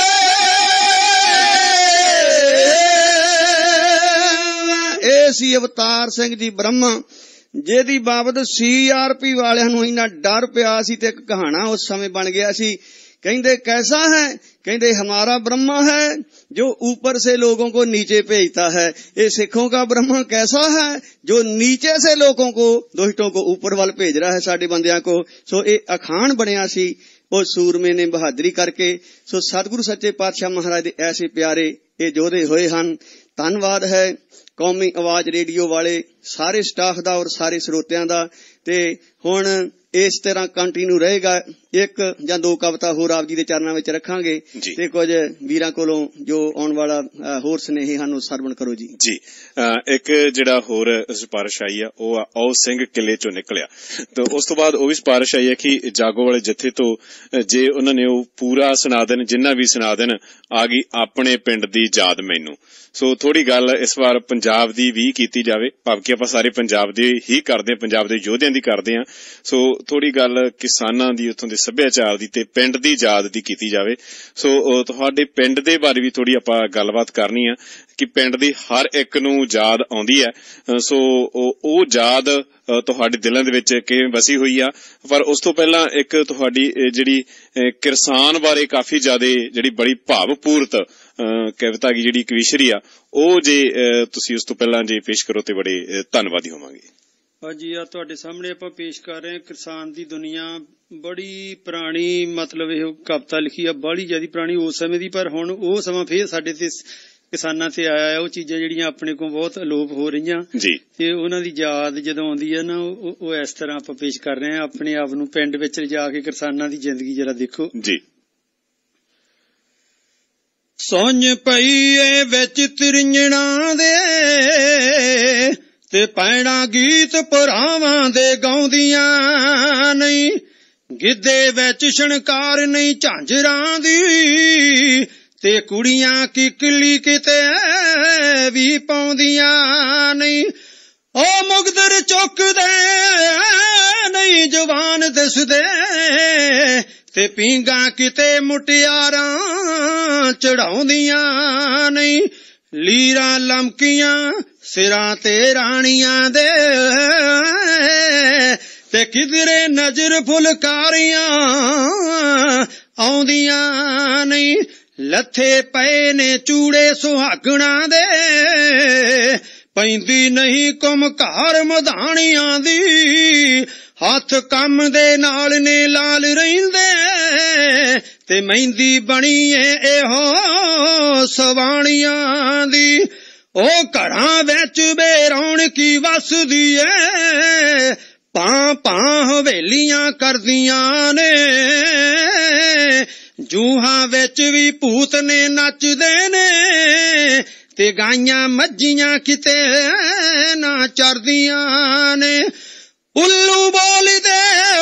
ਇਹ ਸੀ ਅਵਤਾਰ ਸਿੰਘ ਜੀ ਬ੍ਰਹਮਾ, ਜਿਹਦੀ ਬਾਬਤ ਸੀ ਆਰ ਪੀ ਵਾਲਿਆਂ ਨੂੰ ਇੰਨਾ ਡਰ ਪਿਆ ਸੀ ਤੇ ਇੱਕ ਕਹਾਣਾ ਉਸ ਸਮੇਂ ਬਣ ਗਿਆ ਸੀ। ਕਹਿੰਦੇ कैसा है, कहते हमारा ब्रह्मा है जो ऊपर से लोगों को नीचे भेजता है। ये सिखों का ब्रह्मा कैसा है जो नीचे से लोगों को दुष्टों को ऊपर वाल भेज रहा है साडे बंदियां को। सो ये अखान बनिया सी वो सूरमे ने बहादुरी करके। सो सतगुरु सच्चे पातशाह महाराज दे ऐसे प्यारे ये जोधे होए हन। धन्यवाद है कौमी आवाज रेडियो वाले सारे स्टाफ दा और सारे श्रोतियां दा। ते हुण इस तरह कंटिन्यू रहेगा। एक या दो कविता होर आप जी दे चरणों में रखांगे ते कुछ वीरां कोलों जो आने वाला होर स्नेही हन सरवण करो जी। जी एक जिहड़ा होर सिफारिश आई है वो औ सिंह किले चों निकलिया तो उस तो बाद वो भी सिफारिश आई है कि जागोवाले जथे तो जे उन्होंने वो पूरा सुना देन जिन्ना भी सुना देन आ गई अपने पिंड दी याद मैनू। सो थोड़ी गल इस बार पंजाब दी भी कीती जावे भाव कि आपां सारे पंजाब दे ही करदे पंजाब दे योधियां दी करदे हां। सो थोड़ी गल किसानां दी उत्थों दे सभ्याचार दी ते पिंड दी याद दी कीती जावे। सो तुहाडे पिंड दे बारे भी थोड़ी आपां गलबात करनी है कि पिंड दी हर एक नूं याद आउंदी है। सो ओ याद तुहाडे दिलां दे विच किवें बसी हुई आ। पर उस तो पहलां एक तुहाडी जिहड़ी किसान बारे काफी ज्यादा जिहड़ी बड़ी भावपूर्त कविता की जिहड़ी कविशरी आ ओ जे तुसीं उस तो पहलां जे पेश करो ते बड़े धन्नवादी होवांगे। जी आ तुहाडे सामने आपां पेश कर रहे हैं किसान दी दुनिया बड़ी पुरानी मतलब इह कविता लिखी आ बड़ी ज्यादा पुरानी उस समय दी। पर हुण ओह समां फेर साडे ते किसानां ते आया है। ओह चीज़ां जिहड़ियां अपने कोल बहुत अलोप हो रहीआं जी ते उन्हां दी याद जदों आउंदी है ना ओह इस तरह आपां पेश कर रहे हैं। अपने आप नूं पिंड विच लिजा के किसानां दी जिंदगी जरा देखो जी। सोंझ पई ए विच तिरिंजणा दे ते पैणा गीत भरावां दे गाउंदियां नहीं। गिद्धे विच छणकार नहीं झांजरां दी ते कुड़ियां किकली किते भी पाउंदियां नहीं। ओ मुगदर चुकदे नहीं जवान दसदे ते पींगा किते मुटियारां चढ़ाउंदियां नहीं। ਲੀਰਾਂ ਲਮਕੀਆਂ ਸਿਰਾਂ ਤੇ ਰਾਣੀਆਂ ਦੇ, ਤੇ ਕਿਧਰੇ ਨਜ਼ਰ ਫੁਲਕਾਰੀਆਂ ਆਉਂਦੀਆਂ ਨਹੀਂ। ਲੱਥੇ ਪਏ ਨੇ ਚੂੜੇ ਸੁਹਾਗਣਾ ਦੇ, ਪੈਂਦੀ ਨਹੀਂ ਕੁਮਕਾਰ ਮਧਾਣੀਆਂ ਦੀ। ਹੱਥ ਕੰਮ ਦੇ ਨਾਲ ਨੇ ਲਾਲ ਰਹਿੰਦੇ, ਤੇ ਮਹਿੰਦੀ ਬਣੀ ਏ ਇਹੋ ਸਵਾਣੀਆਂ ਦੀ। ਉਹ ਘਰਾਂ ਵਿੱਚ ਬੇਰੌਣਕੀ ਵਸਦੀ ਏ, ਪਾਂ ਪਾਂ ਹਵੇਲੀਆਂ ਕਰਦੀਆਂ ਨੇ। ਜੂਹਾਂ ਵਿੱਚ ਵੀ ਭੂਤ ਨੇ ਨੱਚਦੇ ਨੇ, ਤੇ ਗਾਈਆਂ ਮੱਝੀਆਂ ਕਿਤੇ ਨਾ ਚਰਦੀਆਂ ਨੇ। ਉੱਲੂ ਬੋਲਦੇ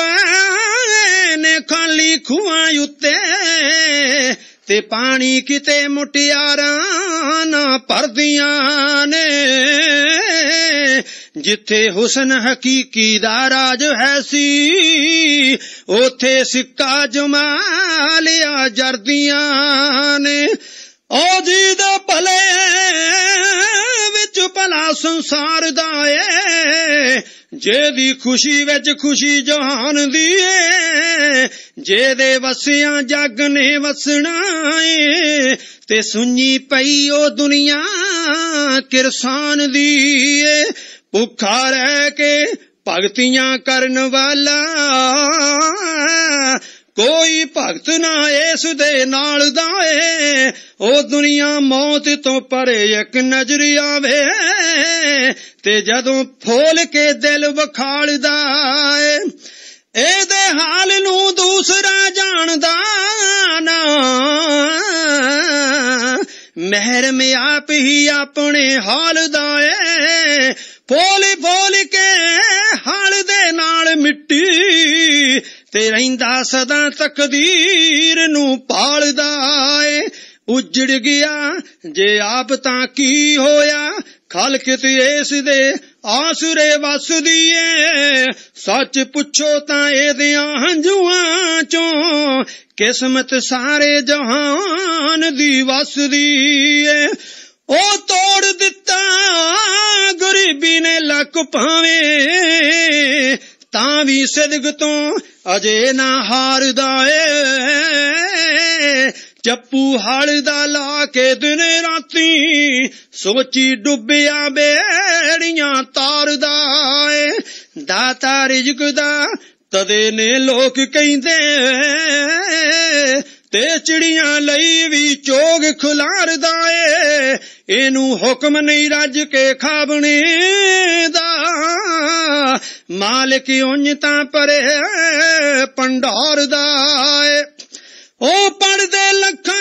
ਨੇ ਖਾਲੀ ਖੂਹਾਂ ਉੱਤੇ, ਤੇ ਪਾਣੀ ਕਿਤੇ ਮੁਟਿਆਰਾਂ ਨਾ ਭਰਦੀਆਂ ਨੇ। ਜਿੱਥੇ ਹੁਸਨ ਹਕੀਕੀ ਦਾ ਰਾਜ ਹੈ ਸੀ, ਉਥੇ ਸਿੱਕਾ ਜਮਾਲਿਆ ਜਰਦੀਆਂ ਨੇ। ਓ ਜੀ ਦੇ ਭਲੇ ਵਿੱਚ ਭਲਾ ਸੰਸਾਰ ਦਾ ਏ, ਜਿਹਦੀ ਖੁਸ਼ੀ ਵਿੱਚ ਖੁਸ਼ੀ ਜਹਾਨ ਦੀ ਏ। ਜਿਹਦੇ ਵਸਿਆਂ ਜੱਗ ਨੇ ਵਸਣਾ ਏ, ਤੇ ਸੁਣੀ ਪਈ ਉਹ ਦੁਨੀਆ ਕਿਰਸਾਨ ਦੀ ਏ। ਭੁੱਖਾ ਰਹਿ ਕੇ ਭਗਤੀਆਂ ਕਰਨ ਵਾਲਾ, ਕੋਈ ਭਗਤ ਨਾ ਇਸ ਦੇ ਨਾਲ ਦਾ ਏ। ਉਹ ਦੁਨੀਆ ਮੌਤ ਤੋਂ ਪਰੇ ਇੱਕ ਨਜ਼ਰ ਆਵੇ, ਤੇ ਜਦੋਂ ਫੋਲ ਕੇ ਦਿਲ ਵਿਖਾਲਦਾ ਏ। ਇਹਦੇ ਹਾਲ ਨੂੰ ਦੂਸਰਾ ਜਾਣਦਾ ਨਾ, ਮਹਿਰਮ ਆਪ ਹੀ ਆਪਣੇ ਹਾਲ ਦਾ ਏ। ਫੋਲ ਫੋਲ ਕੇ ਹਾਲ ਦੇ ਨਾਲ ਮਿੱਟੀ, ਤੇ ਰਹਿੰਦਾ ਸਦਾ ਤਕਦੀਰ ਨੂੰ ਭਾਲਦਾ ਏ। ਉਜੜ ਗਿਆ ਜੇ ਆਪ ਤਾਂ ਕੀ ਹੋਇਆ, ਖਲਕ ਤੇ ਇਸ ਦੇ ਆਸਰੇ ਵਸਦੀ ਏ। ਸੱਚ ਪੁੱਛੋ ਤਾਂ ਇਹਦਿਆਂ ਹੰਝੂਆਂ ਚੋਂ, ਕਿਸਮਤ ਸਾਰੇ ਜਹਾਨ ਦੀ ਵਸਦੀ ਏ। ਉਹ ਤੋੜ ਦਿੱਤਾ ਗਰੀਬੀ ਨੇ ਲੱਕ ਭਾਵੇਂ, ਤਾਂ ਵੀ ਸਿਦਕ ਤੋਂ ਅਜੇ ਨਾ ਹਾਰਦਾ ਏ। ਚੱਪੂ ਹਲ ਦਾ ਲਾ ਕੇ ਦਿਨ ਰਾਤੀ, ਸੋਚੀ ਡੁੱਬਿਆ ਬੇੜੀਆਂ ਤਾਰਦਾ ਏ। ਦਾਤਾ ਰਿਜ਼ਕ ਦਾ ਤਦੇ ਨੇ ਲੋਕ ਕਹਿੰਦੇ, ਤੇ ਚਿੜੀਆਂ ਲਈ ਵੀ ਚੋਗ ਖੁਲਾਰਦਾ ਏ। ਇਹਨੂੰ ਹੁਕਮ ਨਹੀਂ ਰੱਜ ਕੇ ਖਾਵਣੇ ਦਾ, ਮਾਲਕ ਉਂਝ ਤਾਂ ਪਰੇ ਭੰਡਾਰ ਦਾ ਏ। ਉਹ ਪੜਦੇ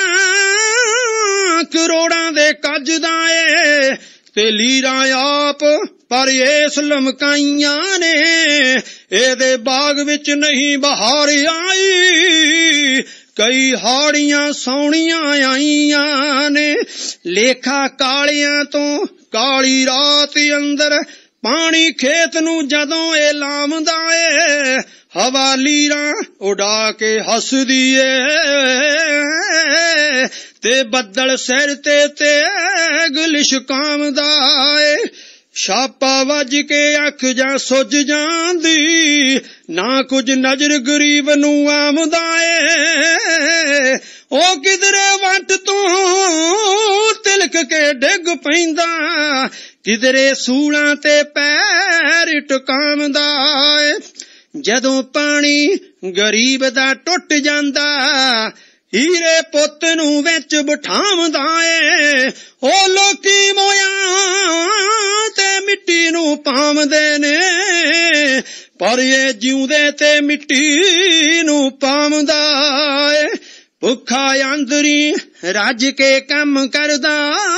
ਲੱਖਾਂ ਕਰੋੜਾਂ ਦੇ ਕੱਜਦਾ ਏ, ਤੇ ਲੀਰਾਂ ਆਪ ਪਰ ਇਸ ਲਮਕਾਈਆਂ ਨੇ। ਇਹਦੇ ਬਾਗ ਵਿੱਚ ਨਹੀਂ ਬਹਾਰ ਆਈ, ਕਈ ਹਾੜੀਆਂ ਸੌਣੀਆਂ ਆਈਆਂ ਨੇ। ਲੇਖਾ ਕਾਲਿਆਂ ਤੋਂ ਕਾਲੀ ਰਾਤ ਅੰਦਰ, ਪਾਣੀ ਖੇਤ ਨੂੰ ਜਦੋਂ ਇਹ ਲਾਮਦਾ ਏ। ਹਵਾ ਲੀਰਾਂ ਉਡਾ ਕੇ ਹੱਸਦੀ ਏ, ਤੇ ਬੱਦਲ ਸਿਰ ਤੇ ਤੇਗ ਲਿਸ਼ਕਾਉਂਦਾ ਏ। ਛਾਪਾ ਵੱਜ ਕੇ ਅੱਖ ਜਾਂ ਸੁੱਜ ਜਾਂਦੀ, ਨਾ ਕੁਝ ਨਜ਼ਰ ਗਰੀਬ ਨੂੰ ਆਮਦਾ ਏ। ਉਹ ਕਿਧਰੇ ਵੱਟ ਤੋਂ ਤਿਲਕ ਕੇ ਡਿੱਗ ਪੈਂਦਾ, ਕਿਧਰੇ ਸੂਲਾਂ ਤੇ ਪੈਰ ਟਿਕਾਉਂਦਾ ਏ। ਜਦੋਂ ਪਾਣੀ ਗਰੀਬ ਦਾ ਟੁੱਟ ਜਾਂਦਾ, ਹੀਰੇ ਪੁੱਤ ਨੂੰ ਵਿੱਚ ਬਿਠਾਉਂਦਾ ਏ। ਉਹ ਲੋਕੀ ਮੋਇਆਂ ਤੇ ਮਿੱਟੀ ਨੂੰ ਪਾਉਂਦੇ ਨੇ, ਪਰ ਇਹ ਜਿਉਂਦੇ ਤੇ ਮਿੱਟੀ ਨੂੰ ਪਾਉਂਦਾ ਏ। ਭੁੱਖਾ ਅੰਦਰੀ ਰੱਜ ਕੇ ਕੰਮ ਕਰਦਾ,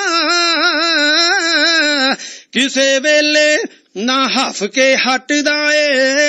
ਕਿਸੇ ਵੇਲੇ ਨਾ ਹੱਫ ਕੇ ਹਟਦਾ ਏ।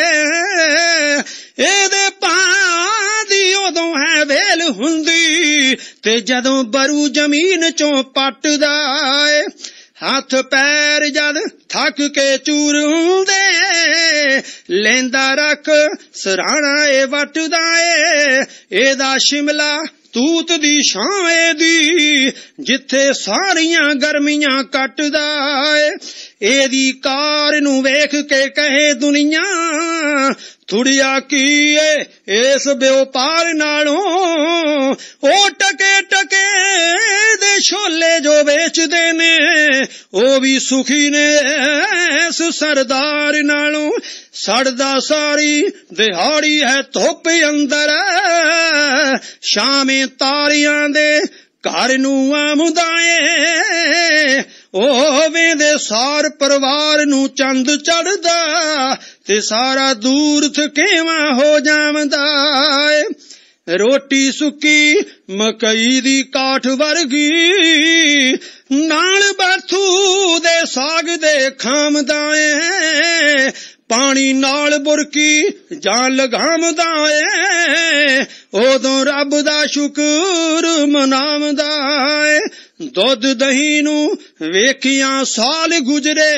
ਇਹਦੇ ਭਾਂ ਦੀ ਉਦੋਂ ਹੈ ਵੇਲ ਹੁੰਦੀ, ਤੇ ਜਦੋਂ ਬਰੂ ਜ਼ਮੀਨ ਚੋਂ ਪੱਟਦਾ ਏ। ਹੱਥ ਪੈਰ ਜਦ ਥੱਕ ਕੇ ਚੂਰ ਹੁੰਦੇ, ਲੈਂਦਾ ਰੱਖ ਸਰਾਣਾ ਏ ਵੱਟਦਾ ਏ। ਇਹਦਾ ਸ਼ਿਮਲਾ ਤੂਤ ਦੀ ਛਾਵੇਂ ਦੀ ਜਿੱਥੇ ਸਾਰੀਆਂ ਗਰਮੀਆਂ ਕੱਟਦਾ ਏ। ਇਹਦੀ ਕਾਰ ਨੂੰ ਵੇਖ ਕੇ ਕਹੇ ਦੁਨੀਆ ਥੁੜਿਆ ਕੀ ਏ ਇਸ ਵਿਉਪਾਰ ਨਾਲੋਂ। ਉਹ ਟਕੇ ਟਕੇ ਦੇ ਛੋਲੇ ਜੋ ਵੇਚਦੇ ਨੇ ਉਹ ਵੀ ਸੁਖੀ ਨੇ ਇਸ ਸਰਦਾਰ ਨਾਲੋਂ। ਸੜਦਾ ਸਾਰੀ ਦਿਹਾੜੀ ਹੈ ਧੁੱਪ ਅੰਦਰ ਸ਼ਾਮੇ ਤਾਰਿਆਂ ਦੇ ਘਰ ਨੂੰ ਆਮਦਾ ਏ। ਉਹ ਵੇਂਦੇ ਸਾਰ ਪਰਿਵਾਰ ਨੂੰ ਚੰਦ ਚੜਦਾ ਤੇ ਸਾਰਾ ਦੂਰ ਥਕੇਵਾਂ ਹੋ ਜਾਵਦਾ ਏ। ਰੋਟੀ ਸੁੱਕੀ ਮਕਈ ਦੀ ਕਾਠ ਵਰਗੀ ਨਾਲ ਬਾਥੂ ਦੇ ਸਾਗ ਦੇ ਖਾਮਦਾ ਏ। ਪਾਣੀ ਨਾਲ ਬੁਰਕੀ ਜਾਂ ਲਗਾਮਦਾ ਏ ਉਦੋਂ ਰੱਬ ਦਾ ਸ਼ੁਕਰ ਮਨਾਵਦਾ ਏ। ਦੁੱਧ ਦਹੀਂ ਨੂੰ ਵੇਖੀਆਂ ਸਾਲ ਗੁਜ਼ਰੇ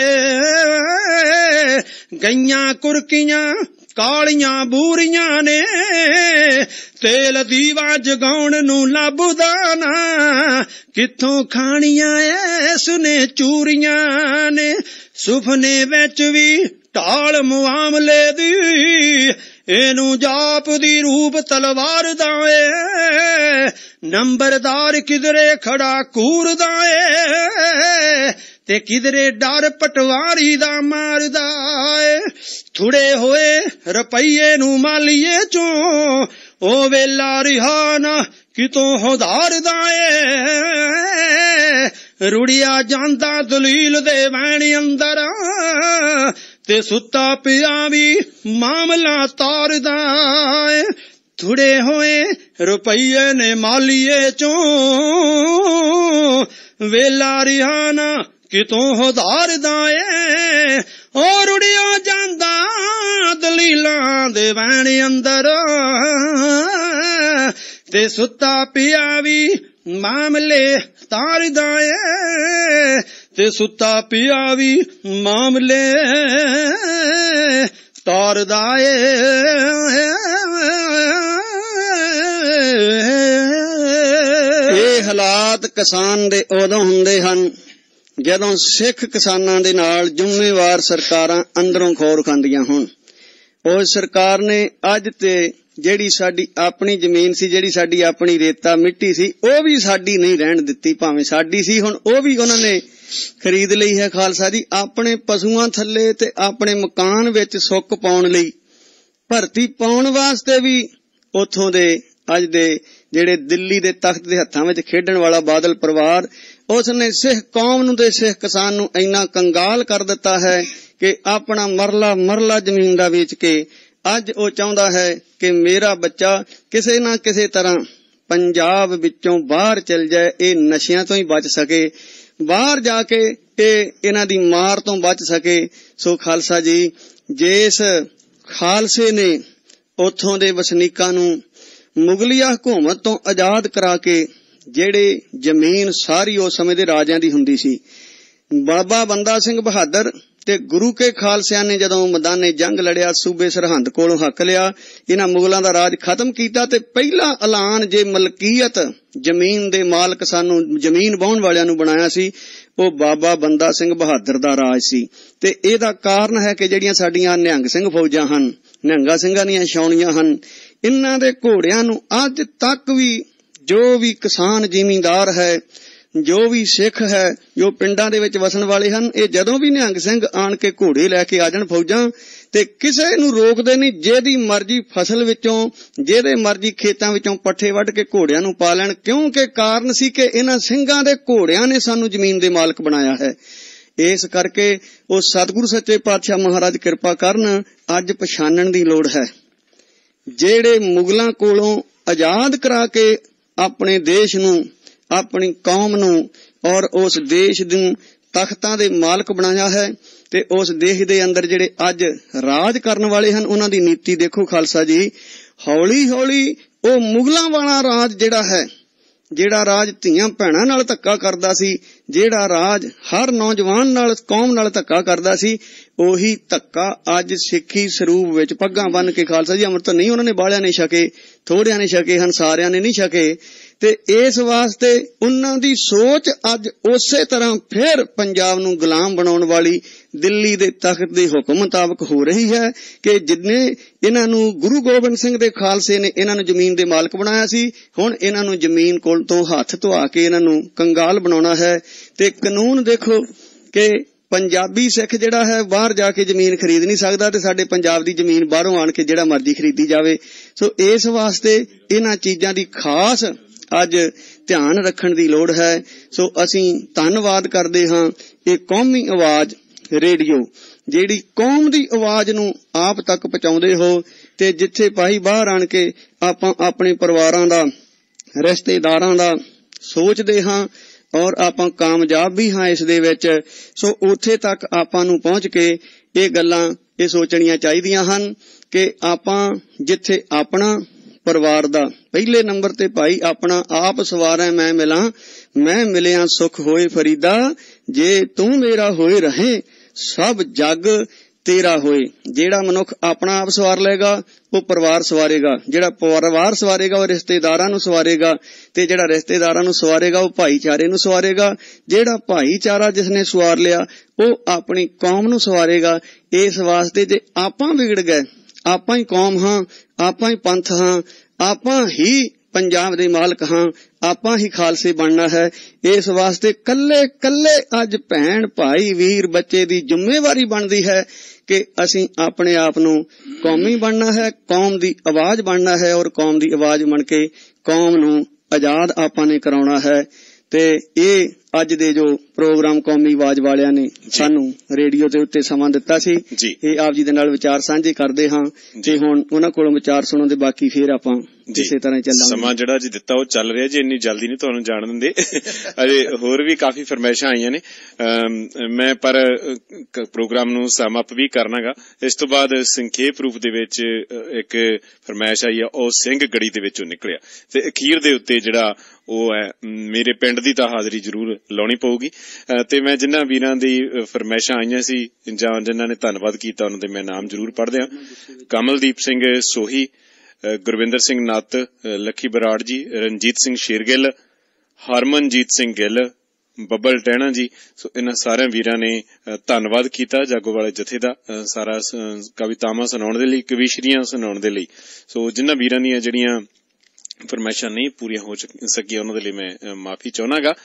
ਗਈਆਂ ਕੁਰਕੀਆਂ ਕਾਲੀਆਂ ਬੂਰੀਆਂ ਨੇ। ਤੇਲ ਦੀਵਾ ਜਗਾਉਣ ਨੂੰ ਲੱਭਦਾ ਨਾ ਕਿੱਥੋਂ ਖਾਣੀਆਂ ਇਸ ਨੇ ਚੂਰੀਆਂ ਨੇ। ਸੁਪਨੇ ਵਿੱਚ ਵੀ ਢਾਲ ਮੁਆਮਲੇ ਦੀ ਇਹਨੂੰ ਜਾਪ ਦੀ ਰੂਪ ਤਲਵਾਰ ਦਾ ਏ। ਨੰਬਰਦਾਰ ਕਿਧਰੇ ਖੜਾ ਕੂਰਦਾ ਏ ਤੇ ਕਿਧਰੇ ਡਰ ਪਟਵਾਰੀ ਦਾ ਮਾਰਦਾ ਏ। ਥੁੜੇ ਹੋਏ ਰੁਪਈਏ ਨੂੰ ਮਾਲੀਏ ਚੋਂ ਉਹ ਵੇਲਾ ਰਿਹਾ ਨਾ ਕਿਤੋਂ ਹੁਧਾਰਦਾ ਏ। ਰੁੜਿਆ ਜਾਂਦਾ ਦਲੀਲ ਦੇ ਵਹਿਣ ਅੰਦਰ ਤੇ ਸੁੱਤਾ ਪਿਆ ਵੀ ਮਾਮਲਾ ਤਾਰਦਾ ਏ। ਥੁੜੇ ਹੋਏ ਰੁਪਈਏ ਨੇ ਮਾਲੀਏ ਚੋਂ ਵੇਲਾ ਰਿਹਾ ਨਾ ਕਿਤੋਂ ਹੁਧਾਰਦਾ ਏ। ਉਹ ਰੁੜਿਆ ਜਾਂਦਾ ਦਲੀਲਾਂ ਦੇ ਵਹਿਣ ਅੰਦਰ ਤੇ ਸੁੱਤਾ ਪਿਆ ਵੀ ਮਾਮਲੇ ਤਾਰਦਾ ਏ ਤੇ ਸੁੱਤਾ ਪਿਆ ਵੀ ਮਾਮਲੇ ਤਾਰਦਾ ਏ। ਇਹ ਹਾਲਾਤ ਕਿਸਾਨ ਦੇ ਉਦੋਂ ਹੁੰਦੇ ਹਨ ਜਦੋਂ ਸਿੱਖ ਕਿਸਾਨਾਂ ਦੇ ਨਾਲ ਜ਼ਿੰਮੇਵਾਰ ਸਰਕਾਰਾਂ ਅੰਦਰੋਂ ਖੋਰ ਖਾਂਦੀਆਂ ਹੋਣ। ਉਸ ਸਰਕਾਰ ਨੇ ਅੱਜ ਤੇ ਜਿਹੜੀ ਸਾਡੀ ਆਪਣੀ ਜ਼ਮੀਨ ਸੀ, ਜਿਹੜੀ ਸਾਡੀ ਆਪਣੀ ਰੇਤਾ ਮਿੱਟੀ ਸੀ, ਉਹ ਵੀ ਸਾਡੀ ਨਹੀਂ ਰਹਿਣ ਦਿੱਤੀ। ਭਾਵੇਂ ਸਾਡੀ ਸੀ ਹੁਣ ਉਹ ਵੀ ਉਹਨਾਂ ਨੇ ਖਰੀਦ ਲਈ ਹੈ ਖਾਲਸਾ ਜੀ। ਆਪਣੇ ਪਸ਼ੂਆਂ ਥੱਲੇ ਤੇ ਆਪਣੇ ਮਕਾਨ ਵਿੱਚ ਸੁੱਕ ਪਾਉਣ ਲਈ ਭਰਤੀ ਪਾਉਣ ਵਾਸਤੇ ਵੀ ਉੱਥੋਂ ਦੇ ਅੱਜ ਦੇ ਜਿਹੜੇ ਦਿੱਲੀ ਦੇ ਤਖਤ ਦੇ ਹੱਥਾਂ ਵਿੱਚ ਖੇਡਣ ਵਾਲਾ ਬਾਦਲ ਪਰਿਵਾਰ ਉਸ ਨੇ ਸਿੱਖ ਕੌਮ ਨੂੰ ਤੇ ਸਿੱਖ ਕਿਸਾਨ ਨੂੰ ਇੰਨਾ ਕੰਗਾਲ ਕਰ ਦਿੱਤਾ ਹੈ ਕਿ ਆਪਣਾ ਮਰਲਾ ਮਰਲਾ ਜ਼ਮੀਨ ਦਾ ਵੇਚ ਕੇ ਅੱਜ ਉਹ ਚਾਹੁੰਦਾ ਹੈ ਕਿ ਮੇਰਾ ਬੱਚਾ ਕਿਸੇ ਨਾ ਕਿਸੇ ਤਰ੍ਹਾਂ ਪੰਜਾਬ ਵਿੱਚੋਂ ਬਾਹਰ ਚਲ ਜਾਏ, ਇਹ ਨਸ਼ਿਆਂ ਤੋਂ ਹੀ ਬਚ ਸਕੇ, ਬਾਹਰ ਜਾ ਕੇ ਇਹ ਇਹਨਾਂ ਦੀ ਮਾਰ ਤੋਂ ਬਚ ਸਕੇ। ਸੋ ਖਾਲਸਾ ਜੀ, ਜਿਸ ਖਾਲਸੇ ਨੇ ਉੱਥੋਂ ਦੇ ਵਸਨੀਕਾਂ ਨੂੰ ਮੁਗਲਿਆ ਹਕੂਮਤ ਤੋਂ ਆਜ਼ਾਦ ਕਰਾ ਕੇ ਜਿਹੜੇ ਜ਼ਮੀਨ ਸਾਰੀ ਉਸ ਸਮੇਂ ਦੇ ਰਾਜਿਆਂ ਦੀ ਹੁੰਦੀ ਸੀ, ਬਾਬਾ ਬੰਦਾ ਸਿੰਘ ਬਹਾਦਰ ਤੇ ਗੁਰੂ ਕੇ ਖਾਲਸਿਆਂ ਨੇ ਜਦੋਂ ਮੈਦਾਨੇ ਜੰਗ ਲੜਿਆ, ਸੂਬੇ ਸਰਹੰਦ ਕੋਲੋਂ ਹੱਕ ਲਿਆ, ਇਹਨਾਂ ਮੁਗਲਾਂ ਦਾ ਰਾਜ ਖਤਮ ਕੀਤਾ ਤੇ ਪਹਿਲਾ ਐਲਾਨ ਜੇ ਮਲਕੀਅਤ ਜ਼ਮੀਨ ਦੇ ਮਾਲਕ ਸਾਨੂੰ ਜ਼ਮੀਨ ਵਾਹੁਣ ਵਾਲਿਆਂ ਨੂੰ ਬਣਾਇਆ ਸੀ, ਉਹ ਬਾਬਾ ਬੰਦਾ ਸਿੰਘ ਬਹਾਦਰ ਦਾ ਰਾਜ ਸੀ। ਤੇ ਇਹਦਾ ਕਾਰਨ ਹੈ ਕਿ ਜਿਹੜੀਆਂ ਸਾਡੀਆਂ ਨਿਹੰਗ ਸਿੰਘ ਫੌਜਾਂ ਹਨ, ਨਿਹੰਗਾ ਸਿੰਘਾਂ ਦੀਆਂ ਛਾਉਣੀਆਂ ਹਨ, ਇਹਨਾਂ ਦੇ ਘੋੜਿਆਂ ਨੂੰ ਅੱਜ ਤੱਕ ਵੀ ਜੋ ਵੀ ਕਿਸਾਨ ਜ਼ਿਮੀਂਦਾਰ ਹੈ, ਜੋ ਵੀ ਸਿੱਖ ਹੈ, ਜੋ ਪਿੰਡਾਂ ਦੇ ਵਿੱਚ ਵਸਣ ਵਾਲੇ ਹਨ, ਇਹ ਜਦੋਂ ਵੀ ਨਿਹੰਗ ਸਿੰਘ ਆਣ ਕੇ ਘੋੜੇ ਲੈ ਕੇ ਆ ਜਾਣ ਫੌਜਾਂ ਤੇ ਕਿਸੇ ਨੂੰ ਰੋਕਦੇ ਨਹੀਂ। ਜਿਹਦੀ ਮਰਜ਼ੀ ਫਸਲ ਵਿੱਚੋਂ, ਜਿਹਦੇ ਮਰਜ਼ੀ ਖੇਤਾਂ ਵਿੱਚੋਂ ਪੱਠੇ ਵੱਢ ਕੇ ਘੋੜਿਆਂ ਨੂੰ ਪਾ ਲੈਣ, ਕਿਉਂਕਿ ਕਾਰਨ ਸੀ ਕਿ ਇਹਨਾਂ ਸਿੰਘਾਂ ਦੇ ਘੋੜਿਆਂ ਨੇ ਸਾਨੂੰ ਜ਼ਮੀਨ ਦੇ ਮਾਲਕ ਬਣਾਇਆ ਹੈ। ਇਸ ਕਰਕੇ ਉਹ ਸਤਿਗੁਰੂ ਸੱਚੇ ਪਾਤਸ਼ਾਹ ਮਹਾਰਾਜ ਕਿਰਪਾ ਕਰਨ, ਅੱਜ ਪਛਾਣਨ ਦੀ ਲੋੜ ਹੈ। ਜਿਹੜੇ ਮੁਗਲਾਂ ਕੋਲੋਂ ਆਜ਼ਾਦ ਕਰਾ ਕੇ ਆਪਣੇ ਦੇਸ਼ ਨੂੰ, ਆਪਣੀ ਕੌਮ ਨੂੰ ਔਰ ਉਸ ਦੇਸ਼ ਨੂੰ ਤਖਤਾਂ ਦੇ ਮਾਲਕ ਬਣਾਇਆ ਹੈ, ਤੇ ਉਸ ਦੇਸ਼ ਦੇ ਅੰਦਰ ਜਿਹੜੇ ਅੱਜ ਰਾਜ ਕਰਨ ਵਾਲੇ ਹਨ, ਉਹਨਾਂ ਦੀ ਨੀਤੀ ਦੇਖੋ ਖਾਲਸਾ ਜੀ। ਹੌਲੀ ਹੌਲੀ ਉਹ ਮੁਗਲਾਂ ਵਾਲਾ ਰਾਜ ਜਿਹੜਾ ਹੈ, ਜਿਹੜਾ ਰਾਜ ਧੀਆਂ ਭੈਣਾਂ ਨਾਲ ਧੱਕਾ ਕਰਦਾ ਸੀ, ਜਿਹੜਾ ਰਾਜ ਹਰ ਨੌਜਵਾਨ ਨਾਲ, ਕੌਮ ਨਾਲ ਧੱਕਾ ਕਰਦਾ ਸੀ, ਉਹੀ ਧੱਕਾ ਅੱਜ ਸਿੱਖੀ ਸਰੂਪ ਵਿੱਚ ਪੱਗਾਂ ਬੰਨ ਕੇ ਖਾਲਸਾ ਜੀ ਅੰਮ੍ਰਿਤ ਨਹੀਂ ਉਹਨਾਂ ਨੇ ਬਾਲਿਆਂ ਨੇ ਛਕੇ, ਥੋੜਿਆਂ ਨੇ ਛਕੇ ਹਨ, ਸਾਰਿਆਂ ਨੇ ਨਹੀਂ ਛਕੇ। ਤੇ ਇਸ ਵਾਸਤੇ ਉਹਨਾਂ ਦੀ ਸੋਚ ਅੱਜ ਉਸੇ ਤਰ੍ਹਾਂ ਫਿਰ ਪੰਜਾਬ ਨੂੰ ਗੁਲਾਮ ਬਣਾਉਣ ਵਾਲੀ ਦਿੱਲੀ ਦੇ ਤਖਤ ਦੇ ਹੁਕਮ ਮੁਤਾਬਕ ਹੋ ਰਹੀ ਹੈ ਕਿ ਜਿੰਨੇ ਇਹਨਾਂ ਨੂੰ ਗੁਰੂ ਗੋਬਿੰਦ ਸਿੰਘ ਦੇ ਖਾਲਸੇ ਨੇ ਇਹਨਾਂ ਨੂੰ ਜ਼ਮੀਨ ਦੇ ਮਾਲਕ ਬਣਾਇਆ ਸੀ, ਹੁਣ ਇਹਨਾਂ ਨੂੰ ਜ਼ਮੀਨ ਕੋਲ ਤੋਂ ਹੱਥ ਧੁਆ ਕੇ ਇਹਨਾਂ ਨੂੰ ਕੰਗਾਲ ਬਣਾਉਣਾ ਹੈ। ਤੇ ਕਾਨੂੰਨ ਦੇਖੋ ਕਿ ਪੰਜਾਬੀ ਸਿੱਖ ਜਿਹੜਾ ਹੈ ਬਾਹਰ ਜਾ ਕੇ ਜ਼ਮੀਨ ਖਰੀਦ ਨਹੀਂ ਸਕਦਾ ਤੇ ਸਾਡੇ ਪੰਜਾਬ ਦੀ ਜ਼ਮੀਨ ਬਾਹਰੋਂ ਆਣ ਕੇ ਜਿਹੜਾ ਮਰਜ਼ੀ ਖਰੀਦੀ ਜਾਵੇ। ਸੋ ਇਸ ਵਾਸਤੇ ਇਹਨਾਂ ਚੀਜ਼ਾਂ ਦੀ ਖਾਸ ਅੱਜ ਧਿਆਨ ਰੱਖਣ ਦੀ ਲੋੜ ਹੈ। ਸੋ ਅਸੀਂ ਧੰਨਵਾਦ ਕਰਦੇ ਹਾਂ ਇਹ ਕੌਮੀ ਆਵਾਜ਼ ਰੇਡੀਓ ਜਿਹੜੀ ਕੌਮ ਦੀ ਆਵਾਜ਼ ਨੂੰ ਆਪ ਤੱਕ ਪਹੁੰਚਾਉਂਦੇ ਹੋ ਤੇ ਜਿੱਥੇ ਭਾਈ ਬਾਹਰ ਆਣ ਕੇ ਆਪਾਂ ਆਪਣੇ ਪਰਿਵਾਰਾਂ ਦਾ ਰਿਸ਼ਤੇਦਾਰਾਂ ਦਾ ਸੋਚਦੇ ਹਾਂ ਔਰ ਆਪਾਂ ਕਾਮਯਾਬ ਵੀ ਹਾਂ ਇਸ ਦੇ ਵਿੱਚ। ਸੋ ਉੱਥੇ ਤੱਕ ਆਪਾਂ ਨੂੰ ਪਹੁੰਚ ਕੇ ਇਹ ਗੱਲਾਂ ਇਹ ਸੋਚਣੀਆਂ ਚਾਹੀਦੀਆਂ ਹਨ ਕਿ ਆਪਾਂ ਜਿੱਥੇ ਆਪਣਾ ਪਰਿਵਾਰ ਦਾ ਪਹਿਲੇ ਨੰਬਰ ਤੇ ਭਾਈ ਆਪਣਾ ਆਪ ਸਵਾਰੈ ਮੈਂ ਮਿਲਾਂ, ਮੈਂ ਮਿਲਿਆ ਸੁਖ ਹੋਏ ਫਰੀਦਾ, ਜੇ ਤੂੰ ਮੇਰਾ ਹੋਏ ਰਹੇ ਸਭ ਜੱਗ ਤੇਰਾ ਹੋਏ। ਜਿਹੜਾ ਮਨੁੱਖ ਆਪਣਾ ਆਪ ਸਵਾਰ ਲਏਗਾ ਉਹ ਪਰਿਵਾਰ ਸਵਾਰੇਗਾ, ਜਿਹੜਾ ਪਰਿਵਾਰ ਸਵਾਰੇਗਾ ਉਹ ਰਿਸ਼ਤੇਦਾਰਾਂ ਨੂੰ ਸਵਾਰੇਗਾ ਤੇ ਜਿਹੜਾ ਰਿਸ਼ਤੇਦਾਰਾਂ ਨੂੰ ਸਵਾਰੇਗਾ ਉਹ ਭਾਈਚਾਰੇ ਨੂੰ ਸਵਾਰੇਗਾ, ਜਿਹੜਾ ਭਾਈਚਾਰਾ ਜਿਸਨੇ ਸਵਾਰ ਲਿਆ ਉਹ ਆਪਣੀ ਕੌਮ ਨੂੰ ਸਵਾਰੇਗਾ। ਇਸ ਵਾਸਤੇ ਜੇ ਆਪਾਂ ਵਿਗੜ ਗਏ, ਆਪਾਂ ਹੀ ਕੌਮ ਹਾਂ, ਆਪਾਂ ਹੀ ਪੰਥ ਹਾਂ, ਆਪਾਂ ਹੀ ਪੰਜਾਬ ਦੇ ਮਾਲਕ ਹਾਂ, ਆਪਾਂ ਹੀ ਖਾਲਸੇ ਬਣਨਾ ਹੈ। ਇਸ ਵਾਸਤੇ ਕੱਲੇ ਕੱਲੇ ਅੱਜ ਭੈਣ ਭਾਈ ਵੀਰ ਬੱਚੇ ਦੀ ਜ਼ਿੰਮੇਵਾਰੀ ਬਣਦੀ ਹੈ ਕਿ ਅਸੀਂ ਆਪਣੇ ਆਪ ਨੂੰ ਕੌਮੀ ਬਣਨਾ ਹੈ, ਕੌਮ ਦੀ ਆਵਾਜ਼ ਬਣਨਾ ਹੈ ਔਰ ਕੌਮ ਦੀ ਆਵਾਜ਼ ਬਣ ਕੇ ਕੌਮ ਨੂੰ ਆਜ਼ਾਦ ਆਪਾਂ ਨੇ ਕਰਾਉਣਾ ਹੈ। ਤੇ ਇਹ ਅੱਜ ਦੇ ਜੋ ਪ੍ਰੋਗਰਾਮ ਕੌਮੀ ਆਵਾਜ਼ ਵਾਲਿਆਂ ਨੇ ਸਾਨੂੰ ਰੇਡੀਓ ਦੇ ਉੱਤੇ ਸਮਾਂ ਦਿੱਤਾ ਸੀ, ਇਹ ਆਪ ਜੀ ਦੇ ਨਾਲ ਵਿਚਾਰ ਸਾਂਝੇ ਕਰਦੇ ਹਾਂ ਤੇ ਹੁਣ ਉਹਨਾਂ ਕੋਲੋਂ ਵਿਚਾਰ ਸੁਣਨ ਦੇ ਬਾਕੀ ਫੇਰ ਆਪਾਂ ਇਸੇ ਤਰ੍ਹਾਂ ਚੱਲਾਂਗੇ। ਸਮਾਂ ਜਿਹੜਾ ਜੀ ਦਿੱਤਾ ਉਹ ਚੱਲ ਰਿਹਾ ਜੀ, ਇੰਨੀ ਜਲਦੀ ਨਹੀਂ ਤੁਹਾਨੂੰ ਜਾਣ ਦਿੰਦੇ, ਅਜੇ ਹੋਰ ਵੀ ਕਾਫੀ ਫਰਮਾਇਸ਼ਾਂ ਆਈਆਂ ਨੇ। ਮੈਂ ਪਰ ਪ੍ਰੋਗਰਾਮ ਨੂੰ ਸਮ ਅਪ ਵੀ ਕਰਨਾਗਾ। ਇਸ ਤੋਂ ਬਾਅਦ ਸੰਖੇਪ ਰੂਪ ਦੇ ਵਿੱਚ ਇੱਕ ਫਰਮਾਇਸ਼ ਆਈ ਆ, ਉਹ ਸਿੰਘ ਗੜੀ ਦੇ ਵਿੱਚੋਂ ਨਿਕਲਿਆ ਤੇ ਅਖੀਰ ਦੇ ਉੱਤੇ ਜਿਹੜਾ ਉਹ ਹੈ ਮੇਰੇ ਪਿੰਡ ਦੀ ਤਾਂ ਹਾਜ਼ਰੀ ਜ਼ਰੂਰ ਲਾਉਣੀ ਪਊਗੀ। ਤੇ ਮੈਂ ਜਿਨ੍ਹਾਂ ਵੀਰਾਂ ਦੀ ਫਰਮਾਇਸ਼ਾਂ ਆਈਆਂ ਸੀ ਜਾਂ ਜਿਨ੍ਹਾਂ ਨੇ ਧੰਨਵਾਦ ਕੀਤਾ ਉਹਨਾਂ ਦੇ ਮੈਂ ਨਾਮ ਜ਼ਰੂਰ ਪੜ੍ਹ ਦਿਆਂ। ਕਮਲਦੀਪ ਸਿੰਘ ਸੋਹੀ, ਗੁਰਵਿੰਦਰ ਸਿੰਘ ਨੱਤ, ਲੱਖੀ ਬਰਾੜ ਜੀ, ਰਣਜੀਤ ਸਿੰਘ ਸ਼ੇਰਗਿੱਲ, ਹਰਮਨਜੀਤ ਸਿੰਘ ਗਿੱਲ, ਬੱਬਲ ਟਹਿਣਾ ਜੀ। ਸੋ ਇਹਨਾਂ ਸਾਰਿਆਂ ਵੀਰਾਂ ਨੇ ਧੰਨਵਾਦ ਕੀਤਾ ਜਾਗੋਵਾਲੇ ਜਥੇ ਦਾ ਸਾਰਾ ਕਵਿਤਾਵਾਂ ਸੁਣਾਉਣ ਦੇ ਲਈ, ਕਵੀਸ਼ਰੀਆਂ ਸੁਣਾਉਣ ਦੇ ਲਈ। ਸੋ ਜਿਨ੍ਹਾਂ ਵੀਰਾਂ ਦੀਆਂ ਜਿਹੜੀਆਂ ਫਰਮਾਇਸ਼ਾਂ ਨਹੀਂ ਪੂਰੀਆਂ ਹੋ ਸਕੀਆਂ ਉਹਨਾਂ ਦੇ ਲਈ ਮੈਂ ਮਾਫੀ ਚਾਹੁੰਨਾਗਾ,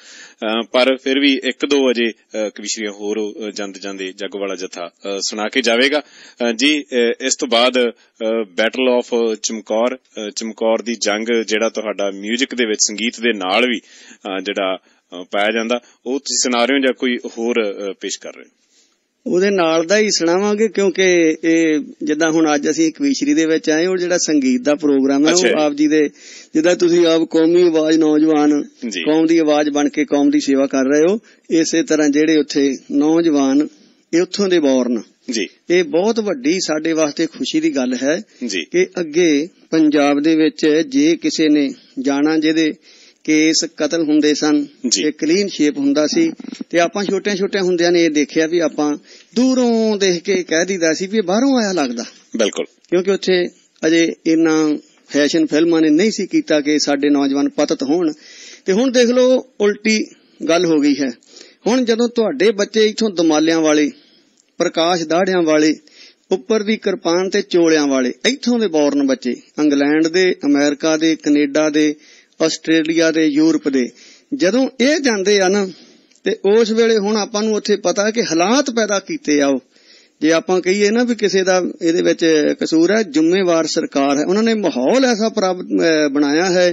ਪਰ ਫਿਰ ਵੀ ਇੱਕ ਦੋ ਅਜੇ ਕਵੀਸ਼ਰੀਆਂ ਹੋਰ ਜਾਂਦੇ ਜਾਂਦੇ ਜਾਗੋਵਾਲਾ ਜਥਾ ਸੁਣਾ ਕੇ ਜਾਵੇਗਾ ਜੀ। ਇਸ ਤੋਂ ਬਾਅਦ ਬੈਟਲ ਆਫ ਚਮਕੌਰ, ਚਮਕੌਰ ਦੀ ਜੰਗ ਜਿਹੜਾ ਤੁਹਾਡਾ ਮਿਊਜ਼ਿਕ ਦੇ ਵਿੱਚ ਸੰਗੀਤ ਦੇ ਨਾਲ ਵੀ ਜਿਹੜਾ ਪਾਇਆ ਜਾਂਦਾ, ਉਹ ਤੁਸੀਂ ਸੁਣਾ ਰਹੇ ਹੋ ਜਾਂ ਕੋਈ ਹੋਰ ਪੇਸ਼ ਕਰ ਰਹੇ ਹੋ? ਉਹਦੇ ਨਾਲ ਦਾ ਹੀ ਸੁਣਾਵਾਂਗੇ ਕਿਉਂਕਿ ਇਹ ਜਿੱਦਾਂ ਹੁਣ ਅੱਜ ਅਸੀਂ ਕਵੀਸ਼ਰੀ ਦੇ ਵਿੱਚ ਆਏ, ਉਹ ਜਿਹੜਾ ਸੰਗੀਤ ਦਾ ਪ੍ਰੋਗਰਾਮ ਹੈ ਉਹ ਆਪ ਜੀ ਦੇ ਜਿੱਦਾਂ ਤੁਸੀਂ ਆਪ ਕੌਮੀ ਆਵਾਜ਼ ਨੌਜਵਾਨ ਕੌਮ ਦੀ ਆਵਾਜ਼ ਬਣ ਕੇ ਕੌਮ ਦੀ ਸੇਵਾ ਕਰ ਰਹੇ ਹੋ, ਇਸੇ ਤਰ੍ਹਾਂ ਜਿਹੜੇ ਉੱਥੇ ਨੌਜਵਾਨ ਇਹ ਉੱਥੋਂ ਦੇ ਬੌਰਨ ਜੀ, ਇਹ ਬਹੁਤ ਵੱਡੀ ਸਾਡੇ ਵਾਸਤੇ ਖੁਸ਼ੀ ਦੀ ਗੱਲ ਹੈ ਕਿ ਅੱਗੇ ਪੰਜਾਬ ਦੇ ਵਿੱਚ ਜੇ ਕਿਸੇ ਨੇ ਜਾਣਾ ਜਿਹਦੇ ਕੇਸ ਕਤਲ ਹੁੰਦੇ ਸਨ, ਇਹ ਕਲੀਨ ਸ਼ੇਪ ਹੁੰਦਾ ਸੀ ਤੇ ਆਪਾਂ ਛੋਟਿਆਂ ਛੋਟਿਆਂ ਹੁੰਦਿਆਂ ਨੇ ਇਹ ਦੇਖਿਆ ਵੀ ਆਪਾਂ ਦੂਰੋਂ ਦੇਖ ਕੇ ਕਹਿ ਦਿੰਦਾ ਸੀ ਵੀ ਬਾਹਰੋਂ ਆਇਆ ਲੱਗਦਾ। ਬਿਲਕੁਲ, ਕਿਉਂਕਿ ਉੱਥੇ ਅਜੇ ਇੰਨਾ ਫੈਸ਼ਨ ਫਿਲਮਾਂ ਨੇ ਨਹੀਂ ਸੀ ਕੀਤਾ ਕਿ ਸਾਡੇ ਨੌਜਵਾਨ ਪਤਤ ਹੋਣ। ਤੇ ਹੁਣ ਦੇਖ ਲਓ ਉਲਟੀ ਗੱਲ ਹੋ ਗਈ ਹੈ। ਹੁਣ ਜਦੋਂ ਤੁਹਾਡੇ ਬੱਚੇ ਇੱਥੋਂ ਦਮਾਲਿਆਂ ਵਾਲੇ, ਪ੍ਰਕਾਸ਼ ਦਾੜਿਆਂ ਵਾਲੇ, ਉੱਪਰ ਦੀ ਕਿਰਪਾਨ ਤੇ ਚੋਲਿਆਂ ਵਾਲੇ, ਇੱਥੋਂ ਦੇ ਬੌਰਨ ਬੱਚੇ ਇੰਗਲੈਂਡ ਦੇ, ਅਮਰੀਕਾ ਦੇ, ਕੈਨੇਡਾ ਦੇ, ਆਸਟ੍ਰੇਲੀਆ ਦੇ, ਯੂਰਪ ਦੇ, ਜਦੋਂ ਇਹ ਜਾਂਦੇ ਆ ਨਾ ਤੇ ਉਸ ਵੇਲੇ ਹੁਣ ਆਪਾਂ ਨੂੰ ਉੱਥੇ ਪਤਾ ਕਿ ਹਾਲਾਤ ਪੈਦਾ ਕੀਤੇ ਆ। ਉਹ ਜੇ ਆਪਾਂ ਕਹੀਏ ਨਾ ਵੀ ਕਿਸੇ ਦਾ ਇਹਦੇ ਵਿੱਚ ਕਸੂਰ ਹੈ, ਜ਼ਿੰਮੇਵਾਰ ਸਰਕਾਰ ਹੈ। ਉਹਨਾਂ ਨੇ ਮਾਹੌਲ ਐਸਾ ਬਣਾਇਆ ਹੈ,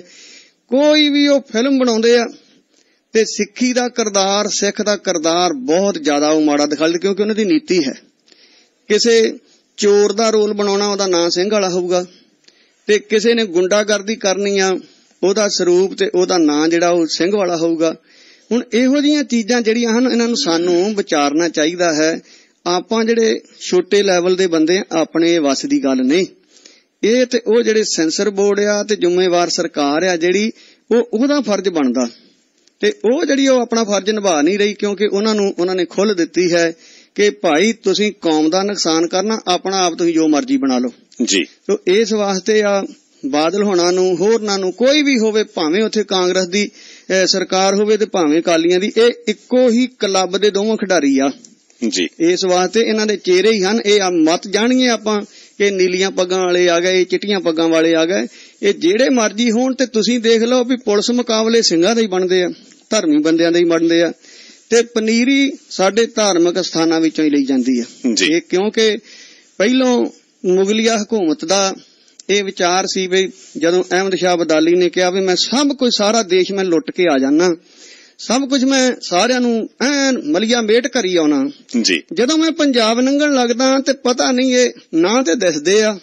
ਕੋਈ ਵੀ ਉਹ ਫਿਲਮ ਬਣਾਉਂਦੇ ਆ ਤੇ ਸਿੱਖੀ ਦਾ ਕਿਰਦਾਰ, ਸਿੱਖ ਦਾ ਕਿਰਦਾਰ ਬਹੁਤ ਜ਼ਿਆਦਾ ਉਹ ਮਾੜਾ ਦਿਖਾਉਂਦੇ, ਕਿਉਂਕਿ ਉਹਨਾਂ ਦੀ ਨੀਤੀ ਹੈ। ਕਿਸੇ ਚੋਰ ਦਾ ਰੋਲ ਬਣਾਉਣਾ, ਉਹਦਾ ਨਾਂ ਸਿੰਘ ਵਾਲਾ ਹੋਊਗਾ, ਤੇ ਕਿਸੇ ਨੇ ਗੁੰਡਾਗਰਦੀ ਕਰਨੀ ਆ, ਉਹਦਾ ਸਰੂਪ ਤੇ ਉਹਦਾ ਨਾਂ ਜਿਹੜਾ ਉਹ ਸਿੰਘ ਵਾਲਾ ਹੋਊਗਾ। ਹੁਣ ਇਹੋ ਜਿਹੀਆਂ ਚੀਜ਼ਾਂ ਜਿਹੜੀਆਂ ਹਨ ਇਹਨਾਂ ਨੂੰ ਸਾਨੂੰ ਵਿਚਾਰਨਾ ਚਾਹੀਦਾ ਹੈ। ਆਪਾਂ ਜਿਹੜੇ ਛੋਟੇ ਲੈਵਲ ਦੇ ਬੰਦੇ ਆਪਣੇ ਵੱਸ ਦੀ ਗੱਲ ਨਹੀਂ, ਇਹ ਤੇ ਉਹ ਜਿਹੜੇ ਸੈਂਸਰ ਬੋਰਡ ਆ ਤੇ ਜ਼ਿੰਮੇਵਾਰ ਸਰਕਾਰ ਆ ਜਿਹੜੀ, ਉਹ ਉਹਦਾ ਫਰਜ਼ ਬਣਦਾ ਤੇ ਉਹ ਜਿਹੜੀ ਉਹ ਆਪਣਾ ਫਰਜ਼ ਨਿਭਾ ਨਹੀਂ ਰਹੀ, ਕਿਉਂਕਿ ਉਹਨਾਂ ਨੂੰ ਉਹਨਾਂ ਨੇ ਖੁੱਲ੍ਹ ਦਿੱਤੀ ਹੈ ਕਿ ਭਾਈ ਤੁਸੀਂ ਕੌਮ ਦਾ ਨੁਕਸਾਨ ਕਰਨਾ, ਆਪਣਾ ਆਪ ਤੁਸੀਂ ਜੋ ਮਰਜ਼ੀ ਬਣਾ ਲਓ ਜੀ। ਤੋ ਇਸ ਵਾਸਤੇ ਆ ਬਾਦਲ ਹੋਣਾ ਨੂੰ, ਹੋਰਨਾਂ ਨੂੰ, ਕੋਈ ਵੀ ਹੋਵੇ, ਭਾਵੇਂ ਉੱਥੇ ਕਾਂਗਰਸ ਦੀ ਸਰਕਾਰ ਹੋਵੇ ਤੇ ਭਾਵੇਂ ਅਕਾਲੀਆਂ ਦੀ, ਇਹ ਇੱਕੋ ਹੀ ਕਲੱਬ ਦੇ ਦੋਵੇਂ ਖਿਡਾਰੀ ਆ ਜੀ। ਇਸ ਵਾਸਤੇ ਇਹਨਾਂ ਦੇ ਚਿਹਰੇ ਹੀ ਹਨ। ਇਹ ਮਤ ਜਾਣੀਏ ਆਪਾਂ ਕਿ ਨੀਲੀਆਂ ਪੱਗਾਂ ਵਾਲੇ ਆ ਗਏ, ਚਿੱਟੀਆਂ ਪੱਗਾਂ ਵਾਲੇ ਆ ਗਏ, ਇਹ ਜਿਹੜੇ ਮਰਜੀ ਹੋਣ। ਤੇ ਤੁਸੀਂ ਦੇਖ ਲਓ ਵੀ ਪੁਲਿਸ ਮੁਕਾਬਲੇ ਸਿੰਘਾਂ ਦੇ ਹੀ ਬਣਦੇ ਆ, ਧਰਮੀ ਬੰਦਿਆਂ ਦੇ ਹੀ ਬਣਦੇ ਆ, ਤੇ ਪਨੀਰੀ ਸਾਡੇ ਧਾਰਮਿਕ ਸਥਾਨਾਂ ਵਿੱਚੋਂ ਹੀ ਲਈ ਜਾਂਦੀ ਆ। ਇਹ ਕਿਉਂਕਿ ਪਹਿਲੋਂ ਮੁਗਲੀਆ ਹਕੂਮਤ ਦਾ ਇਹ ਵਿਚਾਰ ਸੀ ਵੀ ਜਦੋਂ ਅਹਿਮਦ ਸ਼ਾਹ ਅਬਦਾਲੀ ਨੇ ਕਿਹਾ ਵੀ ਮੈਂ ਸਭ ਕੁਝ, ਸਾਰਾ ਦੇਸ਼ ਮੈਂ ਲੁੱਟ ਕੇ ਆ ਜਾਣਾ, ਸਭ ਕੁਝ ਮੈਂ ਸਾਰਿਆਂ ਨੂੰ ਐਨ ਮਲੀਆ ਮੇਟ ਕਰੀ ਆਉਣਾ ਜੀ। ਜਦੋਂ ਮੈਂ ਪੰਜਾਬ ਲੰਘਣ ਲੱਗਦਾ ਤੇ ਪਤਾ ਨਹੀਂ ਇਹ ਨਾ ਤੇ ਦਿਸਦੇ ਆ,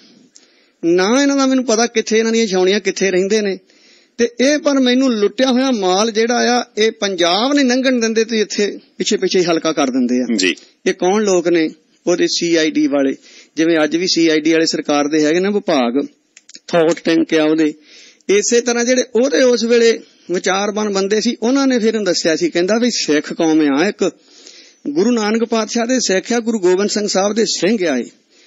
ਨਾ ਇਹਨਾਂ ਦਾ ਮੈਨੂੰ ਪਤਾ ਕਿੱਥੇ ਇਹਨਾਂ ਦੀਆਂ ਛਾਉਣੀਆਂ ਕਿੱਥੇ ਰਹਿੰਦੇ ਨੇ, ਤੇ ਇਹ ਪਰ ਮੈਨੂੰ ਲੁੱਟਿਆ ਹੋਇਆ ਮਾਲ ਜਿਹੜਾ ਆ ਇਹ ਪੰਜਾਬ ਨਹੀਂ ਲੰਘਣ ਦਿੰਦੇ ਤੇ ਇੱਥੇ ਪਿੱਛੇ ਪਿੱਛੇ ਹਲਕਾ ਕਰ ਦਿੰਦੇ ਆ ਜੀ। ਇਹ ਕੌਣ ਲੋਕ ਨੇ? ਉਹਦੇ ਸੀ ਆਈ ਡੀ ਵਾਲੇ, ਜਿਵੇਂ ਅੱਜ ਵੀ ਸੀ ਆਈ ਡੀ ਵਾਲੇ ਸਰਕਾਰ ਦੇ ਹੈਗੇ ਨਾ ਵਿਭਾਗ, ਥੌਟ ਟੈਂਕ ਆ ਉਹਦੇ। ਇਸੇ ਤਰ੍ਹਾਂ ਜਿਹੜੇ ਉਹਦੇ ਉਸ ਵੇਲੇ ਵਿਚਾਰਵਾਨ ਬੰਦੇ ਸੀ, ਉਹਨਾਂ ਨੇ ਫਿਰ ਦੱਸਿਆ ਸੀ, ਕਹਿੰਦਾ ਵੀ ਸਿੱਖ ਕੌਮ ਆ ਇੱਕ, ਗੁਰੂ ਨਾਨਕ ਪਾਤਸ਼ਾਹ ਦੇ ਸਿੱਖ ਆ, ਗੁਰੂ ਗੋਬਿੰਦ ਸਿੰਘ ਸਾਹਿਬ ਦੇ ਸਿੰਘ ਆਏ।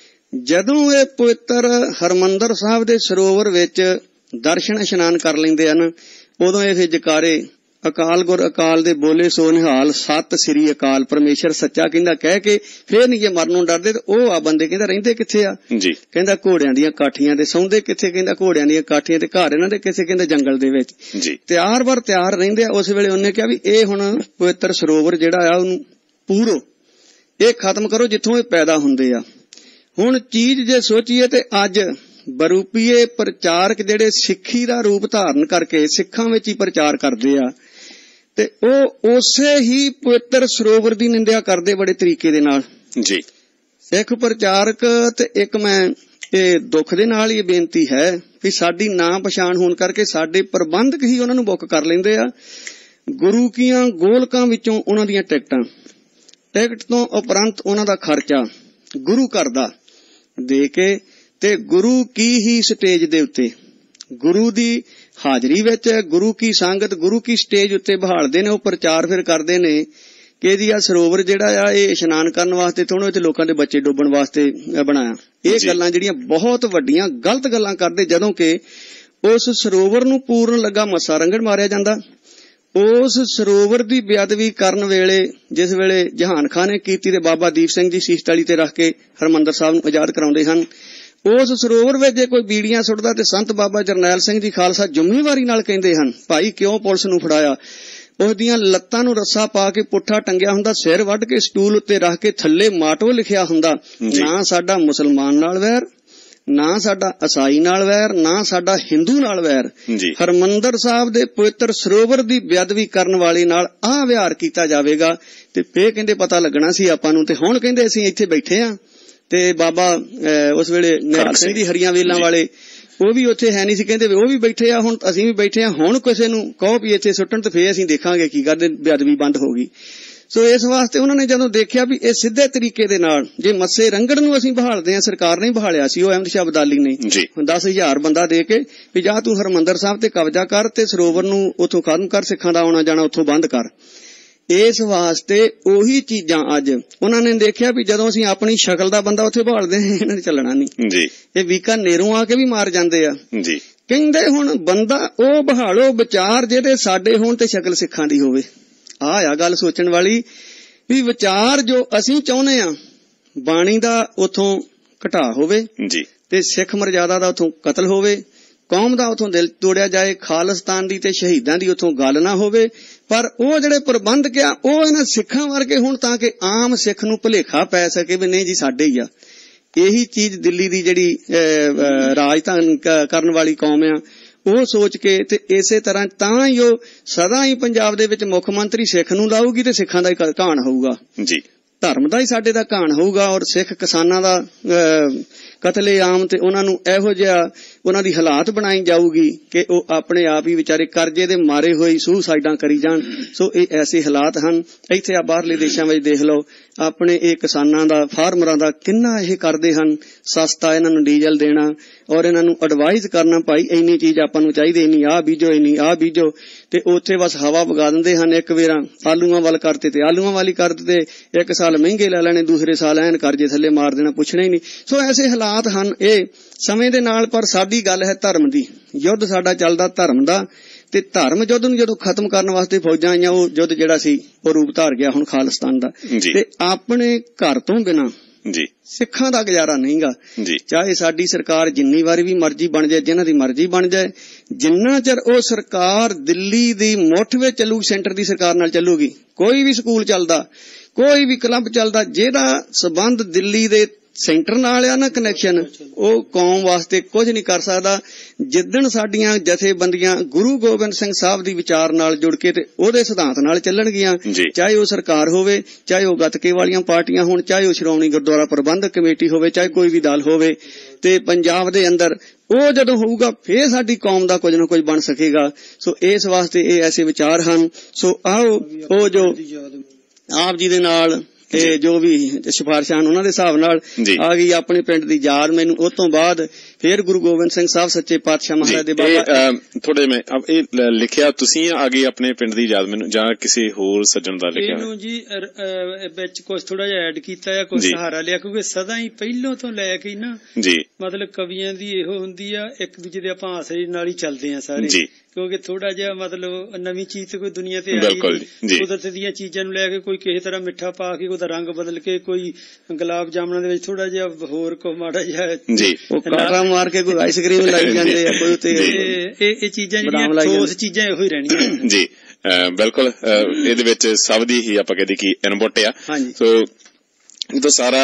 ਜਦੋਂ ਇਹ ਪਵਿੱਤਰ ਹਰਮੰਦਰ ਸਾਹਿਬ ਦੇ ਸਰੋਵਰ ਵਿੱਚ ਦਰਸ਼ਨ ਇਸ਼ਨਾਨ ਕਰ ਲੈਂਦੇ ਹਨ, ਉਦੋਂ ਇਹ ਫਿਰ ਜਕਾਰੇ ਅਕਾਲ ਗੁਰ ਅਕਾਲ ਦੇ ਬੋਲੇ ਸੋ ਨਿਹਾਲ, ਸਤਿ ਸ੍ਰੀ ਅਕਾਲ ਪਰਮੇਸ਼ਰ ਸੱਚਾ ਕਹਿੰਦਾ ਕਹਿ ਕੇ ਫੇਰ ਨਹੀਂ ਜੇ ਮਰਨ ਨੂੰ ਡਰਦੇ। ਤੇ ਉਹ ਆ ਬੰਦੇ ਕਹਿੰਦਾ ਰਹਿੰਦੇ ਕਿੱਥੇ ਆ ਜੀ? ਕਹਿੰਦਾ ਘੋੜਿਆਂ ਦੀਆਂ ਕਾਠੀਆਂ ਤੇ ਸੌਂਦੇ ਕਿੱਥੇ? ਕਹਿੰਦਾ ਘੋੜਿਆਂ ਦੀਆਂ ਕਾਠੀਆਂ ਤੇ ਘਰ ਇਹਨਾਂ ਦੇ ਕਿਸੇ, ਕਹਿੰਦਾ ਜੰਗਲ ਦੇ ਵਿੱਚ ਜੀ। ਤਿਆਰ ਬਰ ਤਿਆਰ ਰਹਿੰਦੇ ਆ। ਉਸ ਵੇਲੇ ਉਹਨੇ ਕਿਹਾ ਵੀ ਇਹ ਹੁਣ ਪਵਿੱਤਰ ਸਰੋਵਰ ਜਿਹੜਾ ਆ ਉਹਨੂੰ ਪੂਰੋ, ਇਹ ਖਤਮ ਕਰੋ ਜਿੱਥੋਂ ਇਹ ਪੈਦਾ ਹੁੰਦੇ ਆ। ਹੁਣ ਚੀਜ਼ ਜੇ ਸੋਚੀਏ ਤੇ ਅੱਜ ਬਰੂਪੀਏ ਪ੍ਰਚਾਰਕ ਜਿਹੜੇ ਸਿੱਖੀ ਦਾ ਰੂਪ ਧਾਰਨ ਕਰਕੇ ਸਿੱਖਾਂ ਵਿੱਚ ਹੀ ਪ੍ਰਚਾਰ ਕਰਦੇ ਆ, ਤੇ ਉਹ ਉਸੇ ਹੀ ਪਵਿੱਤਰ ਸਰੋਵਰ ਦੀ ਨਿੰਦਿਆ ਕਰਦੇ ਬੜੇ ਤਰੀਕੇ ਦੇ ਨਾਲ ਜੀ। ਸਿੱਖ ਪ੍ਰਚਾਰਕ ਤੇ ਇੱਕ ਮੈਂ ਇਹ ਦੁੱਖ ਦੇ ਨਾਲ ਹੀ ਬੇਨਤੀ ਹੈ ਵੀ ਸਾਡੀ ਨਾ ਪਛਾਣ ਹੋਣ ਕਰਕੇ ਸਾਡੇ ਪ੍ਰਬੰਧਕ ਹੀ ਉਹਨਾਂ ਨੂੰ ਬੁੱਕ ਕਰ ਲੈਂਦੇ ਆ। ਗੁਰੂ ਕੀਆਂ ਗੋਲਕਾਂ ਵਿੱਚੋਂ ਉਹਨਾਂ ਦੀਆਂ ਟਿਕਟਾਂ, ਟਿਕਟ ਤੋਂ ਉਪਰੰਤ ਉਹਨਾਂ ਦਾ ਖਰਚਾ ਗੁਰੂ ਘਰ ਦਾ ਦੇ ਕੇ, ਤੇ ਗੁਰੂ ਕੀ ਹੀ ਸਟੇਜ ਦੇ ਉੱਤੇ, ਗੁਰੂ ਦੀ ਹਾਜ਼ਰੀ ਵਿੱਚ, ਗੁਰੂ ਕੀ ਸੰਗਤ, ਗੁਰੂ ਕੀ ਸਟੇਜ ਉੱਤੇ ਬਹਾਲਦੇ ਨੇ। ਉਹ ਪ੍ਰਚਾਰ ਫਿਰ ਕਰਦੇ ਨੇ ਕਿ ਇਹਦੀ ਆ ਸਰੋਵਰ ਜਿਹੜਾ ਆ ਇਹ ਇਸ਼ਨਾਨ ਕਰਨ ਵਾਸਤੇ ਥੋੜ੍ਹੇ ਤੇ ਲੋਕਾਂ ਦੇ ਬੱਚੇ ਡੁੱਬਣ ਵਾਸਤੇ ਬਣਾਇਆ। ਇਹ ਗੱਲਾਂ ਜਿਹੜੀਆਂ ਬਹੁਤ ਵੱਡੀਆਂ ਗਲਤ ਗੱਲਾਂ ਕਰਦੇ, ਜਦੋਂ ਕਿ ਉਸ ਸਰੋਵਰ ਨੂੰ ਪੂਰਨ ਲੱਗਾ ਮੱਸਾ ਰੰਗੜ ਮਾਰਿਆ ਜਾਂਦਾ। ਉਸ ਸਰੋਵਰ ਦੀ ਬੇਅਦਬੀ ਕਰਨ ਵੇਲੇ ਜਿਸ ਵੇਲੇ ਜਹਾਨ ਖਾਨ ਨੇ ਕੀਤੀ ਤੇ ਬਾਬਾ ਦੀਪ ਸਿੰਘ ਜੀ ਸੀਸ ਤਾਲੀ ਤੇ ਰੱਖ ਕੇ ਹਰਿਮੰਦਰ ਸਾਹਿਬ ਨੂੰ ਆਜ਼ਾਦ ਕਰਾਉਂਦੇ ਹਨ, ਉਸ ਸਰੋਵਰ ਵਿੱਚ ਜੇ ਕੋਈ ਬੀੜੀਆਂ ਸੁੱਟਦਾ ਤੇ ਸੰਤ ਬਾਬਾ ਜਰਨੈਲ ਸਿੰਘ ਜੀ ਖਾਲਸਾ ਜ਼ਿੰਮੇਵਾਰੀ ਨਾਲ ਕਹਿੰਦੇ ਹਨ, ਭਾਈ ਕਿਉਂ ਪੁਲਿਸ ਨੂੰ ਫੜਾਇਆ? ਉਹਦੀਆਂ ਲੱਤਾਂ ਨੂੰ ਰੱਸਾ ਪਾ ਕੇ ਪੁੱਠਾ ਟੰਗਿਆ ਹੁੰਦਾ, ਸਿਰ ਵੱਢ ਕੇ ਸਟੂਲ ਉੱਤੇ ਰੱਖ ਕੇ ਥੱਲੇ ਮਾਟੋ ਲਿਖਿਆ ਹੁੰਦਾ। ਨਾ ਸਾਡਾ ਮੁਸਲਮਾਨ ਨਾਲ ਵੈਰ, ਨਾ ਸਾਡਾ ਈਸਾਈ ਨਾਲ ਵੈਰ, ਨਾ ਸਾਡਾ ਹਿੰਦੂ ਨਾਲ ਵੈਰ। ਹਰਿਮੰਦਰ ਸਾਹਿਬ ਦੇ ਪਵਿੱਤਰ ਸਰੋਵਰ ਦੀ ਬੇਅਦਬੀ ਕਰਨ ਵਾਲੇ ਨਾਲ ਆਹ ਵਿਹਾਰ ਕੀਤਾ ਜਾਵੇਗਾ ਤੇ ਫੇਰ ਕਹਿੰਦੇ ਪਤਾ ਲੱਗਣਾ ਸੀ ਆਪਾਂ ਨੂੰ। ਤੇ ਹੁਣ ਕਹਿੰਦੇ ਅਸੀਂ ਇੱਥੇ ਬੈਠੇ ਆ ਤੇ ਬਾਬਾ ਉਸ ਵੇਲੇ ਨਿਹਾਲ ਸਿੰਘ ਦੀ ਹਰੀਆਂ ਵੇਲਾਂ ਵਾਲੇ ਉਹ ਵੀ ਉੱਥੇ ਹੈ ਨਹੀਂ ਸੀ, ਕਹਿੰਦੇ ਉਹ ਵੀ ਬੈਠੇ ਆ, ਹੁਣ ਅਸੀਂ ਵੀ ਬੈਠੇ ਆ। ਹੁਣ ਕਿਸੇ ਨੂੰ ਕਹੋ ਵੀ ਇੱਥੇ ਸੁੱਟਣ ਤੇ ਫੇਰ ਅਸੀਂ ਦੇਖਾਂਗੇ ਕੀ ਕਰਦੇ, ਬੇਅਦਬੀ ਬੰਦ ਹੋ ਗਈ। ਸੋ ਇਸ ਵਾਸਤੇ ਉਹਨਾਂ ਨੇ ਜਦੋਂ ਦੇਖਿਆ ਵੀ ਇਹ ਸਿੱਧੇ ਤਰੀਕੇ ਦੇ ਨਾਲ ਜੇ ਮੱਸੇ ਰੰਗੜ ਨੂੰ ਅਸੀਂ ਬਹਾਲਦੇ ਹਾਂ, ਸਰਕਾਰ ਨੇ ਬਹਾਲਿਆ ਸੀ ਉਹ ਅਹਿਮਦ ਸ਼ਾਹ ਅਬਦਾਲੀ ਨੇ ਦਸ ਹਜ਼ਾਰ ਬੰਦਾ ਦੇ ਕੇ ਵੀ ਜਾ ਤੂੰ ਹਰਿਮੰਦਰ ਸਾਹਿਬ ਤੇ ਕਬਜ਼ਾ ਕਰ ਤੇ ਸਰੋਵਰ ਨੂੰ ਉੱਥੋਂ ਖਤਮ ਕਰ, ਸਿੱਖਾਂ ਦਾ ਆਉਣਾ ਜਾਣਾ ਉੱਥੋਂ ਬੰਦ ਕਰ। ਇਸ ਵਾਸਤੇ ਉਹੀ ਚੀਜ਼ਾਂ ਅੱਜ ਉਹਨਾਂ ਨੇ ਦੇਖਿਆ ਵੀ ਜਦੋਂ ਅਸੀਂ ਆਪਣੀ ਸ਼ਕਲ ਦਾ ਬੰਦਾ ਉੱਥੇ ਬਹਾਲਦੇ ਹਾਂ ਇਹਨਾਂ ਨੇ ਚੱਲਣਾ ਨਹੀਂ ਜੀ। ਇਹ ਵੀਕਾ ਨੇਰੋਂ ਆ ਕੇ ਵੀ ਮਾਰ ਜਾਂਦੇ ਆ ਜੀ। ਕਹਿੰਦੇ ਹੁਣ ਬੰਦਾ ਉਹ ਬਹਾਲੋ ਵਿਚਾਰ ਜਿਹੜੇ ਸਾਡੇ ਹੋਣ ਤੇ ਸ਼ਕਲ ਸਿੱਖਾਂ ਦੀ ਹੋਵੇ। ਆਹ ਆ ਗੱਲ ਸੋਚਣ ਵਾਲੀ ਵੀ ਵਿਚਾਰ ਜੋ ਅਸੀਂ ਚਾਹੁੰਦੇ ਆ ਬਾਣੀ ਦਾ ਉੱਥੋਂ ਘਟਾ ਹੋਵੇ ਜੀ, ਤੇ ਸਿੱਖ ਮਰਜ਼ਾਦਾ ਦਾ ਉੱਥੋਂ ਕਤਲ ਹੋਵੇ, ਕੌਮ ਦਾ ਉੱਥੋਂ ਦਿਲ ਤੋੜਿਆ ਜਾਏ, ਖਾਲਿਸਤਾਨ ਦੀ ਤੇ ਸ਼ਹੀਦਾਂ ਦੀ ਉੱਥੋਂ ਗੱਲ ਨਾ ਹੋਵੇ। ਪਰ ਉਹ ਜਿਹੜੇ ਪ੍ਰਬੰਧਕ ਆ ਉਹ ਇਹਨਾਂ ਸਿੱਖਾਂ ਵਰਗੇ ਹੁਣ ਤਾਂ ਕਿ ਆਮ ਸਿੱਖ ਨੂੰ ਭੁਲੇਖਾ ਪੈ ਸਕੇ ਵੀ ਨਹੀਂ ਜੀ ਸਾਡੇ ਹੀ ਆ। ਇਹੀ ਚੀਜ਼ ਦਿੱਲੀ ਦੀ ਜਿਹੜੀ ਰਾਜਧਾਨ ਕਰਨ ਵਾਲੀ ਕੌਮ ਆ ਉਹ ਸੋਚ ਕੇ ਤੇ ਇਸੇ ਤਰ੍ਹਾਂ ਤਾਂ ਹੀ ਉਹ ਸਦਾ ਹੀ ਪੰਜਾਬ ਦੇ ਵਿੱਚ ਮੁੱਖ ਮੰਤਰੀ ਸਿੱਖ ਨੂੰ ਲਾਊਗੀ ਤੇ ਸਿੱਖਾਂ ਦਾ ਹੀ ਕਹਾਣ ਹੋਊਗਾ ਜੀ, ਧਰਮ ਦਾ ਹੀ ਸਾਡੇ ਦਾ ਕਹਾਣ ਹੋਊਗਾ। ਔਰ ਸਿੱਖ ਕਿਸਾਨਾਂ ਦਾ ਕਤਲੇਆਮ ਤੇ ਉਹਨਾਂ ਨੂੰ ਇਹੋ ਜਿਹਾ ਉਹਨਾਂ ਦੀ ਹਾਲਾਤ ਬਣਾਈ ਜਾਊਗੀ ਕਿ ਉਹ ਆਪਣੇ ਆਪ ਹੀ ਵਿਚਾਰੇ ਕਰਜ਼ੇ ਦੇ ਮਾਰੇ ਹੋਏ ਸੁਸਾਈਡਾਂ ਕਰੀ ਜਾਣ। ਸੋ ਇਹ ਐਸੇ ਹਾਲਾਤ ਹਨ। ਇੱਥੇ ਆ ਬਾਹਰਲੇ ਦੇਸ਼ਾਂ ਵਿੱਚ ਦੇਖ ਲਓ, ਆਪਣੇ ਇਹ ਕਿਸਾਨਾਂ ਦਾ, ਫਾਰਮਰਾਂ ਦਾ ਕਿੰਨਾ ਇਹ ਕਰਦੇ ਹਨ, ਸਸਤਾ ਇਹਨਾਂ ਨੂੰ ਡੀਜ਼ਲ ਦੇਣਾ ਔਰ ਇਹਨਾਂ ਨੂੰ ਐਡਵਾਈਜ਼ ਕਰਨਾ, ਭਾਈ ਇੰਨੀ ਚੀਜ਼ ਆਪਾਂ ਨੂੰ ਚਾਹੀਦੀ, ਇੰਨੀ ਆਹ ਬੀਜੋ, ਇੰਨੀ ਆਹ ਬੀਜੋ, ਤੇ ਉੱਥੇ ਬਸ ਹਵਾ ਵਗਾ ਦਿੰਦੇ ਹਨ। ਇੱਕ ਵੇਰਾ ਆਲੂਆਂ ਵੱਲ ਕਰਤੇ ਤੇ ਆਲੂਆਂ ਵਾਲੀ ਕਰ ਦਿੱਤੇ, ਇੱਕ ਸਾਲ ਮਹਿੰਗੇ ਲੈ ਲੈਣੇ, ਦੂਸਰੇ ਸਾਲ ਐਨ ਕਰਜ਼ੇ ਥੱਲੇ ਮਾਰ ਦੇਣਾ, ਪੁੱਛਣਾ ਹੀ ਨਹੀਂ। ਸੋ ਐਸੇ ਹਾਲਾਤ ਹਨ ਇਹ ਸਮੇਂ ਦੇ ਨਾਲ। ਪਰ ਸਾਡੀ ਗੱਲ ਹੈ ਧਰਮ ਦੀ, ਯੁੱਧ ਸਾਡਾ ਚੱਲਦਾ ਧਰਮ ਦਾ, ਤੇ ਧਰਮ ਯੁੱਧ ਨੂੰ ਜਦੋਂ ਖਤਮ ਕਰਨ ਵਾਸਤੇ ਫੌਜਾਂ ਆਈਆਂ, ਉਹ ਯੁੱਧ ਜਿਹੜਾ ਸੀ ਉਹ ਰੂਪ ਧਾਰ ਗਿਆ ਹੁਣ ਖਾਲਿਸਤਾਨ ਦਾ। ਤੇ ਆਪਣੇ ਘਰ ਤੋਂ ਬਿਨਾਂ ਜੀ ਸਿੱਖਾਂ ਦਾ ਗੁਜ਼ਾਰਾ ਨਹੀਂਗਾ। ਚਾਹੇ ਸਾਡੀ ਸਰਕਾਰ ਜਿੰਨੀ ਵਾਰੀ ਵੀ ਮਰਜ਼ੀ ਬਣ ਜਾਏ, ਜਿਹਨਾਂ ਦੀ ਮਰਜ਼ੀ ਬਣ ਜਾਏ, ਜਿੰਨਾ ਚਿਰ ਉਹ ਸਰਕਾਰ ਦਿੱਲੀ ਦੀ ਮੁੱਠ ਵਿੱਚ ਚੱਲੂ, ਸੈਂਟਰ ਦੀ ਸਰਕਾਰ ਨਾਲ ਚੱਲੂਗੀ। ਕੋਈ ਵੀ ਸਕੂਲ ਚੱਲਦਾ, ਕੋਈ ਵੀ ਕਲੱਬ ਚੱਲਦਾ, ਜਿਹਦਾ ਸਬੰਧ ਦਿੱਲੀ ਦੇ ਸੈਂਟਰ ਨਾਲ ਆ ਨਾ, ਕਨੈਕਸ਼ਨ, ਉਹ ਕੌਮ ਵਾਸਤੇ ਕੁਝ ਨਹੀਂ ਕਰ ਸਕਦਾ। ਜਿੱਦਣ ਸਾਡੀਆਂ ਜਥੇਬੰਦੀਆਂ ਗੁਰੂ ਗੋਬਿੰਦ ਸਿੰਘ ਸਾਹਿਬ ਦੀ ਵਿਚਾਰ ਨਾਲ ਜੁੜ ਕੇ ਤੇ ਉਹਦੇ ਸਿਧਾਂਤ ਨਾਲ ਚੱਲਣਗੀਆਂ, ਚਾਹੇ ਉਹ ਸਰਕਾਰ ਹੋਵੇ, ਚਾਹੇ ਉਹ ਗੱਤਕੇ ਵਾਲੀਆਂ ਪਾਰਟੀਆਂ ਹੋਣ, ਚਾਹੇ ਉਹ ਸ਼੍ਰੋਮਣੀ ਗੁਰਦੁਆਰਾ ਪ੍ਰਬੰਧਕ ਕਮੇਟੀ ਹੋਵੇ, ਚਾਹੇ ਕੋਈ ਵੀ ਦਲ ਹੋਵੇ, ਤੇ ਪੰਜਾਬ ਦੇ ਅੰਦਰ ਉਹ ਜਦੋਂ ਹੋਊਗਾ ਫੇਰ ਸਾਡੀ ਕੌਮ ਦਾ ਕੁਝ ਨਾ ਕੁਝ ਬਣ ਸਕੇਗਾ। ਸੋ ਇਸ ਵਾਸਤੇ ਇਹ ਐਸੇ ਵਿਚਾਰ ਹਨ। ਸੋ ਆਓ ਉਹ ਜੋ ਆਪ ਜੀ ਦੇ ਨਾਲ ਤੇ ਜੋ ਵੀ ਸਿਫਾਰਿਸ਼ਾਂ ਉਹਨਾਂ ਦੇ ਹਿਸਾਬ ਨਾਲ ਆ ਗਈ ਆਪਣੇ ਪਿੰਡ ਦੀ ਯਾਦ ਮੈਨੂੰ। ਉਸ ਤੋਂ ਬਾਅਦ ਫੇਰ ਗੁਰੂ ਗੋਬਿੰਦ ਸਿੰਘ ਸਾਹਿਬ ਸੱਚੇ ਪਾਤਸ਼ਾਹ ਮਹਾਰਾਜ ਦੇ ਬਾਬਾ ਥੋੜੇ ਮੈਂ ਇਹ ਲਿਖਿਆ ਤੁਸੀਂ ਆ ਗਈ ਆਪਣੇ ਪਿੰਡ ਦੀ ਯਾਦ ਮੈਨੂੰ, ਜਾਂ ਕਿਸੇ ਹੋਰ ਸੱਜਣ ਦਾ ਲਿਖਿਆ? ਇਹਨੂੰ ਜੀ ਵਿੱਚ ਕੁਛ ਥੋੜਾ ਜਿਹਾ ਐਡ ਕੀਤਾ ਜਾਂ ਕੁਛ ਸਹਾਰਾ ਲਿਆ, ਕਿਉਂਕਿ ਸਦਾ ਹੀ ਪਹਿਲੋਂ ਤੋਂ ਲੈ ਕੇ ਨਾ ਜੀ ਮਤਲਬ ਕਵੀਆਂ ਦੀ ਇਹੋ ਹੁੰਦੀ ਆ, ਇੱਕ ਦੂਜੇ ਦੇ ਆਪਾਂ ਆਸਰੇ ਨਾਲ ਹੀ ਚੱਲਦੇ ਆ ਸਾਰੇ, ਕਿਉਂਕਿ ਥੋੜਾ ਜਿਹਾ ਮਤਲਬ ਨਵੀਂ ਚੀਜ਼ ਤੇ ਕੋਈ ਦੁਨੀਆ ਤੇ ਆਈ, ਕੁਦਰਤ ਦੀਆਂ ਚੀਜ਼ਾਂ ਨੂੰ ਲੈ ਕੇ ਕੋਈ ਕਿਸੇ ਤਰ੍ਹਾਂ ਮਿੱਠਾ ਪਾ ਕੇ, ਉਹਦਾ ਰੰਗ ਬਦਲ ਕੇ, ਕੋਈ ਗੁਲਾਬ ਜਾਮਨਾਂ ਦੇ ਵਿੱਚ ਥੋੜਾ ਜਿਹਾ ਹੋਰ ਕੋ ਮਾੜਾ ਜਿਹਾ ਮਾਰ ਕੇ ਕੋਈ ਆਈਸਕ੍ਰੀਮ ਲਾਈ ਜਾਂਦੇ ਆ, ਕੋਈ ਉੱਤੇ ਇਹ ਇਹ ਚੀਜ਼ਾਂ ਜਿਹੜੀਆਂ ਠੋਸ ਚੀਜ਼ਾਂ ਇਹੋ ਹੀ ਰਹਿਣੀਆਂ ਜੀ। ਬਿਲਕੁਲ ਇਹਦੇ ਵਿੱਚ ਸਭ ਦੀ ਹੀ ਆਪਾਂ ਕਹਿੰਦੇ ਕਿ ਇਨਪੁੱਟ ਆ। ਸੋ ਜਦੋਂ ਸਾਰਾ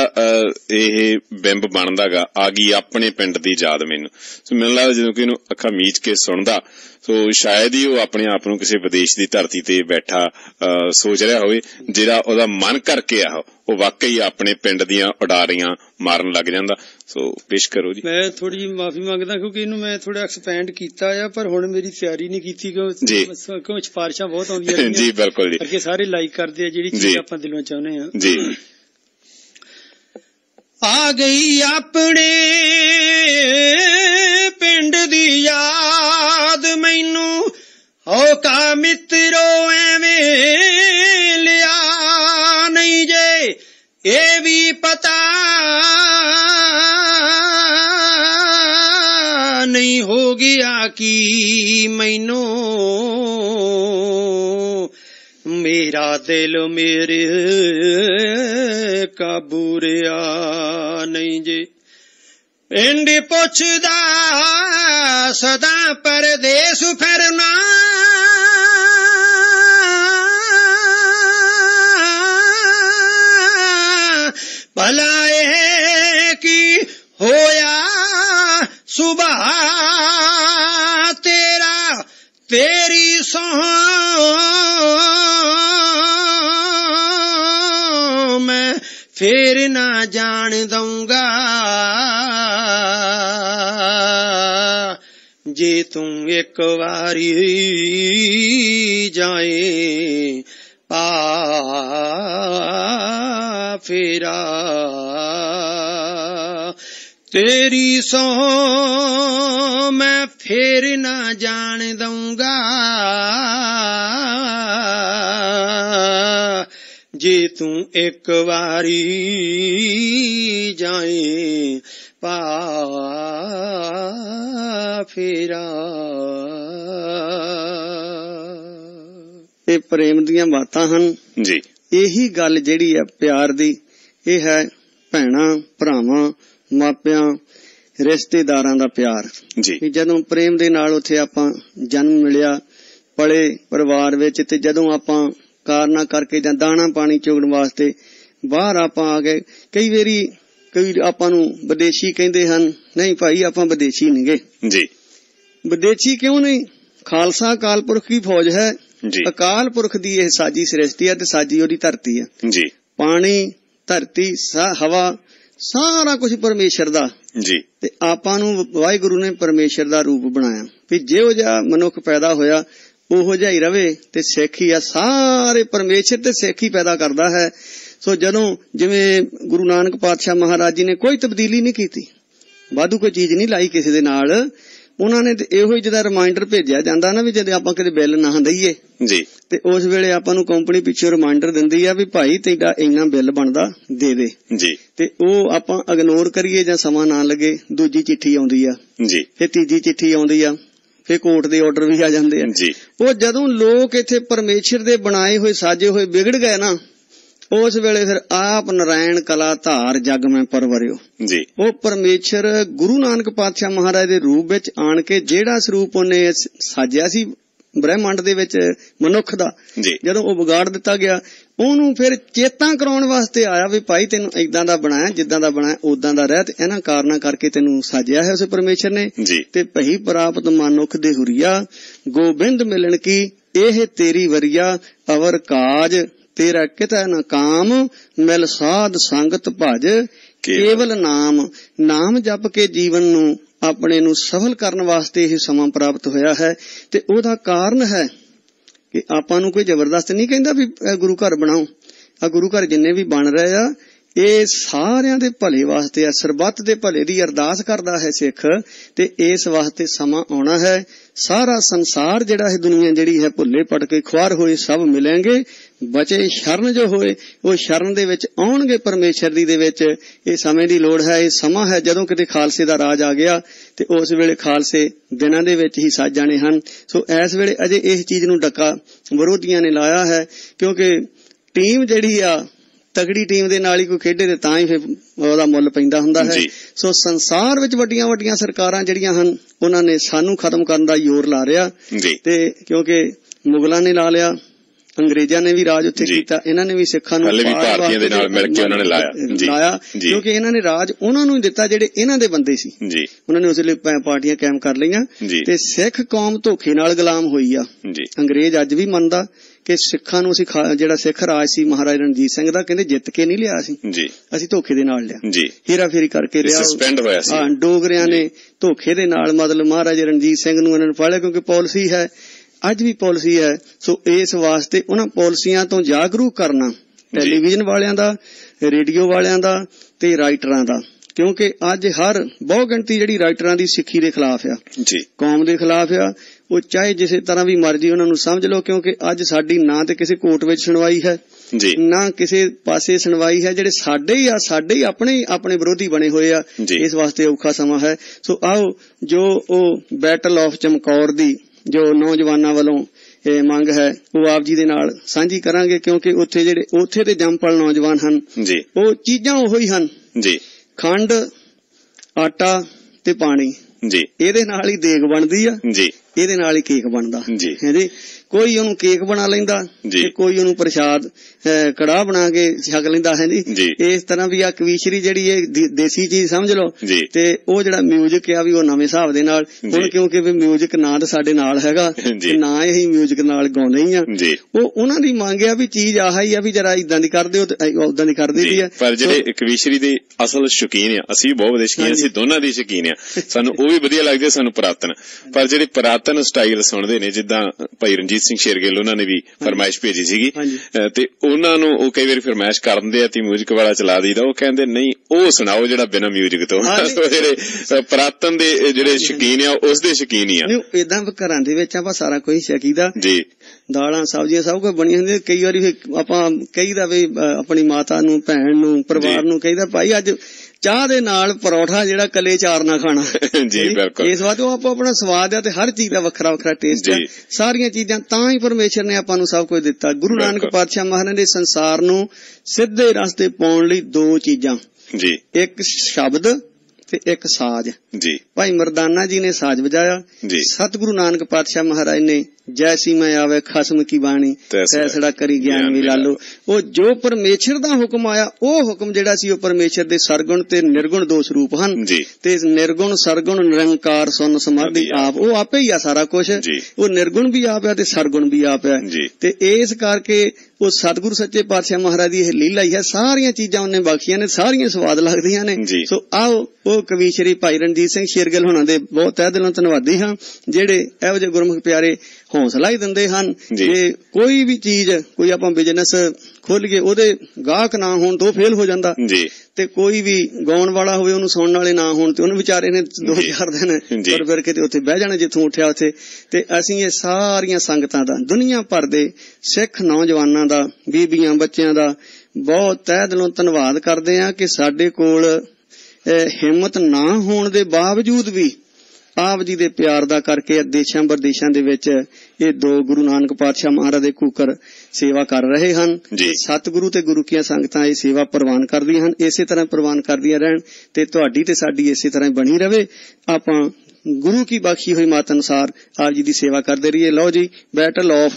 ਇਹ ਬਿੰਬ ਬਣਦਾ ਗਾ, ਆ ਗਈ ਆਪਣੇ ਪਿੰਡ ਦੀ ਯਾਦ ਮੈਨੂੰ। ਸੋ ਮੈਨੂੰ ਲੱਗਦਾ ਜਦੋਂ ਕਿ ਇਹਨੂੰ ਅੱਖਾਂ ਮੀਚ ਕੇ ਸੁਣਦਾ, ਸੋ ਸ਼ਾਇਦ ਹੀ ਉਹ ਆਪਣੇ ਆਪ ਨੂੰ ਕਿਸੇ ਵਿਦੇਸ਼ ਦੀ ਧਰਤੀ ਤੇ ਬੈਠਾ ਸੋਚ ਰਿਹਾ ਹੋਵੇ, ਜਿਹੜਾ ਉਹਦਾ ਮਨ ਕਰਕੇ ਆ ਉਹ ਵਾਕਈ ਆਪਣੇ ਪਿੰਡ ਦੀਆਂ ਉਡਾਰੀਆਂ ਮਾਰਨ ਲੱਗ ਜਾਂਦਾ। ਸੋ ਪੇਸ਼ ਕਰੋ ਜੀ। ਮੈਂ ਥੋੜੀ ਜਿਹੀ ਮਾਫੀ ਮੰਗਦਾ ਕਿਉਂਕਿ ਇਹਨੂੰ ਮੈਂ ਥੋੜਾ ਐਕਸਪੈਂਡ ਕੀਤਾ ਆ, ਪਰ ਹੁਣ ਮੇਰੀ ਤਿਆਰੀ ਨਹੀਂ ਕੀਤੀ ਕਿਉਂ ਸਿਫਾਰਿਸ਼ਾਂ ਬਹੁਤ ਆਉਂਦੀਆਂ ਜੀ। ਬਿਲਕੁਲ ਜੀ, ਅੱਗੇ ਸਾਰੇ ਲਾਈਕ ਕਰਦੇ ਆ ਜਿਹੜੀ ਚੀਜ਼ ਆਪਾਂ ਦਿਲੋਂ ਚਾਹੁੰਦੇ ਆ ਜੀ। ਆ ਗਈ ਆਪਣੇ ਪਿੰਡ ਦੀ ਯਾਦ ਮੈਨੂੰ, ਹੋ ਕਾ ਮਿੱਤਰੋ ਐਵੇਂ ਲਿਆ ਨਹੀਂ ਜੇ ਇਹ ਵੀ ਪਤਾ ਨਹੀਂ ਹੋ ਗਿਆ ਕਿ ਮੈਨੂੰ ਮੇਰਾ ਦਿਲ ਮੇਰੇ ਕਾਬੂ ਰਿਹਾ ਨਹੀਂ ਜੇ। ਪਿੰਡ ਪੁੱਛਦਾ ਸਦਾ ਪਰਦੇਸ ਫਿਰਨਾ, ਭਲਾ ਇਹ ਕੀ ਹੋਇਆ ਸੁਭਾ ਤੇਰਾ, ਤੇਰੀ ਸਹੁੰ ਮੈਂ ਫੇਰ ਨਾ ਜਾਣ ਦਊਂਗਾ, ਜੇ ਤੂੰ ਇੱਕ ਵਾਰੀ ਜਾਏ ਪਾ ਫੇਰਾ, ਤੇਰੀ ਸਹੁੰ ਮੈਂ ਫੇਰ ਨਾ ਜਾਣ ਦਊਂਗਾ, ਜੇ ਤੂੰ ਇੱਕ ਵਾਰੀ ਜਾਏ ਪਾ ਫੇਰਾ। ਇਹ ਪ੍ਰੇਮ ਦੀਆਂ ਬਾਤਾਂ ਹਨ ਜੀ। ਇਹੀ ਗੱਲ ਜਿਹੜੀ ਆ ਪਿਆਰ ਦੀ, ਇਹ ਹੈ ਭੈਣਾਂ ਭਰਾਵਾਂ ਮਾਪਿਆਂ ਰਿਸ਼ਤੇਦਾਰਾਂ ਦਾ ਪਿਆਰ ਜੀ। ਜਦੋਂ ਪ੍ਰੇਮ ਦੇ ਨਾਲ ਉੱਥੇ ਆਪਾਂ ਜਨਮ ਮਿਲਿਆ, ਪਲੇ ਪਰਿਵਾਰ ਵਿੱਚ, ਤੇ ਜਦੋਂ ਆਪਾਂ ਕਾਰਨਾ ਕਰਕੇ ਜਾਂ ਦਾਣਾ ਪਾਣੀ ਚੁਗਣ ਵਾਸਤੇ ਬਾਹਰ ਆਪਾਂ ਆ ਗਏ, ਕਈ ਵਾਰੀ ਕਈ ਆਪਾਂ ਨੂੰ ਵਿਦੇਸ਼ੀ ਕਹਿੰਦੇ ਹਨ। ਨਹੀਂ ਭਾਈ, ਆਪਾਂ ਵਿਦੇਸ਼ੀ ਨਹੀਂ ਗਏ ਜੀ। ਵਿਦੇਸ਼ੀ ਕਿਉਂ ਨਹੀਂ? ਖਾਲਸਾ ਅਕਾਲ ਪੁਰਖ ਦੀ ਫੌਜ ਹੈ, ਅਕਾਲ ਪੁਰਖ ਦੀ ਇਹ ਸਾਜੀ ਸ੍ਰਿਸ਼ਟੀ ਹੈ ਤੇ ਸਾਜੀ ਉਹਦੀ ਧਰਤੀ ਹੈ ਜੀ। ਪਾਣੀ, ਧਰਤੀ, ਹਵਾ, ਸਾਰਾ ਕੁਝ ਪਰਮੇਸ਼ਰ ਦਾ ਜੀ। ਤੇ ਆਪਾਂ ਨੂੰ ਵਾਹਿਗੁਰੂ ਨੇ ਪਰਮੇਸ਼ਰ ਦਾ ਰੂਪ ਬਣਾਇਆ ਵੀ ਜਿਹੋ ਜਿਹਾ ਮਨੁੱਖ ਪੈਦਾ ਹੋਇਆ ਉਹੋ ਜਿਹਾ ਹੀ ਰਵੇ, ਤੇ ਸਿੱਖ ਹੀ ਆ ਸਾਰੇ ਪਰਮੇਸ਼ਰ ਤੇ ਸਿੱਖ ਹੀ ਪੈਦਾ ਕਰਦਾ ਹੈ। ਸੋ ਜਦੋਂ ਜਿਵੇਂ ਗੁਰੂ ਨਾਨਕ ਪਾਤਸ਼ਾਹ ਮਹਾਰਾਜ ਜੀ ਨੇ ਕੋਈ ਤਬਦੀਲੀ ਨਹੀਂ ਕੀਤੀ, ਵਾਧੂ ਕੋਈ ਚੀਜ਼ ਨਹੀਂ ਲਾਈ ਕਿਸੇ ਦੇ ਨਾਲ, ਉਹਨਾਂ ਨੇ ਤੇ ਇਹੋ ਹੀ ਜਿਹਦਾ ਰਿਮਾਈਂਡਰ ਭੇਜਿਆ ਜਾਂਦਾ ਨਾ ਵੀ ਜਦੋਂ ਆਪਾਂ ਕਿਤੇ ਬਿੱਲ ਨਾ ਦਈਏ ਜੀ ਤੇ ਉਸ ਵੇਲੇ ਆਪਾਂ ਨੂੰ ਕੰਪਨੀ ਪਿੱਛੋਂ ਰਿਮਾਈਂਡਰ ਦਿੰਦੀ ਆ ਵੀ ਭਾਈ ਤੇਰਾ ਇੰਨਾ ਬਿੱਲ ਬਣਦਾ ਦੇ ਦੇ ਜੀ, ਤੇ ਉਹ ਆਪਾਂ ਇਗਨੋਰ ਕਰੀਏ ਜਾਂ ਸਮਾਂ ਨਾ ਲੱਗੇ ਦੂਜੀ ਚਿੱਠੀ ਆਉਂਦੀ ਆ ਜੀ, ਫਿਰ ਤੀਜੀ ਚਿੱਠੀ ਆਉਂਦੀ ਆ, ਫਿਰ ਕੋਰਟ ਦੇ ਆਰਡਰ ਵੀ ਆ ਜਾਂਦੇ ਆ ਜੀ। ਉਹ ਜਦੋਂ ਲੋਕ ਇੱਥੇ ਪਰਮੇਸ਼ਰ ਦੇ ਬਣਾਏ ਹੋਏ ਸਾਜੇ ਹੋਏ ਵਿਗੜ ਗਏ ਨਾ, ਉਸ ਵੇਲੇ ਫਿਰ ਆਪ ਨਾਰਾਇਣ ਕਲਾ ਧਾਰ ਜਗ ਮੈਂ ਪਰਵਰਿਓ ਜੀ। ਉਹ ਪਰਮੇਸ਼ਰ ਗੁਰੂ ਨਾਨਕ ਪਾਤਸ਼ਾਹ ਮਹਾਰਾਜ ਦੇ ਰੂਪ ਵਿੱਚ ਆਣ ਕੇ ਜਿਹੜਾ ਸਰੂਪ ਉਹਨੇ ਸਾਜਿਆ ਸੀ ਬ੍ਰਹਿਮੰਡ ਦੇ ਵਿੱਚ ਮਨੁੱਖ ਦਾ, ਜਦੋਂ ਉਹ ਵਿਗਾੜ ਦਿੱਤਾ ਗਿਆ, ਉਹਨੂੰ ਫਿਰ ਚੇਤਾ ਕਰਾਉਣ ਵਾਸਤੇ ਆਇਆ ਵੀ ਭਾਈ ਤੈਨੂੰ ਏਦਾਂ ਦਾ ਬਣਾਇਆ, ਜਿੱਦਾਂ ਦਾ ਬਣਾਇਆ ਉਦਾਂ ਦਾ ਰਹਿ, ਤੇ ਇਹਨਾਂ ਕਾਰਨਾਂ ਕਰਕੇ ਤੈਨੂੰ ਸਾਜਿਆ ਹੈ ਉਸ ਪਰਮੇਸ਼ਰ ਨੇ। ਤੇ ਭਈ ਪ੍ਰਾਪਤ ਮਨੁੱਖ ਦੇ ਹੁਰੀਆ ਗੋਬਿੰਦ ਮਿਲਣ ਕੀ ਇਹ ਤੇਰੀ ਵਰੀਆ ਅਵਰ ਕਾਜ ਤੇਰਾ ਕਿਤੈ ਨਾ ਕਾਮ ਮਿਲ ਸਾਧ ਸੰਗਤ ਭਜ ਕੇਵਲ ਨਾਮ। ਨਾਮ ਜਪ ਕੇ ਜੀਵਨ ਨੂੰ ਆਪਣੇ ਨੂੰ ਸਫਲ ਕਰਨ ਵਾਸਤੇ ਇਹ ਸਮਾਂ ਪ੍ਰਾਪਤ ਹੋਇਆ ਹੈ, ਤੇ ਉਹਦਾ ਕਾਰਨ ਹੈ ਕਿ ਆਪਾਂ ਨੂੰ ਕੋਈ ਜ਼ਬਰਦਸਤ ਨਹੀਂ ਕਹਿੰਦਾ ਵੀ ਗੁਰੂ ਘਰ ਬਣਾਓ। ਆ ਗੁਰੂ ਘਰ ਜਿੰਨੇ ਵੀ ਬਣ ਰਹੇ ਆ ਇਹ ਸਾਰਿਆਂ ਦੇ ਭਲੇ ਵਾਸਤੇ ਆ, ਸਰਬੱਤ ਦੇ ਭਲੇ ਦੀ ਅਰਦਾਸ ਕਰਦਾ ਹੈ ਸਿੱਖ, ਤੇ ਇਸ ਵਾਸਤੇ ਸਮਾਂ ਆਉਣਾ ਹੈ। ਸਾਰਾ ਸੰਸਾਰ ਜਿਹੜਾ ਹੈ, ਦੁਨੀਆ ਜਿਹੜੀ ਹੈ, ਭੁੱਲੇ ਭਟਕੇ ਖੁਆਰ ਹੋਏ ਸਭ ਮਿਲਣਗੇ, ਬਚੇ ਸ਼ਰਨ ਜੋ ਹੋਏ ਉਹ ਸ਼ਰਨ ਦੇ ਵਿੱਚ ਆਉਣਗੇ ਪਰਮੇਸ਼ਰ ਦੀ ਦੇ ਵਿੱਚ। ਇਹ ਸਮੇਂ ਦੀ ਲੋੜ ਹੈ, ਇਹ ਸਮਾਂ ਹੈ ਜਦੋਂ ਕਿਤੇ ਖਾਲਸੇ ਦਾ ਰਾਜ ਆ ਗਿਆ, ਤੇ ਉਸ ਵੇਲੇ ਖਾਲਸੇ ਦਿਨਾਂ ਦੇ ਵਿੱਚ ਹੀ ਸੱਜ ਜਾਣੇ ਹਨ। ਸੋ ਇਸ ਵੇਲੇ ਅਜੇ ਇਸ ਚੀਜ਼ ਨੂੰ ਡੱਕਾ ਵਿਰੋਧੀਆਂ ਨੇ ਲਾਇਆ ਹੈ, ਕਿਉਂਕਿ ਟੀਮ ਜਿਹੜੀ ਆ ਤਗੜੀ ਟੀਮ ਦੇ ਨਾਲ ਹੀ ਕੋਈ ਖੇਡੇ ਤੇ ਤਾਂ ਹੀ ਫਿਰ ਉਹਦਾ ਮੁੱਲ ਪੈਂਦਾ ਹੁੰਦਾ ਹੈ। ਸੋ ਸੰਸਾਰ ਵਿੱਚ ਵੱਡੀਆਂ ਵੱਡੀਆਂ ਸਰਕਾਰਾਂ ਜਿਹੜੀਆਂ ਹਨ ਉਹਨਾਂ ਨੇ ਸਾਨੂੰ ਖਤਮ ਕਰਨ ਦਾ ਜ਼ੋਰ ਲਾ ਰਿਹਾ, ਤੇ ਕਿਉਂਕਿ ਮੁਗਲਾਂ ਨੇ ਲਾ ਲਿਆ, ਅੰਗਰੇਜ਼ਾਂ ਨੇ ਵੀ ਰਾਜ ਉੱਥੇ ਕੀਤਾ, ਇਹਨਾਂ ਨੇ ਵੀ ਸਿੱਖਾਂ ਨੂੰ ਭਾਰਤੀਆਂ ਦੇ ਨਾਲ ਮਿਲ ਕੇ ਉਹਨਾਂ ਨੇ ਲਾਇਆ, ਕਿਉਂਕਿ ਇਹਨਾਂ ਨੇ ਰਾਜ ਉਹਨਾਂ ਨੂੰ ਦਿੱਤਾ ਜਿਹੜੇ ਇਹਨਾਂ ਦੇ ਬੰਦੇ ਸੀ। ਉਹਨਾਂ ਨੇ ਉਸ ਲਈ ਪਾਰਟੀਆਂ ਕਾਇਮ ਕਰ ਲਈਆਂ, ਤੇ ਸਿੱਖ ਕੌਮ ਧੋਖੇ ਨਾਲ ਗੁਲਾਮ ਹੋਈ ਆ। ਅੰਗਰੇਜ਼ ਅੱਜ ਵੀ ਮੰਨਦਾ ਕਿ ਸਿੱਖਾਂ ਨੂੰ ਅਸੀਂ ਜਿਹੜਾ ਸਿੱਖ ਰਾਜ ਸੀ ਮਹਾਰਾਜਾ ਰਣਜੀਤ ਸਿੰਘ ਦਾ, ਕਹਿੰਦੇ ਜਿੱਤ ਕੇ ਨਹੀਂ ਲਿਆ ਸੀ, ਅਸੀਂ ਧੋਖੇ ਦੇ ਨਾਲ ਲਿਆ, ਹੇਰਾ ਫੇਰੀ ਕਰਕੇ ਲਿਆ। ਹਾਂ, ਡੋਗਰਿਆਂ ਨੇ ਧੋਖੇ ਦੇ ਨਾਲ ਮਤਲਬ ਮਹਾਰਾਜਾ ਰਣਜੀਤ ਸਿੰਘ ਨੂੰ ਇਹਨਾਂ ਨੂੰ ਫੜ ਲਿਆ, ਕਿਉਂਕਿ ਪਾਲਿਸੀ ਹੈ, ਅੱਜ ਵੀ ਪਾਲਿਸੀ ਹੈ। ਸੋ ਇਸ ਵਾਸਤੇ ਉਹਨਾਂ ਪਾਲਿਸੀਆਂ ਤੋਂ ਜਾਗਰੂਕ ਕਰਨਾ ਟੈਲੀਵਿਜ਼ਨ ਵਾਲਿਆਂ ਦਾ, ਰੇਡੀਓ ਵਾਲਿਆਂ ਦਾ ਤੇ ਰਾਈਟਰਾਂ ਦਾ, ਕਿਉਂਕਿ ਅੱਜ ਹਰ ਬਹੁ ਗਿਣਤੀ ਜਿਹੜੀ ਰਾਈਟਰਾਂ ਦੀ ਸਿੱਖੀ ਦੇ ਖਿਲਾਫ ਆ, ਕੌਮ ਦੇ ਖਿਲਾਫ ਆ। ਉਹ ਚਾਹੇ ਕਿਸੇ ਤਰ੍ਹਾਂ ਵੀ ਮਰਜ਼ੀ ਉਹਨਾਂ ਨੂੰ ਸਮਝ ਲਓ, ਕਿਉਂਕਿ ਅੱਜ ਸਾਡੀ ਨਾ ਤੇ ਕਿਸੇ ਕੋਰਟ ਵਿੱਚ ਸੁਣਵਾਈ ਹੈ, ਨਾ ਕਿਸੇ ਪਾਸੇ ਸੁਣਵਾਈ ਹੈ, ਜਿਹੜੇ ਸਾਡੇ ਹੀ ਆ, ਸਾਡੇ ਹੀ ਆਪਣੇ ਆਪਣੇ ਵਿਰੋਧੀ ਬਣੇ ਹੋਏ ਆ। ਇਸ ਵਾਸਤੇ ਔਖਾ ਸਮਾਂ ਹੈ। ਸੋ ਆਓ ਜੋ ਉਹ ਬੈਟਲ ਆਫ ਚਮਕੌਰ ਦੀ ਜੋ ਨੌਜਵਾਨਾਂ ਵੱਲੋਂ ਇਹ ਮੰਗ ਹੈ ਉਹ ਆਪ ਜੀ ਦੇ ਨਾਲ ਸਾਂਝੀ ਕਰਾਂਗੇ, ਕਿਉਂਕਿ ਉੱਥੇ ਜਿਹੜੇ ਉੱਥੇ ਦੇ ਜੰਮਪਲ ਨੌਜਵਾਨ ਹਨ ਉਹ ਚੀਜ਼ਾਂ ਉਹੋ ਹੀ ਹਨ, ਖੰਡ, ਆਟਾ ਤੇ ਪਾਣੀ, ਇਹਦੇ ਨਾਲ ਹੀ ਦੇਗ ਬਣਦੀ ਆ, ਇਹਦੇ ਨਾਲ ਹੀ ਕੇਕ ਬਣਦਾ ਹੈ ਜੀ। ਕੋਈ ਉਹਨੂੰ ਕੇਕ ਬਣਾ ਲੈਂਦਾ ਤੇ ਕੋਈ ਉਹਨੂੰ ਪ੍ਰਸ਼ਾਦ ਕੜਾਹ ਬਣਾ ਕੇ ਛਕ ਲੈਂਦਾ ਹੈ ਜੀ। ਇਸ ਤਰ੍ਹਾਂ ਵੀ ਆ ਕਵੀਸ਼ਰੀ ਜਿਹੜੀ ਇਹ ਦੇਸੀ ਚੀਜ਼ ਸਮਝ ਲਓ, ਤੇ ਉਹ ਜਿਹੜਾ ਮਿਊਜ਼ਿਕ ਆ ਵੀ ਉਹ ਨਵੇਂ ਹਿਸਾਬ ਦੇ ਨਾਲ ਹੁਣ, ਕਿਉਂਕਿ ਵੀ ਮਿਊਜ਼ਿਕ ਨਾ ਤਾਂ ਸਾਡੇ ਨਾਲ ਹੈਗਾ ਤੇ ਨਾ ਇਹ ਮਿਊਜ਼ਿਕ ਨਾਲ ਗਾਉਂਦੇ ਹੀ ਆ। ਉਹ ਉਹਨਾਂ ਦੀ ਮੰਗ ਆ ਵੀ ਚੀਜ਼ ਆਹ ਹੀ ਆ ਵੀ ਜਰਾ ਇਦਾਂ ਦੀ ਕਰਦੇ ਹੋ ਤੇ ਉਦਾਂ ਦੀ ਕਰ ਦਈਦੀ ਆ। ਪਰ ਜਿਹੜੇ ਕਵੀਸ਼ਰੀ ਦੇ ਅਸਲ ਸ਼ੌਕੀਨ ਆ, ਅਸੀਂ ਬਹੁਤ ਵਧੀਆ ਸ਼ੌਕੀਨ, ਅਸੀਂ ਦੋਨਾਂ ਦੀ ਸ਼ੌਕੀਨ ਆ, ਸਾਨੂੰ ਉਹ ਵੀ ਵਧੀਆ ਲੱਗਦੇ, ਸਾਨੂੰ ਪੁਰਾਤਨ। ਪਰ ਜਿਹੜੇ ਪੁਰਾਤਨ ਸਟਾਈਲ ਸੁਣਦੇ ਨੇ, ਜਿੱਦਾਂ ਭਾਈ ਰਣਜੀਤ ਸਿੰਘ ਸ਼ੇਰਗਿੱਲ ਉਹਨਾਂ ਨੇ ਵੀ ਫਰਮਾਇਸ਼ ਭੇਜੀ ਸੀਗੀ, ਤੇ ਉਹਨਾਂ ਨੂੰ ਉਹ ਕਈ ਵਾਰੀ ਫਰਮਾਇਸ਼ ਕਰਦੇ ਆ ਤੇ ਮਿਊਜ਼ਿਕ ਵਾਲਾ ਚਲਾ ਦਈਦਾ, ਉਹ ਕਹਿੰਦੇ ਨਹੀਂ ਉਹ ਸੁਣਾਓ ਜਿਹੜਾ ਬਿਨਾਂ ਮਿਊਜ਼ਿਕ ਤੋਂ। ਜਿਹੜੇ ਪੁਰਾਤਨ ਦੇ ਜਿਹੜੇ ਸ਼ੌਕੀਨ ਆ ਉਸ ਦੇ ਸ਼ੌਕੀਨ ਹੀ ਆ। ਏਦਾਂ ਘਰਾਂ ਦੇ ਵਿੱਚ ਆਪਾਂ ਸਾਰਾ ਕੁਝ ਸ਼ਕੀਦਾ ਜੀ, ਦਾਲਾਂ ਸਬਜ਼ੀਆਂ ਸਭ ਕੁਝ ਬਣੀਆਂ ਹੁੰਦੀਆਂ। ਕਈ ਵਾਰੀ ਆਪਾਂ ਕਹੀਦਾ ਵੀ ਆਪਣੀ ਮਾਤਾ ਨੂੰ, ਭੈਣ ਨੂੰ, ਪਰਿਵਾਰ ਨੂੰ ਕਹੀਦਾ ਭਾਈ ਅੱਜ ਚਾਹ ਦੇ ਨਾਲ ਪਰੌਠਾ ਜਿਹੜਾ ਕੱਲੇ ਚਾਰ ਨਾ ਖਾਣਾ ਜੀ। ਬਿਲਕੁਲ, ਇਸ ਵਾਰ ਉਹ ਆਪੋ ਆਪਣਾ ਸਵਾਦ ਆ ਤੇ ਹਰ ਚੀਜ਼ ਦਾ ਵੱਖਰਾ ਵੱਖਰਾ ਟੇਸਟ ਆ। ਸਾਰੀਆਂ ਚੀਜ਼ਾਂ ਤਾਂ ਹੀ ਪਰਮੇਸ਼ਰ ਨੇ ਆਪਾਂ ਨੂੰ ਸਭ ਕੁਝ ਦਿੱਤਾ। ਗੁਰੂ ਨਾਨਕ ਪਾਤਸ਼ਾਹ ਮਹਾਰਾਜ ਨੇ ਸੰਸਾਰ ਨੂੰ ਸਿੱਧੇ ਰਸਤੇ ਪਾਉਣ ਲਈ ਦੋ ਚੀਜ਼ਾਂ ਜੀ, ਇੱਕ ਸ਼ਬਦ ਤੇ ਇੱਕ ਸਾਜ਼ ਜੀ। ਭਾਈ ਮਰਦਾਨਾ ਜੀ ਨੇ ਸਾਜ਼ ਵਜਾਇਆ, ਸਤਿਗੁਰੂ ਨਾਨਕ ਪਾਤਸ਼ਾਹ ਮਹਾਰਾਜ ਨੇ ਜੈਸੀ ਮੈਂ ਆਵੇ ਖਸਮ ਕੀ ਬਾਣੀ ਤੈਸੜਾ ਕਰੀ ਗਿਆਨ ਵੀ ਲਾਲੋ। ਉਹ ਜੋ ਪਰਮੇਸ਼ਰ ਦਾ ਹੁਕਮ ਆਇਆ, ਉਹ ਹੁਕਮ ਜਿਹੜਾ ਸੀ ਉਹ ਪਰਮੇਸ਼ਰ ਦੇ ਸਰਗੁਣ ਤੇ ਨਿਰਗੁਣ ਦੋ ਸਰੂਪ ਹਨ, ਤੇ ਨਿਰਗੁਣ ਸਰਗੁਣ ਨਿਰੰਕਾਰ ਸੁਨ ਸਮਾਧੀ ਆਪ, ਉਹ ਆਪੇ ਹੀ ਆ ਸਾਰਾ ਕੁਛ। ਉਹ ਨਿਰਗੁਣ ਵੀ ਆਪ ਆ ਤੇ ਸਰਗੁਣ ਵੀ ਆਪ ਆ, ਤੇ ਇਸ ਕਰਕੇ ਉਹ ਸਤਿਗੁਰੂ ਸੱਚੇ ਪਾਤਸ਼ਾਹ ਮਹਾਰਾਜ ਦੀ ਇਹ ਲੀਲਾ ਹੀ ਹੈ। ਸਾਰੀਆਂ ਚੀਜ਼ਾਂ ਉਹਨੇ ਬਖਸ਼ੀਆਂ ਨੇ, ਸਾਰੀਆਂ ਸਵਾਦ ਲੱਗਦੀਆਂ ਨੇ। ਸੋ ਆਓ ਉਹ ਕਵੀਸ਼ਰੀ ਭਾਈ ਰਣਜੀਤ ਸਿੰਘ ਸ਼ੇਰਗਿੱਲ ਹੋਣਾ ਦੇ ਬਹੁਤ ਤਹਿ ਦਿਲੋਂ ਧੰਨਵਾਦੀ ਹਾਂ, ਜਿਹੜੇ ਇਹੋ ਜਿਹੇ ਗੁਰਮੁਖ ਪਿਆਰੇ ਹੌਸਲਾ ਹੀ ਦਿੰਦੇ ਹਨ। ਜੇ ਕੋਈ ਵੀ ਚੀਜ਼, ਕੋਈ ਆਪਾਂ ਬਿਜ਼ਨਸ ਖੋਲੀਏ, ਉਹਦੇ ਗਾਹਕ ਨਾ ਹੋਣ ਤਾਂ ਉਹ ਫੇਲ ਹੋ ਜਾਂਦਾ ਤੇ ਕੋਈ ਵੀ ਗਾਉਣ ਵਾਲਾ ਹੋਵੇ ਉਹਨੂੰ ਸੁਣਨ ਵਾਲੇ ਨਾ ਹੋਣ ਤੇ ਉਹਨੂੰ ਵਿਚਾਰੇ ਨੇ ਦੋ ਚਾਰ ਦਿਨ ਫਿਰ ਫਿਰ ਕੇ ਉੱਥੇ ਬਹਿ ਜਾਣਾ ਜਿੱਥੋਂ ਉੱਠਿਆ ਉੱਥੇ। ਤੇ ਅਸੀਂ ਇਹ ਸਾਰੀਆਂ ਸੰਗਤਾਂ ਦਾ, ਦੁਨੀਆ ਭਰ ਦੇ ਸਿੱਖ ਨੌਜਵਾਨਾਂ ਦਾ, ਬੀਬੀਆਂ ਬੱਚਿਆਂ ਦਾ ਬਹੁਤ ਤਹਿ ਦਿਲੋਂ ਧੰਨਵਾਦ ਕਰਦੇ ਹਾਂ ਕਿ ਸਾਡੇ ਕੋਲ ਹਿੰਮਤ ਨਾ ਹੋਣ ਦੇ ਬਾਵਜੂਦ ਵੀ ਆਪ ਜੀ ਦੇ ਪਿਆਰ ਦਾ ਕਰਕੇ ਦੇਸ਼ਾਂ ਪ੍ਰਦੇਸ਼ਾਂ ਦੇ ਵਿੱਚ ਇਹ ਦੋ ਗੁਰੂ ਨਾਨਕ ਪਾਤਸ਼ਾਹ ਮਹਾਰਾਜ ਦੇ ਕੂਕਰ ਸੇਵਾ ਕਰ ਰਹੇ ਹਨ। ਸਤਿਗੁਰੂ ਤੇ ਗੁਰੂ ਕੀਆਂ ਸੰਗਤਾਂ ਇਹ ਸੇਵਾ ਪ੍ਰਵਾਨ ਕਰਦੀਆਂ ਹਨ, ਇਸੇ ਤਰ੍ਹਾਂ ਪ੍ਰਵਾਨ ਕਰਦੀਆਂ ਰਹਿਣ ਤੇ ਤੁਹਾਡੀ ਤੇ ਸਾਡੀ ਇਸੇ ਤਰ੍ਹਾਂ ਬਣੀ ਰਵੇ। ਆਪਾਂ ਗੁਰੂ ਕੀ ਬਖਸ਼ੀ ਹੋਈ ਮੱਤ ਅਨੁਸਾਰ ਆਪ ਜੀ ਦੀ ਸੇਵਾ ਕਰਦੇ ਰਹੀਏ। ਲਓ ਜੀ, ਬੈਟਲ ਆਫ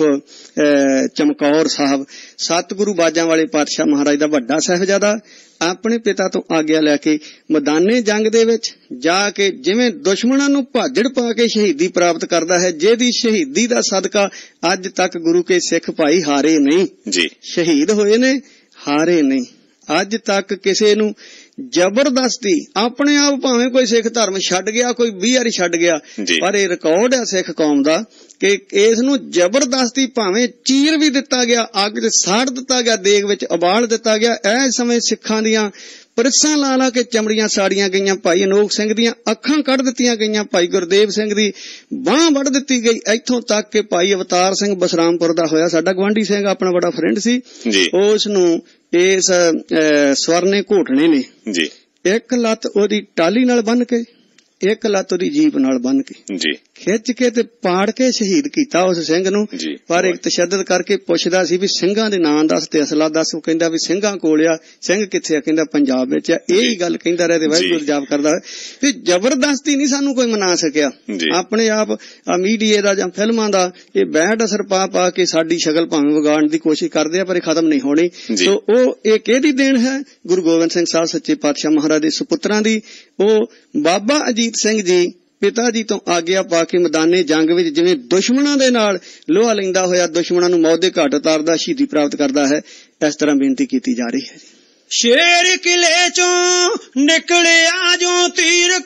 ਚਮਕੌਰ ਸਾਹਿਬ, ਸਤਿਗੁਰੂ ਬਾਜਾਂ ਵਾਲੇ ਪਾਤਸ਼ਾਹ ਮਹਾਰਾਜ ਦਾ ਵੱਡਾ ਸਾਹਿਬਜ਼ਾਦਾ ਆਪਣੇ ਪਿਤਾ ਤੋਂ ਆਗਿਆ ਲੈ ਕੇ ਮੈਦਾਨੇ ਜੰਗ ਦੇ ਵਿੱਚ ਜਾ ਕੇ ਜਿਵੇਂ ਦੁਸ਼ਮਣਾਂ ਨੂੰ ਭਾਜੜ ਪਾ ਕੇ ਸ਼ਹੀਦੀ ਪ੍ਰਾਪਤ ਕਰਦਾ ਹੈ, ਜਿਹਦੀ ਸ਼ਹੀਦੀ ਦਾ ਸਦਕਾ ਅੱਜ ਤੱਕ ਗੁਰੂ ਕੇ ਸਿੱਖ ਭਾਈ ਹਾਰੇ ਨਹੀਂ ਜੀ, ਸ਼ਹੀਦ ਹੋਏ ਨੇ, ਹਾਰੇ ਨਹੀਂ। ਅੱਜ ਤੱਕ ਕਿਸੇ ਨੂੰ ਜ਼ਬਰਦਸਤੀ ਆਪਣੇ ਆਪ ਭਾਵੇਂ ਕੋਈ ਸਿੱਖ ਧਰਮ ਛੱਡ ਗਿਆ, ਕੋਈ ਵੀਹ ਵਾਰੀ ਛੱਡ ਗਿਆ, ਪਰ ਇਹ ਰਿਕਾਰਡ ਹੈ ਸਿੱਖ ਕੌਮ ਦਾ ਕਿ ਇਸ ਨੂੰ ਜ਼ਬਰਦਸਤੀ ਭਾਵੇਂ ਚੀਰ ਵੀ ਦਿੱਤਾ ਗਿਆ, ਅੱਗ ਚ ਸਾੜ ਦਿੱਤਾ ਗਿਆ, ਦੇਗ ਵਿੱਚ ਉਬਾਲ ਦਿੱਤਾ ਗਿਆ। ਇਸ ਸਮੇਂ ਸਿੱਖਾਂ ਦੀਆਂ ਪਰਿਸਾਂ ਲਾ ਲਾ ਕੇ ਚਮੜੀਆਂ ਸਾੜੀਆਂ ਗਈਆਂ, ਭਾਈ ਅਨੋਖ ਸਿੰਘ ਦੀਆਂ ਅੱਖਾਂ ਕੱਢ ਦਿੱਤੀਆਂ ਗਈਆਂ, ਭਾਈ ਗੁਰਦੇਵ ਸਿੰਘ ਦੀ ਬਾਂਹ ਵੱਢ ਦਿੱਤੀ ਗਈ, ਇੱਥੋਂ ਤੱਕ ਕਿ ਭਾਈ ਅਵਤਾਰ ਸਿੰਘ ਬਸਰਾਮਪੁਰ ਦਾ ਹੋਇਆ, ਸਾਡਾ ਗੁਆਂਢੀ ਸਿੰਘ ਆਪਣਾ ਬੜਾ ਫਰੈਂਡ ਸੀ, ਉਸ ਨੂੰ ਇਸ ਸਵਰਨੇ ਘੋਟਣੇ ਨੇ ਇੱਕ ਲੱਤ ਉਹਦੀ ਟਾਲੀ ਨਾਲ ਬੰਨ ਕੇ, ਇੱਕ ਲੱਤ ਉਹਦੀ ਜੀਪ ਨਾਲ ਬੰਨ ਕੇ ਖਿੱਚ ਕੇ ਤੇ ਪਾੜ ਕੇ ਸ਼ਹੀਦ ਕੀਤਾ ਉਸ ਸਿੰਘ ਨੂੰ। ਪਰ ਇੱਕ ਤਸ਼ੱਦਦ ਕਰਕੇ ਪੁੱਛਦਾ ਸੀ ਵੀ ਸਿੰਘਾਂ ਦੇ ਨਾਂ ਦੱਸ ਤੇ ਅਸਲਾ ਦੱਸ, ਉਹ ਕਹਿੰਦਾ ਵੀ ਸਿੰਘਾਂ ਕੋਲ ਆ, ਸਿੰਘ ਕਿੱਥੇ ਆ, ਕਹਿੰਦਾ ਪੰਜਾਬ ਵਿੱਚ ਆ। ਇਹ ਗੱਲ ਕਹਿੰਦਾ ਰਿਹਾ ਤੇ ਵਾਹਿਗੁਰੂ ਜਾਪ ਕਰਦਾ ਵੀ ਜ਼ਬਰਦਸਤੀ ਨਹੀਂ ਸਾਨੂੰ ਕੋਈ ਮਨਾ ਸਕਿਆ। ਆਪਣੇ ਆਪ ਆ ਮੀਡੀਏ ਦਾ ਜਾਂ ਫਿਲਮਾਂ ਦਾ ਇਹ ਬੈਡ ਅਸਰ ਪਾ ਪਾ ਕੇ ਸਾਡੀ ਸ਼ਕਲ ਭਾਵੇਂ ਵਿਗਾੜਨ ਦੀ ਕੋਸ਼ਿਸ਼ ਕਰਦੇ ਆ, ਪਰ ਇਹ ਖਤਮ ਨਹੀਂ ਹੋਣੀ। ਸੋ ਉਹ ਇਹ ਕਿਹਦੀ ਦੇਣ ਹੈ? ਗੁਰੂ ਗੋਬਿੰਦ ਸਿੰਘ ਸਾਹਿਬ ਸੱਚੇ ਪਾਤਸ਼ਾਹ ਮਹਾਰਾਜ ਦੇ ਸੁਪੁੱਤਰਾਂ ਦੀ। ਉਹ ਬਾਬਾ ਅਜੀਤ ਸਿੰਘ ਜੀ ਪਿਤਾ ਜੀ ਤੋਂ ਆਗਿਆ ਪਾ ਕੇ ਮੈਦਾਨੇ ਜੰਗ ਵਿੱਚ ਜਿਵੇਂ ਦੁਸ਼ਮਣਾਂ ਦੇ ਨਾਲ ਲੋਹਾ ਲੈਂਦਾ ਹੋਇਆ ਦੁਸ਼ਮਣਾਂ ਨੂੰ ਮੌਤ ਦੇ ਘਾਟ ਉਤਾਰਦਾ, ਸ਼ਹੀਦੀ ਪ੍ਰਾਪਤ ਕਰਦਾ ਹੈ, ਇਸ ਤਰ੍ਹਾਂ ਬੇਨਤੀ ਕੀਤੀ ਜਾ ਰਹੀ ਹੈ। ਸ਼ੇਰ ਕਿਲੇ ਚੋਂ ਨਿਕਲਿਆ ਜੋ ਤੀਰ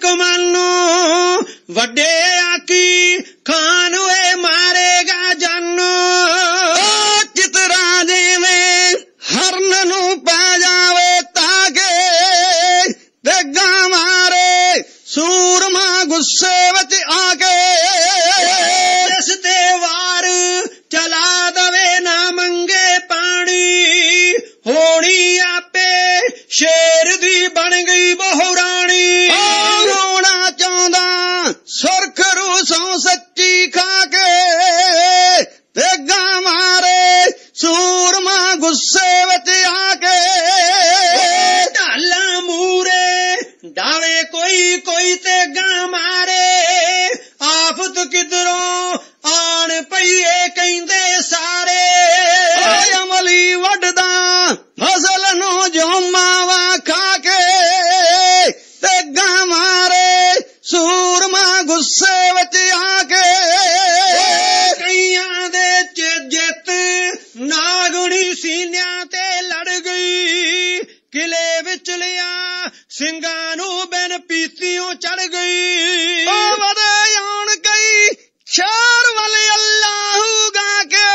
ਕਮਾਨੋ, ਵੱਡੇ ਆਕੀ ਖਾਨ ਵੇ ਮਾਰੇਗਾ ਜਾਨੋ। ਚਿਤਰਾ ਜਿਵੇਂ ਹਰਨ ਨੂੰ ਪੈ ਜਾਵੇ ਤਾਗੇ, ਦੇਗਾ ਮਾਰੇ ਸੂਰਮਾ ਗੁੱਸੇ ਵਿੱਚ ਆ ਕੇ, ਜਿਸ ਤੇ ਵਾਰ ਚਲਾ ਦਵੇ ਨਾ ਮੰਗੇ ਪਾਣੀ, ਹੋਣੀ ਆਪੇ ਸ਼ੇਰ ਦੀ ਬਣ ਗਈ ਬਹੁਰਾਣੀ। ਰੋਣਾ ਚਾਹੁੰਦਾ ਸੁਰਖ ਰੂਸੋਂ ਸੱਚੀ ਖਾ ਕੇ, ਤੇਗਾ ਮਾਰੇ ਸੂਰਮਾ ਗੁੱਸੇ ਵਿੱਚ ਆ ਕੇ, ਢਾਲਾਂ ਮੂਰੇ ਡਾਵੇ ਕੋਈ ਕੋਈ ਤੇਗਾ ਮਾਰੇ, ਆਫਤ ਕਿਧਰੋਂ ਆਣ ਪਈਏ ਕਹਿੰਦੇ ਸਾਰੇ। ਅਮਲੀ ਵੱਢਦਾ ਫਸਲ ਨੂੰ ਜੋ ਮਾਵਾ ਖਾ ਕੇ, ਤੇਗਾ ਮਾਰੇ ਸੂਰਮਾ ਗੁੱਸੇ ਵਿੱਚ ਆ ਕੇ। ਕਈਆਂ ਦੇ ਜਿੱਤ ਨਾਗਣੀ ਸੀਨਿਆਂ ਤੇ ਲੜ ਗਈ, ਕਿਲੇ ਵਿੱਚ ਲਿਆ ਸਿੰਘਾਂ ਨੂੰ ਬਿਨ ਪੀਤੀਓਂ ਚੜ ਗਈ। ਉਹ ਵਧੇ ਆਉਣ ਕਈ ਸ਼ਹਿਰ ਵੱਲ ਅੱਲਾਹੂ ਗਾ ਕੇ,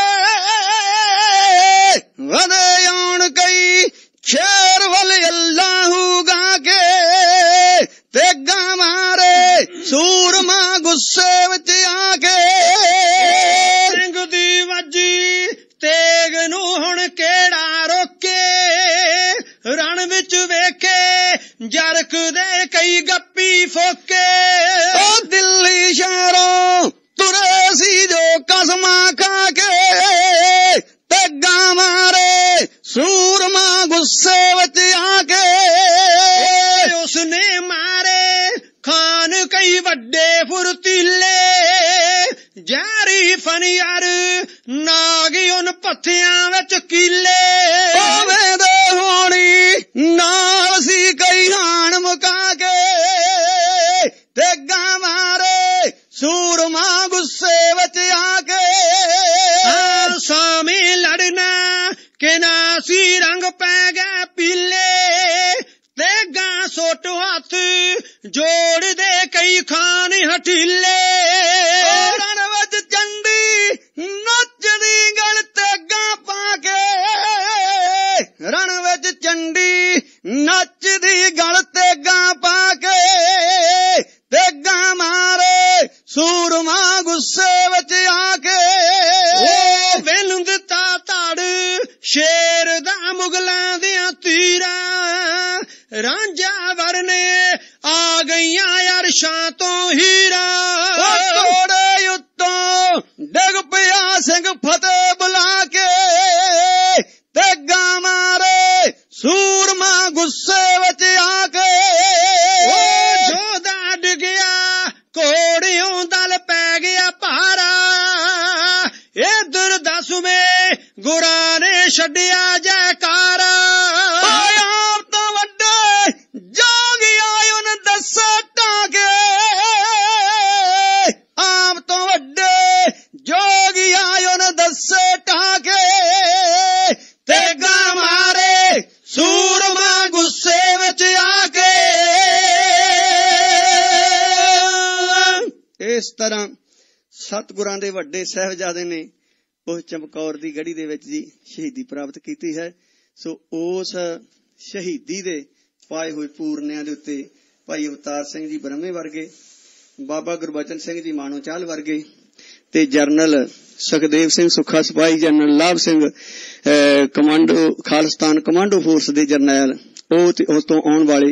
ਵਧੇ ਆਉਣ ਕਈ ਸ਼ਹਿਰ ਵੱਲ ਅੱਲਾਹੂ ਗਾ ਕੇ, ਤੇਗਾ ਮਾਰੇ ਸੂਰਮਾ ਗੁੱਸੇ ਵਿੱਚ ਆ ਕੇ। ਸਿੰਘ ਦੀ ਵੱਜੀ ਤੇਗ ਨੂੰ ਹੁਣ ਕਿਹੜਾ ਰੋਕੇ, ਰਣ ਵਿੱਚ ਵੇਖੇ ਜਰਕ ਦੇ ਕਈ ਗੱਪੀ ਫੋਕੇ। ਉਹ ਦਿੱਲੀ ਸ਼ਹਿਰੋਂ ਤੁਰੇ ਸੀ ਜੋ ਕਸਮਾਂ ਖਾ ਕੇ, ਤੇਗਾ ਮਾਰੇ ਸੂਰਮਾ ਗੁੱਸੇ ਵਿੱਚ ਆ ਕੇ। ਉਸਨੇ ਮਾਰੇ ਖਾਨ ਕਈ ਵੱਡੇ ਫੁਰਤੀਲੇ, ਜ਼ਹਿਰੀ ਫਨਿਆਰ ਨਾਗ ਉਨ ਪੱਥਿਆਂ ਵਿੱਚ ਕੀਲੇ। ਹੋਵੇ ਦੇ ਹੋਣੀ ਨਾਲ ਸੀ ਕਈ ਹਾਣ ਮੁਕਾ ਕੇ, ਤੇਗਾ ਮਾਰੇ ਸੂਰਮਾ ਗੁੱਸੇ ਵਿੱਚ ਆ ਕੇ। ਸਾਵੇਂ ਲੜਨਾ ਕਿ ਨਾ ਸੀ ਰੰਗ ਪੈ ਗਿਆ ਪੀਲੇ, ਤੇਗਾ ਸੋਟ ਹੱਥ ਜੋੜਦੇ ਕਈ ਖਾਨ ਹਠੀਲੇ। ਰਣ ਵਿੱਚ ਚੰਡੀ ਨੱਚਦੀ ਗਲ ਤੇਗਾ ਪਾ ਕੇ, ਜੰਜਾਵਰ ਨੇ ਆ ਗਈਆਂ ਅਰਸ਼ਾਂ ਤੋਂ ਹੀਰਾ ਤੋੜੇ ਉੱਤੋਂ ਡਿੱਗ ਪਿਆ ਸਿੰਘ ਫਤਿਹ ਬੁਲਾ ਕੇ ਤੇ ਗਾ ਮਾਰੇ ਸੂਰਮਾ ਗੁੱਸੇ ਵਿੱਚ ਆ ਕੇ ਜੋਦਾ ਡਿੱਗਿਆ ਘੋੜਿਓਂ ਦਲ ਪੈ ਗਿਆ ਭਾਰਾ ਇਧਰ ਦਸਵੇਂ ਗੁਰਾਂ ਨੇ ਛੱਡਿਆ ਜੈਕਾਰਾ ਆਪ ਤੋਂ ਵੱਡੇ ਜੋਗੀਆਂ ਉਹਨੇ ਦੱਸੇ ਟਾਂਗੇ ਆਪ ਤੋਂ ਵੱਡੇ ਜੋਗੀਆਂ ਉਹਨੇ ਦੱਸੇ ਟਾਂਗੇ ਤੇ ਗਾ ਮਾਰੇ ਸੂਰਮਾ ਗੁੱਸੇ ਵਿੱਚ ਆ ਕੇ। ਇਸ ਤਰ੍ਹਾਂ ਸਤਿਗੁਰਾਂ ਦੇ ਵੱਡੇ ਸਾਹਿਬਜ਼ਾਦੇ ਨੇ ਉਸ ਚਮਕੌਰ ਦੀ ਗੜੀ ਦੇ ਵਿੱਚ ਜੀ ਸ਼ਹੀਦੀ ਪ੍ਰਾਪਤ ਕੀਤੀ ਹੈ। ਸੋ ਉਸ ਸ਼ਹੀਦੀ ਦੇ ਪਾਏ ਹੋਏ ਪੂਰਨਿਆਂ ਦੇ ਉੱਤੇ ਭਾਈ ਅਵਤਾਰ ਸਿੰਘ ਜੀ ਬ੍ਰਹਮੇ ਵਰਗੇ, ਬਾਬਾ ਗੁਰਬਚਨ ਸਿੰਘ ਜੀ ਮਾਣੋ ਚਾਲ ਵਰਗੇ ਤੇ ਜਰਨਲ ਸੁਖਦੇਵ ਸਿੰਘ ਸੁੱਖਾ Sipahi, general Labh Singh commando Khalistan commando force ਦੇ ਜਰਨੈਲ, ਉਹ ਤੇ ਉਸ ਤੋਂ ਆਉਣ ਵਾਲੇ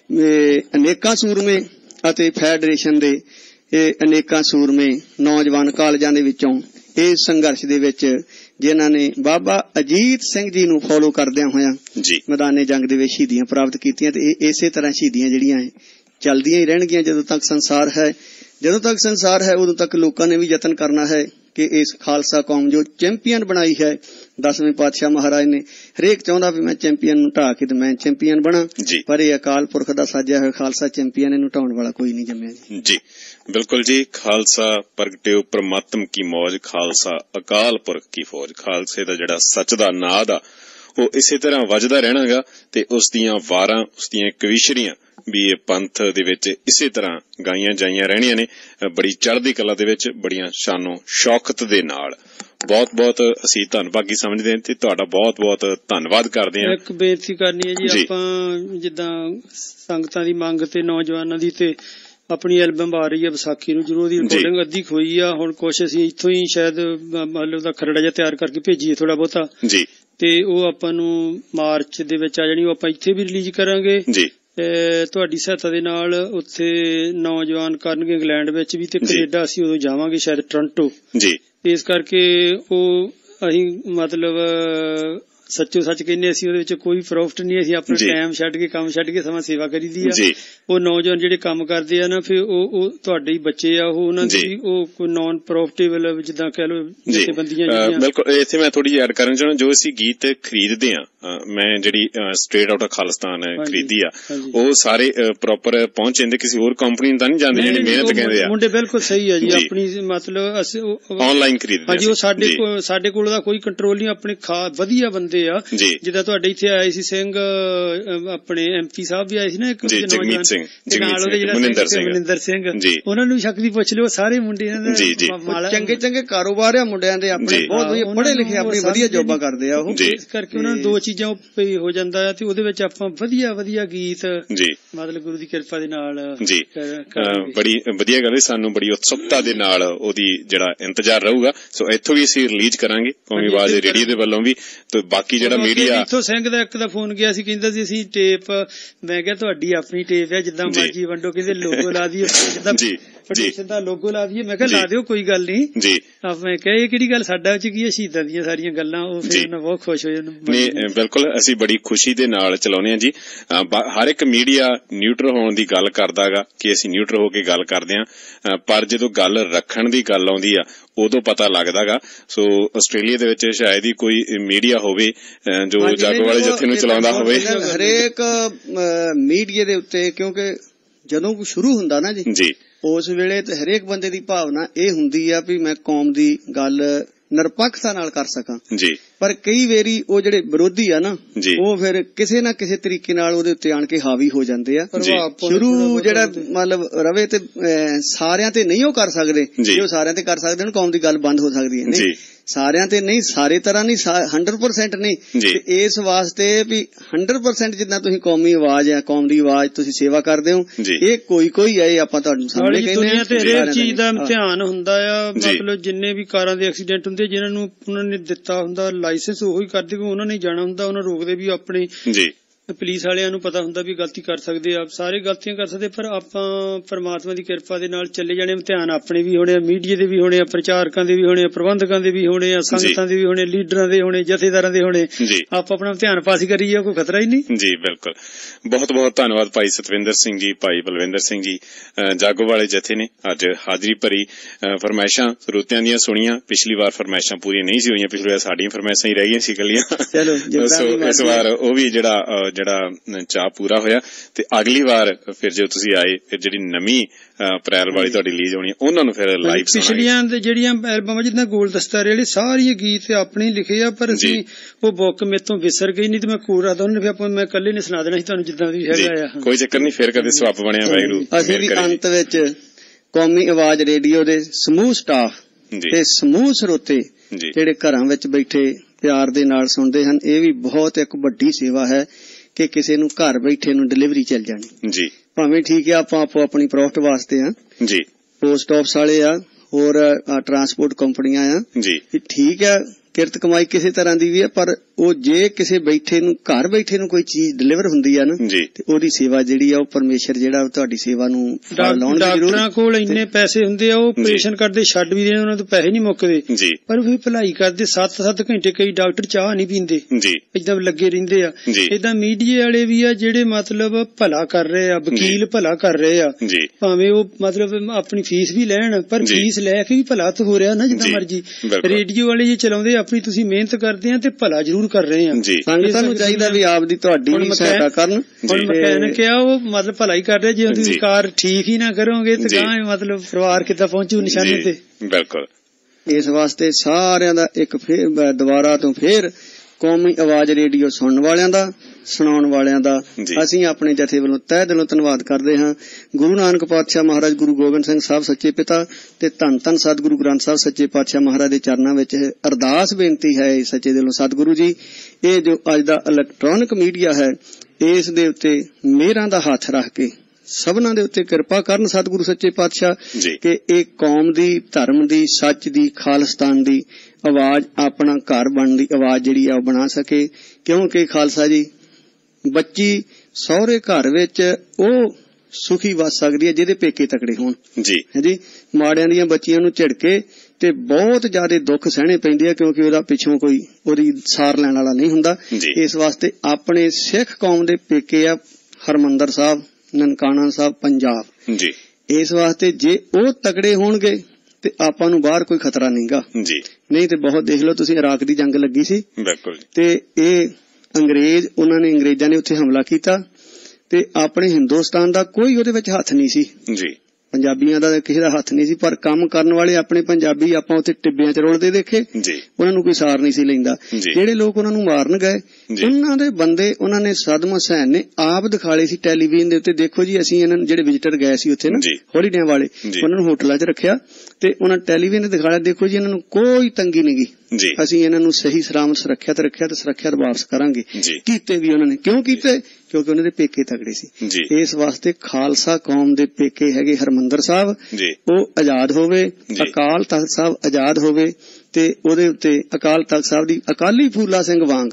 ਅਨੇਕਾਂ ਸੂਰਮੇ ਅਤੇ ਫੈਡਰੇਸ਼ਨ ਦੇ ਇਹ ਅਨੇਕਾਂ ਸੂਰਮੇ ਨੌਜਵਾਨ ਕਾਲਜਾਂ ਦੇ ਵਿੱਚੋਂ ਇਸ ਸੰਘਰਸ਼ ਦੇ ਵਿੱਚ ਜਿਨ੍ਹਾਂ ਨੇ ਬਾਬਾ ਅਜੀਤ ਸਿੰਘ ਜੀ ਨੂੰ ਫੋਲੋ ਕਰਦਿਆਂ ਹੋਇਆਂ ਮੈਦਾਨੇ ਜੰਗ ਦੇ ਵਿੱਚ ਸ਼ਹੀਦੀਆਂ ਪ੍ਰਾਪਤ ਕੀਤੀਆਂ ਤੇ ਇਹ ਇਸੇ ਤਰ੍ਹਾਂ ਸ਼ਹੀਦੀਆਂ ਜਿਹੜੀਆਂ ਹੈ ਚੱਲਦੀਆਂ ਹੀ ਰਹਿਣਗੀਆਂ ਜਦੋਂ ਤੱਕ ਸੰਸਾਰ ਹੈ। ਜਦੋਂ ਤੱਕ ਸੰਸਾਰ ਹੈ ਉਦੋਂ ਤੱਕ ਲੋਕਾਂ ਨੇ ਵੀ ਯਤਨ ਕਰਨਾ ਹੈ ਕਿ ਇਸ ਖਾਲਸਾ ਕੌਮ ਜੋ ਚੈਂਪੀਅਨ ਬਣਾਈ ਹੈ ਦਸਵੇਂ ਪਾਤਸ਼ਾਹ ਮਹਾਰਾਜ ਨੇ, ਹਰੇਕ ਚਾਹੁੰਦਾ ਵੀ ਮੈਂ ਚੈਂਪੀਅਨ ਨੂੰ ਢਾਹ ਕੇ ਤੇ ਮੈਂ ਚੈਂਪੀਅਨ ਬਣਾ, ਪਰ ਇਹ ਅਕਾਲ ਪੁਰਖ ਦਾ ਸਾਜਿਆ ਹੋਇਆ ਖਾਲਸਾ ਚੈਂਪੀਅਨ, ਇਹਨੂੰ ਢਾਉਣ ਵਾਲਾ ਕੋਈ ਨਹੀਂ ਜੰਮਿਆ ਜੀ। ਜੀ ਬਿਲਕੁਲ ਜੀ। ਖਾਲਸਾ ਪ੍ਰਗਟਿਓ ਪ੍ਰਮਾਤਮ ਕੀ ਮੌਜ, ਖਾਲਸਾ ਅਕਾਲ ਪੁਰਖ ਕੀ ਫੌਜ। ਖਾਲਸੇ ਦਾ ਜਿਹੜਾ ਸੱਚ ਦਾ ਨਾਦ ਆ ਉਹ ਇਸੇ ਤਰ੍ਹਾਂ ਵੱਜਦਾ ਰਹਿਣਾਗਾ ਤੇ ਉਸ ਦੀਆਂ ਵਾਰਾਂ, ਉਸ ਦੀਆਂ ਕਵੀਸ਼ਰੀਆਂ ਵੀ ਇਹ ਪੰਥ ਦੇ ਵਿੱਚ ਇਸੇ ਤਰ੍ਹਾਂ ਗਾਈਆਂ ਜਾਈਆਂ ਰਹਿਣੀਆਂ ਨੇ, ਬੜੀ ਚੜ੍ਹਦੀ ਕਲਾ ਦੇ ਵਿੱਚ, ਬੜੀਆਂ ਸ਼ਾਨੋ ਸ਼ੌਕਤ ਦੇ ਨਾਲ। ਬਹੁਤ ਬਹੁਤ ਅਸੀਂ ਧੰਨਵਾਦੀ ਸਮਝਦੇ ਹਾਂ ਤੇ ਤੁਹਾਡਾ ਬਹੁਤ ਬਹੁਤ ਧੰਨਵਾਦ ਕਰਦੇ ਹਾਂ। ਇੱਕ ਬੇਨਤੀ ਕਰਨੀ ਹੈ ਜੀ, ਆਪਾਂ ਜਿੱਦਾਂ ਸੰਗਤਾਂ ਦੀ ਮੰਗ ਤੇ ਨੌਜਵਾਨਾਂ ਦੀ ਤੇ ਆਪਣੀ ਐਲਬਮ ਆ ਰਹੀ ਹੈ ਵਿਸਾਖੀ ਨੂੰ, ਜ਼ਰੂਰ ਦੀ ਰਿਕਾਰਡਿੰਗ ਅੱਧੀ ਖੋਈ ਆ, ਹੁਣ ਕੁਛ ਅਸੀਂ ਇੱਥੋਂ ਹੀ ਸ਼ਾਇਦ ਮਤਲਬ ਦਾ ਖਰੜਾ ਜਿਹਾ ਤਿਆਰ ਕਰਕੇ ਭੇਜੀਏ ਥੋੜਾ ਬਹੁਤਾ ਜੀ, ਤੇ ਉਹ ਆਪਾਂ ਨੂੰ ਮਾਰਚ ਦੇ ਵਿੱਚ ਆ ਜਾਣੀ, ਉਹ ਆਪਾਂ ਇੱਥੇ ਵੀ ਰਿਲੀਜ਼ ਕਰਾਂਗੇ ਜੀ। ਤੁਹਾਡੀ ਸਹਾਇਤਾ ਦੇ ਨਾਲ ਉੱਥੇ ਨੌਜਵਾਨ ਕਰਨਗੇ ਇੰਗਲੈਂਡ ਵਿੱਚ ਵੀ ਤੇ ਕੈਨੇਡਾ ਅਸੀਂ ਉਦੋਂ ਜਾਵਾਂਗੇ ਸ਼ਾਇਦ ਟੋਰਾਂਟੋ ਜੀ। ਇਸ ਕਰਕੇ ਉਹ ਅਸੀਂ ਮਤਲਬ ਸੱਚੋ ਸੱਚ ਕਹਿੰਦੇ ਅਸੀਂ ਉਹਦੇ ਵਿੱਚ ਕੋਈ ਪ੍ਰੋਫਿਟ ਨਹੀਂ, ਅਸੀਂ ਆਪਣਾ ਟਾਈਮ ਛੱਡ ਕੇ ਕੰਮ ਛੱਡ ਕੇ ਸਮਾਂ ਸੇਵਾ ਕਰੀਦੀ ਆ। ਉਹ ਨੌਜਵਾਨ ਜਿਹੜੇ ਕੰਮ ਕਰਦੇ ਆ ਨਾ ਫਿਰ ਉਹ ਉਹ ਤੁਹਾਡੇ ਹੀ ਬੱਚੇ ਆ, ਉਹ ਉਹਨਾਂ ਦੀ ਉਹ ਕੋਈ ਨੌਨ ਪ੍ਰੋਫਿਟੇਬਲ ਜਿੱਦਾਂ ਕਹਿ ਲਓ ਜਥੇਬੰਦੀਆਂ ਜਿਹੜੀਆਂ। ਬਿਲਕੁਲ ਇੱਥੇ ਮੈਂ ਥੋੜੀ ਜਿਹੀ ਐਡ ਕਰਨ ਚਾਹੁੰਦਾ, ਜੋ ਅਸੀਂ ਗੀਤ ਖਰੀਦਦੇ ਆ, ਮੈਂ ਜਿਹੜੀ ਸਟ੍ਰੇਟ ਆਊਟ ਆਫ ਖਾਲਿਸਤਾਨ ਖਰੀਦੀ ਆ, ਉਹ ਸਾਰੇ ਪ੍ਰੋਪਰ ਪਹੁੰਚ ਜਾਂਦੇ ਕਿਸੇ ਹੋਰ ਕੰਪਨੀ ਨੂੰ ਤਾਂ ਨਹੀਂ ਜਾਂਦੇ ਜਿਹੜੀ ਮਿਹਨਤ ਕਹਿੰਦੇ ਆ ਮੁੰਡੇ। ਬਿਲਕੁਲ ਸਹੀ ਆ ਜੀ, ਆਪਣੀ ਮਤਲਬ ਅਸੀਂ ਆਨਲਾਈਨ ਖਰੀਦਦੇ ਹਾਂਜੀ, ਉਹ ਸਾਡੇ ਕੋਲ ਸਾਡੇ ਕੋਲ ਦਾ ਕੋਈ ਕੰਟਰੋਲ ਨਹੀਂ, ਆਪਣੇ ਵਧੀਆ ਬੰਦੇ ਆ। ਜਿੱਦਾਂ ਤੁਹਾਡੇ ਇੱਥੇ ਆਏ ਸੀ ਸਿੰਘ ਆਪਣੇ ਐਮਪੀ ਸਾਹਿਬ ਵੀ ਆਏ ਸੀ ਨਾ ਇੱਕ ਜਗਮੀਤ ਸਿੰਘ, ਮਨਿੰਦਰ ਸਿੰਘ, ਉਹਨਾਂ ਨੂੰ ਸ਼ੱਕ ਦੀ ਪੁੱਛ ਲਿਓ, ਸਾਰੇ ਮੁੰਡੇ ਚੰਗੇ ਚੰਗੇ ਕਾਰੋਬਾਰ ਆ ਮੁੰਡਿਆਂ ਦੇ, ਆਪਣੇ ਬਹੁਤ ਵਧੀਆ ਪੜ੍ਹੇ ਲਿਖੇ, ਆਪਣੀ ਵਧੀਆ ਜੋਬਾਂ ਕਰਦੇ ਆ ਉਹ। ਇਸ ਕਰਕੇ ਉਹਨਾਂ ਨੂੰ ਦੋ ਚੀਜ਼ਾਂ ਹੋ ਜਾਂਦਾ ਤੇ ਉਹਦੇ ਵਿੱਚ ਆਪਾਂ ਵਧੀਆ ਵਧੀਆ ਗੀਤ ਮਤਲਬ ਗੁਰੂ ਦੀ ਕਿਰਪਾ ਦੇ ਨਾਲ ਜੀ ਬੜੀ ਵਧੀਆ ਗੱਲ ਹੈ। ਸਾਨੂੰ ਬੜੀ ਉਤਸੁਕਤਾ ਦੇ ਨਾਲ ਉਹਦੀ ਜਿਹੜਾ ਇੰਤਜ਼ਾਰ ਰਹੂਗਾ। ਸੋ ਇੱਥੋਂ ਵੀ ਅਸੀਂ ਰਿਲੀਜ਼ ਕਰਾਂਗੇ ਕੌਮੀ ਆਵਾਜ਼ ਰੇਡੀਓ ਦੇ ਵੱਲੋਂ ਵੀ, ਤੇ ਬਾਕੀ ਜਿਹੜਾ ਮੀਡੀਆ ਇੱਥੋਂ ਸਿੰਘ ਦਾ ਇੱਕ ਦਾ ਫੋਨ ਗਿਆ ਸੀ, ਕਹਿੰਦਾ ਸੀ ਅਸੀਂ ਟੇਪ, ਮੈਂ ਕਿਹਾ ਤੁਹਾਡੀ ਆਪਣੀ ਟੇਪ ਹੈ ਜਿੱਦਾਂ ਮਰਜੀ ਵੰਡੋ, ਕਹਿੰਦੇ ਲੋਗੋ ਲਾ ਦਿਓ, ਜਿੱਦਾਂ ਪਟੀਸ਼ਨ ਦਾ ਲੋਗੋ ਲਾ ਦਈਏ, ਮੈਂ ਕਿਹਾ ਲਾ ਦਿਓ ਕੋਈ ਗੱਲ ਨਹੀਂ ਜੀ। ਮੈਂ ਕਿਹਾ ਇਹ ਕਿਹੜੀ ਗੱਲ, ਸਾਡਾ ਚ ਕੀ ਹੈ ਸ਼ਹੀਦਾਂ ਦੀਆਂ ਸਾਰੀਆਂ ਗੱਲਾਂ, ਉਹ ਫਿਰ ਉਹਨਾਂ ਬਹੁਤ ਖੁਸ਼ ਹੋਏ। ਨਹੀਂ ਬਿਲਕੁਲ ਅਸੀਂ ਬੜੀ ਖੁਸ਼ੀ ਦੇ ਨਾਲ ਚਲਾਉਂਦੇ ਹਾਂ ਜੀ। ਹਰ ਇੱਕ ਮੀਡੀਆ ਨਿਊਟਰਲ ਹੋਣ ਦੀ ਗੱਲ ਕਰਦਾ ਗਾ ਕਿ ਅਸੀਂ ਨਿਊਟਰਲ ਹੋ ਕੇ ਗੱਲ ਕਰਦੇ ਹਾਂ, ਪਰ ਜਦੋਂ ਗੱਲ ਰੱਖਣ ਦੀ ਗੱਲ ਆਉਂਦੀ ਆ ਉਦੋਂ ਪਤਾ ਲੱਗਦਾ ਗਾ। ਸੋ ਆਸਟ੍ਰੇਲੀਆ ਦੇ ਵਿੱਚ ਸ਼ਾਇਦ ਹੀ ਕੋਈ ਮੀਡੀਆ ਹੋਵੇ ਜੋ ਜਾਗੋਵਾਲੇ ਜੱਥੇ ਨੂੰ ਚਲਾਉਂਦਾ ਹੋਵੇ। ਹਰੇਕ ਮੀਡੀਆ ਦੇ ਉੱਤੇ ਕਿਉਂਕਿ ਜਦੋਂ ਸ਼ੁਰੂ ਹੁੰਦਾ ਨਾ ਜੀ ਜੀ ਉਸ ਵੇਲੇ ਤੇ ਹਰੇਕ ਬੰਦੇ ਦੀ ਭਾਵਨਾ ਇਹ ਹੁੰਦੀ ਆ ਵੀ ਮੈਂ ਕੌਮ ਦੀ ਗੱਲ ਨਿਰਪੱਖਤਾ ਨਾਲ ਕਰ ਸਕਾਂ ਜੀ, ਪਰ ਕਈ ਵਾਰੀ ਉਹ ਜਿਹੜੇ ਵਿਰੋਧੀ ਆ ਨਾ ਉਹ ਫਿਰ ਕਿਸੇ ਨਾ ਕਿਸੇ ਤਰੀਕੇ ਨਾਲ ਉਹਦੇ ਉੱਤੇ ਆਣ ਕੇ ਹਾਵੀ ਹੋ ਜਾਂਦੇ ਆ। ਸ਼ੁਰੂ ਜਿਹੜਾ ਮਤਲਬ ਰਵੇ ਤੇ ਸਾਰਿਆਂ ਤੇ ਨਹੀਂ ਉਹ ਕਰ ਸਕਦੇ, ਜੇ ਉਹ ਸਾਰਿਆਂ ਤੇ ਕਰ ਸਕਦੇ ਕੌਮ ਦੀ ਗੱਲ ਬੰਦ ਹੋ ਸਕਦੀ ਹੈ। ਨਹੀਂ ਸਾਰਿਆਂ ਤੇ ਨਹੀਂ, ਸਾਰੇ ਤਰ੍ਹਾਂ ਨਹੀਂ, ਹੰਡਰਡ ਪਰਸੈਂਟ ਨਹੀਂ। ਇਸ ਵਾਸਤੇ ਵੀ ਹੰਡਰਡ ਪਰਸੈਂਟ ਜਿੱਦਾਂ ਤੁਸੀਂ ਕੌਮੀ ਆਵਾਜ਼ ਆ, ਕੌਮ ਦੀ ਆਵਾਜ਼ ਤੁਸੀਂ ਸੇਵਾ ਕਰਦੇ ਹੋ, ਇਹ ਕੋਈ ਕੋਈ ਹੈ ਆਪਾਂ ਤੁਹਾਨੂੰ ਸਾਹਮਣੇ ਕਹਿੰਦੇ ਆ। ਹਰੇਕ ਚੀਜ਼ ਦਾ ਇਮਤਿਹਾਨ ਹੁੰਦਾ ਆ, ਮਤਲਬ ਜਿੰਨੇ ਵੀ ਕਾਰਾਂ ਦੇ ਐਕਸੀਡੈਂਟ ਹੁੰਦੇ ਜਿਹਨਾਂ ਨੂੰ ਉਹਨਾਂ ਨੇ ਦਿੱਤਾ ਹੁੰਦਾ ਲਾਇਸੈਂਸ ਉਹੀ ਕਰਦੇ, ਉਹਨਾਂ ਨੇ ਜਾਣਾ ਹੁੰਦਾ, ਉਹਨਾਂ ਰੋਕਦੇ ਵੀ ਆਪਣੇ ਪੁਲਿਸ ਵਾਲਿਆਂ ਨੂੰ ਪਤਾ ਹੁੰਦਾ ਵੀ ਗਲਤੀ ਕਰ ਸਕਦੇ ਆ, ਸਾਰੇ ਗਲਤੀਆਂ ਕਰ ਸਕਦੇ, ਪਰ ਆਪਾਂ ਪਰਮਾਤਮਾ ਦੀ ਕਿਰਪਾ ਦੇ ਨਾਲ ਚੱਲੇ ਜਾਣੇ। ਇਮਤਿਹਾਨ ਆਪਣੇ ਵੀ ਹੋਣੇ ਆ, ਮੀਡੀਆ ਦੇ ਵੀ ਹੋਣੇ ਆ, ਪ੍ਰਚਾਰਕਾਂ ਦੇ ਵੀ ਹੋਣੇ ਆ, ਪ੍ਰਬੰਧਕਾਂ ਦੇ ਵੀ ਹੋਣੇ ਆ, ਸੰਗਤਾਂ ਦੇ ਵੀ ਹੋਣੇ, ਲੀਡਰਾਂ ਦੇ ਹੋਣੇ, ਜਥੇਦਾਰਾਂ ਦੇ ਹੋਣੇ। ਆਪਾਂ ਆਪਣਾ ਇਮਤਿਹਾਨ ਪਾਸ ਕਰੀ ਜਾ, ਕੋਈ ਖਤਰਾ ਹੀ ਨਹੀਂ ਜੀ। ਬਿਲਕੁਲ, ਬਹੁਤ ਬਹੁਤ ਧੰਨਵਾਦ ਭਾਈ ਸਤਵਿੰਦਰ ਸਿੰਘ ਜੀ, ਭਾਈ ਪਲਵਿੰਦਰ ਸਿੰਘ ਜੀ। ਜਾਗੋ ਵਾਲੇ ਜਥੇ ਨੇ ਅੱਜ ਹਾਜ਼ਰੀ ਭਰੀ, ਫਰਮਾਇਸ਼ਾਂ ਸਰੋਤਿਆਂ ਦੀਆਂ ਸੁਣੀਆਂ। ਪਿਛਲੀ ਵਾਰ ਫਰਮਾਇਸ਼ਾਂ ਪੂਰੀਆਂ ਨਹੀਂ ਸੀ ਹੋਈਆਂ, ਪਿਛਲੀ ਵਾਰ ਸਾਡੀਆਂ ਫਰਮਾਇਸ਼ਾਂ ਹੀ ਰਹਿ ਗਈਆਂ ਸੀ ਇਕੱਲੀਆਂ। ਇਸ ਵਾਰ ਉਹ ਵੀ ਜਿਹੜਾ ਜਿਹੜਾ ਚਾਅ ਪੂਰਾ ਹੋਇਆ, ਤੇ ਅਗਲੀ ਵਾਰ ਫਿਰ ਜੋ ਤੁਸੀਂ ਆਏ, ਫਿਰ ਜਿਹੜੀ ਨਵੀਂ ਅਪ੍ਰੈਲ ਵਾਲੀ ਤੁਹਾਡੀ ਰੀਲੀਜ਼ ਹੋਣੀ, ਉਹਨਾਂ ਨੂੰ ਫਿਰ ਲਾਈਵ ਪਿਛਲੀਆਂ ਜਿਹੜੀਆਂ ਐਲਬਮਾਂ ਜਿੱਦਾਂ ਗੋਲਦਸਤਾ ਜਿਹੜੇ ਸਾਰੀਆਂ ਗੀਤ ਆਪਣੇ ਲਿਖੇ ਆ, ਪਰ ਅਸੀਂ ਉਹ ਬੁੱਕ ਮੇਰੇ ਤੋਂ ਵਿਸਰ ਗਈ, ਨਹੀਂ ਤੇ ਮੈਂ ਕੋਲ ਰੱਖਦਾ ਉਹਨੇ, ਆਪਾਂ ਮੈਂ ਇਕੱਲੇ ਨੇ ਸੁਣਾ ਦੇਣਾ ਸੀ ਤੁਹਾਨੂੰ ਜਿੱਦਾਂ ਵੀ ਹੈਗਾ ਆ। ਕੋਈ ਚੱਕਰ ਨਹੀਂ, ਫਿਰ ਕਦੇ ਸਵੱਪ ਬਣਿਆ ਵਾਹਿਗੁਰੂ। ਅਸੀਂ ਵੀ ਅੰਤ ਵਿੱਚ ਕੌਮੀ ਆਵਾਜ਼ ਰੇਡੀਓ ਦੇ ਸਮੂਹ ਸਟਾਫ ਤੇ ਸਮੂਹ ਸਰੋਤੇ ਜਿਹੜੇ ਘਰਾਂ ਵਿੱਚ ਬੈਠੇ ਪਿਆਰ ਦੇ ਨਾਲ ਸੁਣਦੇ ਹਨ, ਇਹ ਵੀ ਬਹੁਤ ਇੱਕ ਵੱਡੀ ਸੇਵਾ ਹੈ ਕਿ ਕਿਸੇ ਨੂੰ ਘਰ ਬੈਠੇ ਨੂੰ ਡਿਲੀਵਰੀ ਚੱਲ ਜਾਣੀ ਜੀ। ਭਾਵੇਂ ਠੀਕ ਹੈ ਆਪਾਂ ਆਪੋ ਆਪਣੀ ਪ੍ਰੋਫਿਟ ਵਾਸਤੇ ਆ ਜੀ, ਪੋਸਟ ਆਫਿਸ ਵਾਲੇ ਆ, ਹੋਰ ਟਰਾਂਸਪੋਰਟ ਕੰਪਨੀਆਂ ਆ ਜੀ, ਠੀਕ ਹੈ, ਕਿਰਤ ਕਮਾਈ ਕਿਸੇ ਤਰ੍ਹਾਂ ਦੀ ਵੀ ਹੈ, ਪਰ ਉਹ ਜੇ ਕਿਸੇ ਬੈਠੇ ਨੂੰ ਘਰ ਬੈਠੇ ਨੂੰ ਕੋਈ ਚੀਜ਼ ਡਿਲੀਵਰ ਹੁੰਦੀ ਆ ਨਾ, ਤੇ ਉਹਦੀ ਸੇਵਾ ਜਿਹੜੀ ਆ ਉਹ ਪਰਮੇਸ਼ਰ ਜਿਹੜਾ ਤੁਹਾਡੀ ਸੇਵਾ ਨੂੰ ਲਾਉਣ ਦੀ ਜ਼ਰੂਰ। ਡਾਕਟਰਾਂ ਕੋਲ ਇੰਨੇ ਪੈਸੇ ਹੁੰਦੇ ਆ, ਉਹ ਆਪਰੇਸ਼ਨ ਕਰਦੇ ਛੱਡ ਵੀ ਦੇਣ, ਉਹਨਾਂ ਤੋਂ ਪੈਸੇ ਨਹੀਂ ਮੁੱਕਦੇ, ਪਰ ਉਹ ਭਲਾਈ ਕਰਦੇ। ਸੱਤ ਸੱਤ ਘੰਟੇ ਕਈ ਡਾਕਟਰ ਚਾਹ ਨਹੀਂ ਪੀਂਦੇ, ਏਦਾਂ ਲੱਗੇ ਰਹਿੰਦੇ ਆ। ਏਦਾਂ ਮੀਡੀਆ ਵਾਲੇ ਵੀ ਆ ਜਿਹੜੇ ਮਤਲਬ ਭਲਾ ਕਰ ਰਹੇ ਆ, ਵਕੀਲ ਭਲਾ ਕਰ ਰਹੇ ਆ, ਭਾਵੇਂ ਉਹ ਮਤਲਬ ਆਪਣੀ ਫੀਸ ਵੀ ਲੈਣ, ਪਰ ਫੀਸ ਲੈ ਕੇ ਵੀ ਭਲਾ ਤਾਂ ਹੋ ਰਿਹਾ ਨਾ ਜਿੱਦਾਂ ਮਰਜੀ। ਰੇਡੀਓ ਵਾਲੇ ਜੇ ਚਲਾਉਂਦੇ ਆਪਣੀ ਤੁਸੀਂ ਮਿਹਨਤ ਕਰਦੇ ਆ ਤੇ ਭਲਾ ਜ਼ਰੂਰ ਕਰ ਰਹੇ ਆ। ਸੰਗਤਾਂ ਨੂੰ ਚਾਹੀਦਾ ਵੀ ਆਪ ਦੀ ਤੁਹਾਡੀ ਵੀ ਸਹਾਇਤਾ ਕਰਨ। ਹੁਣ ਮਕੈਨਿਕ ਆ, ਉਹ ਮਤਲਬ ਭਲਾ ਹੀ ਕਰ ਰਿਹਾ, ਜੇ ਉਹਦੀ ਕਾਰ ਠੀਕ ਹੀ ਨਾ ਕਰੋਗੇ ਤੇ ਗਾਂ ਮਤਲਬ ਪਰਿਵਾਰ ਕਿੱਦਾਂ ਪਹੁੰਚੂ ਨਿਸ਼ਾਨੇ ਤੇ। ਬਿਲਕੁਲ, ਇਸ ਵਾਸਤੇ ਸਾਰਿਆਂ ਦਾ ਇੱਕ ਫੇਰ ਦੁਬਾਰਾ ਤੋਂ ਫੇਰ ਕੌਮੀ ਆਵਾਜ਼ ਰੇਡੀਓ ਸੁਣਨ ਵਾਲਿਆਂ ਦਾ, ਸੁਣਾਉਣ ਵਾਲਿਆਂ ਦਾ ਅਸੀਂ ਆਪਣੇ ਜਥੇ ਵੱਲੋਂ ਤਹਿ ਦਿਲੋਂ ਧੰਨਵਾਦ ਕਰਦੇ ਹਾਂ। ਗੁਰੂ ਨਾਨਕ ਪਾਤਸ਼ਾਹ ਮਹਾਰਾਜ ਗੁਰੂ ਗੋਬਿੰਦ ਸਿੰਘ ਸਾਹਿਬ ਸੱਚੇ ਪਿਤਾ ਤੇ ਧੰਨ ਧੰਨ ਸਤਿਗੁਰੂ ਗ੍ਰੰਥ ਸਾਹਿਬ ਸੱਚੇ ਪਾਤਸ਼ਾਹ ਮਹਾਰਾਜ ਦੇ ਚਰਨਾਂ ਵਿੱਚ ਅਰਦਾਸ ਬੇਨਤੀ ਹੈ ਸੱਚੇ ਦਿਲੋਂ, ਸਤਿਗੁਰੂ ਜੀ ਇਹ ਜੋ ਅੱਜ ਦਾ ਇਲੈਕਟ੍ਰੋਨਿਕ ਮੀਡੀਆ ਹੈ, ਇਸ ਦੇ ਉੱਤੇ ਮਿਹਰਾਂ ਦਾ ਹੱਥ ਰੱਖ ਕੇ ਸਭਨਾਂ ਦੇ ਉੱਤੇ ਕਿਰਪਾ ਕਰਨ ਸਤਿਗੁਰੂ ਸੱਚੇ ਪਾਤਸ਼ਾਹ, ਕਿ ਇਹ ਕੌਮ ਦੀ, ਧਰਮ ਦੀ, ਸੱਚ ਦੀ, ਖਾਲਿਸਤਾਨ ਦੀ ਆਵਾਜ਼, ਆਪਣਾ ਘਰ ਬਣਨ ਦੀ ਆਵਾਜ਼ ਜਿਹੜੀ ਆ ਉਹ ਬਣਾ ਸਕੇ। ਕਿਉਂਕਿ ਖਾਲਸਾ ਜੀ ਬੱਚੀ ਸਹੁਰੇ ਘਰ ਵਿੱਚ ਉਹ ਸੁਖੀ ਵਸ ਸਕਦੀ ਹੈ ਜਿਹਦੇ ਪੇਕੇ ਤਕੜੇ ਹੋਣ ਜੀ। ਹਾਂਜੀ, ਮਾੜਿਆਂ ਦੀਆਂ ਬੱਚੀਆਂ ਨੂੰ ਝਿੜਕੇ ਤੇ ਬਹੁਤ ਜ਼ਿਆਦਾ ਦੁੱਖ ਸਹਿਣੇ ਪੈਂਦੇ ਆ, ਕਿਉਂਕਿ ਉਹਦਾ ਪਿੱਛੋਂ ਕੋਈ ਉਹਦੀ ਸਾਰ ਲੈਣ ਵਾਲਾ ਨਹੀਂ ਹੁੰਦਾ। ਇਸ ਵਾਸਤੇ ਆਪਣੇ ਸਿੱਖ ਕੌਮ ਦੇ ਪੇਕੇ ਆ ਹਰਮੰਦਰ ਸਾਹਿਬ, ਨਨਕਾਣਾ ਸਾਹਿਬ, ਪੰਜਾਬ ਜੀ। ਇਸ ਵਾਸਤੇ ਜੇ ਉਹ ਤਕੜੇ ਹੋਣਗੇ ਤੇ ਆਪਾਂ ਨੂੰ ਬਾਹਰ ਕੋਈ ਖਤਰਾ ਨਹੀਂਗਾ ਜੀ। ਨਹੀਂ ਤੇ ਬਹੁਤ ਦੇਖ ਲਓ ਤੁਸੀਂ, ਇਰਾਕ ਦੀ ਜੰਗ ਲੱਗੀ ਸੀ ਤੇ ਇਹ ਅੰਗਰੇਜ਼, ਉਹਨਾਂ ਨੇ ਅੰਗਰੇਜ਼ਾਂ ਨੇ ਉੱਥੇ ਹਮਲਾ ਕੀਤਾ ਤੇ ਆਪਣੇ ਹਿੰਦੁਸਤਾਨ ਦਾ ਕੋਈ ਉਹਦੇ ਵਿੱਚ ਹੱਥ ਨਹੀਂ ਸੀ ਜੀ, ਪੰਜਾਬੀਆਂ ਦਾ ਕਿਸੇ ਦਾ ਹੱਥ ਨਹੀਂ ਸੀ, ਪਰ ਕੰਮ ਕਰਨ ਵਾਲੇ ਆਪਣੇ ਪੰਜਾਬੀ ਆਪਾਂ ਉੱਥੇ ਟਿੱਬਿਆਂ ਚ ਰੋਲਦੇ ਦੇਖੇ, ਉਹਨਾਂ ਨੂੰ ਕੋਈ ਸਾਰ ਨਹੀਂ ਸੀ ਲੈਂਦਾ। ਜਿਹੜੇ ਲੋਕ ਉਹਨਾਂ ਨੂੰ ਮਾਰਨ ਗਏ, ਉਹਨਾਂ ਦੇ ਬੰਦੇ, ਉਹਨਾਂ ਨੇ ਸਦਮ ਹੁਸੈਨ ਨੇ ਆਪ ਦਿਖਾਲੇ ਸੀ ਟੈਲੀਵਿਜ਼ਨ ਦੇ ਉੱਤੇ, ਦੇਖੋ ਜੀ ਅਸੀਂ ਇਹਨਾਂ ਨੂੰ, ਜਿਹੜੇ ਵਿਜ਼ਿਟਰ ਗਏ ਸੀ ਉੱਥੇ ਨਾ ਹੋਲੀਡੇਆਂ ਵਾਲੇ, ਉਹਨਾਂ ਨੂੰ ਹੋਟਲਾਂ ਚ ਰੱਖਿਆ ਤੇ ਉਹਨਾਂ ਟੈਲੀਵਿਜ਼ਨ ਤੇ ਦਿਖਾਇਆ, ਦੇਖੋ ਜੀ ਇਹਨਾਂ ਨੂੰ ਕੋਈ ਤੰਗੀ ਨਹੀਂ ਗੀ, ਅਸੀਂ ਇਹਨਾਂ ਨੂੰ ਸਹੀ ਸਲਾਮਤ ਸੁਰੱਖਿਅਤ ਰੱਖਿਆ ਤੇ ਸੁਰੱਖਿਅਤ ਵਾਪਸ ਕਰਾਂਗੇ। ਕੀਤੇ ਵੀ ਉਹਨਾਂ ਨੇ, ਕਿਉਂ ਕੀਤੇ? ਕਿਉਂਕਿ ਉਹਨਾਂ ਦੇ ਪੇਕੇ ਤਗੜੇ ਸੀ। ਇਸ ਵਾਸਤੇ ਖਾਲਸਾ ਕੌਮ ਦੇ ਪੇਕੇ ਹੈਗੇ ਹਰਮੰਦਰ ਸਾਹਿਬ, ਉਹ ਆਜ਼ਾਦ ਹੋਵੇ, ਅਕਾਲ ਤਖਤ ਸਾਹਿਬ ਆਜ਼ਾਦ ਹੋਵੇ ਤੇ ਉਹਦੇ ਉੱਤੇ ਅਕਾਲ ਤਖਤ ਸਾਹਿਬ ਦੀ ਅਕਾਲੀ ਫੂਲਾ ਸਿੰਘ ਵਾਂਗ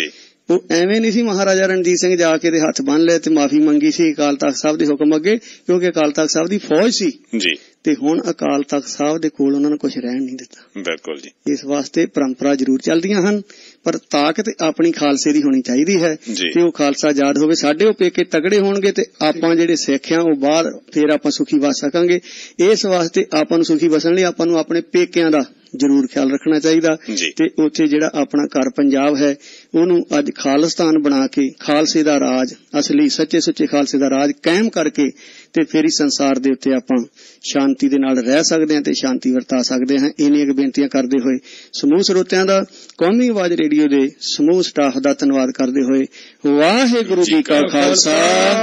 ਉਹ ਐਵੇਂ ਨਹੀਂ ਸੀ ਮਹਾਰਾਜਾ ਰਣਜੀਤ ਸਿੰਘ ਜਾ ਕੇ ਦੇ ਹੱਥ ਬੰਨ ਲਏ ਤੇ ਮਾਫੀ ਮੰਗੀ ਸੀ ਅਕਾਲ ਤਖਤ ਸਾਹਿਬ ਦੇ ਹੁਕਮ ਅੱਗੇ, ਕਿਉਂਕਿ ਅਕਾਲ ਤਖਤ ਸਾਹਿਬ ਦੀ ਫੌਜ ਸੀ ਤੇ ਹੁਣ ਅਕਾਲ ਤਖਤ ਸਾਹਿਬ ਦੇ ਕੋਲ ਉਹਨਾਂ ਨੂੰ ਕੁਝ ਰਹਿਣ ਨਹੀਂ ਦਿੱਤਾ। ਬਿਲਕੁਲ ਜੀ। ਇਸ ਵਾਸਤੇ ਪਰੰਪਰਾ ਜ਼ਰੂਰ ਚੱਲਦੀਆਂ ਹਨ, ਪਰ ਤਾਕਤ ਆਪਣੀ ਖਾਲਸੇ ਦੀ ਹੋਣੀ ਚਾਹੀਦੀ ਹੈ ਕਿ ਉਹ ਖਾਲਸਾ ਆਜ਼ਾਦ ਹੋਵੇ, ਸਾਡੇ ਉਹ ਪੇਕੇ ਤਗੜੇ ਹੋਣਗੇ ਤੇ ਆਪਾਂ ਜਿਹੜੇ ਸਿੱਖ ਆ ਉਹ ਬਾਹਰ ਫੇਰ ਆਪਾਂ ਸੁਖੀ ਵਸ ਸਕਾਂਗੇ। ਇਸ ਵਾਸਤੇ ਆਪਾਂ ਨੂੰ ਸੁਖੀ ਵਸਣ ਲਈ ਆਪਾਂ ਨੂੰ ਆਪਣੇ ਪੇਕਿਆਂ ਦਾ ਜ਼ਰੂਰ ਖਿਆਲ ਰੱਖਣਾ ਚਾਹੀਦਾ ਤੇ ਉੱਥੇ ਜਿਹੜਾ ਆਪਣਾ ਘਰ ਪੰਜਾਬ ਹੈ ਉਹਨੂੰ ਅੱਜ ਖਾਲਿਸਤਾਨ ਬਣਾ ਕੇ ਖਾਲਸੇ ਦਾ ਰਾਜ, ਅਸਲੀ ਸੱਚੇ ਸੁੱਚੇ ਖਾਲਸੇ ਦਾ ਰਾਜ ਕਾਇਮ ਕਰਕੇ ਤੇ ਫਿਰ ਹੀ ਸੰਸਾਰ ਦੇ ਉੱਤੇ ਆਪਾਂ ਸ਼ਾਂਤੀ ਦੇ ਨਾਲ ਰਹਿ ਸਕਦੇ ਹਾਂ ਤੇ ਸ਼ਾਂਤੀ ਵਰਤਾ ਸਕਦੇ ਹਾਂ। ਇੰਨੀਆਂ ਬੇਨਤੀਆਂ ਕਰਦੇ ਹੋਏ ਸਮੂਹ ਸਰੋਤਿਆਂ ਦਾ, ਕੌਮੀ ਆਵਾਜ਼ ਰੇਡੀਓ ਦੇ ਸਮੂਹ ਸਟਾਫ ਦਾ ਧੰਨਵਾਦ ਕਰਦੇ ਹੋਏ ਵਾਹਿਗੁਰੂ ਜੀ ਕਾ ਖਾਲਸਾ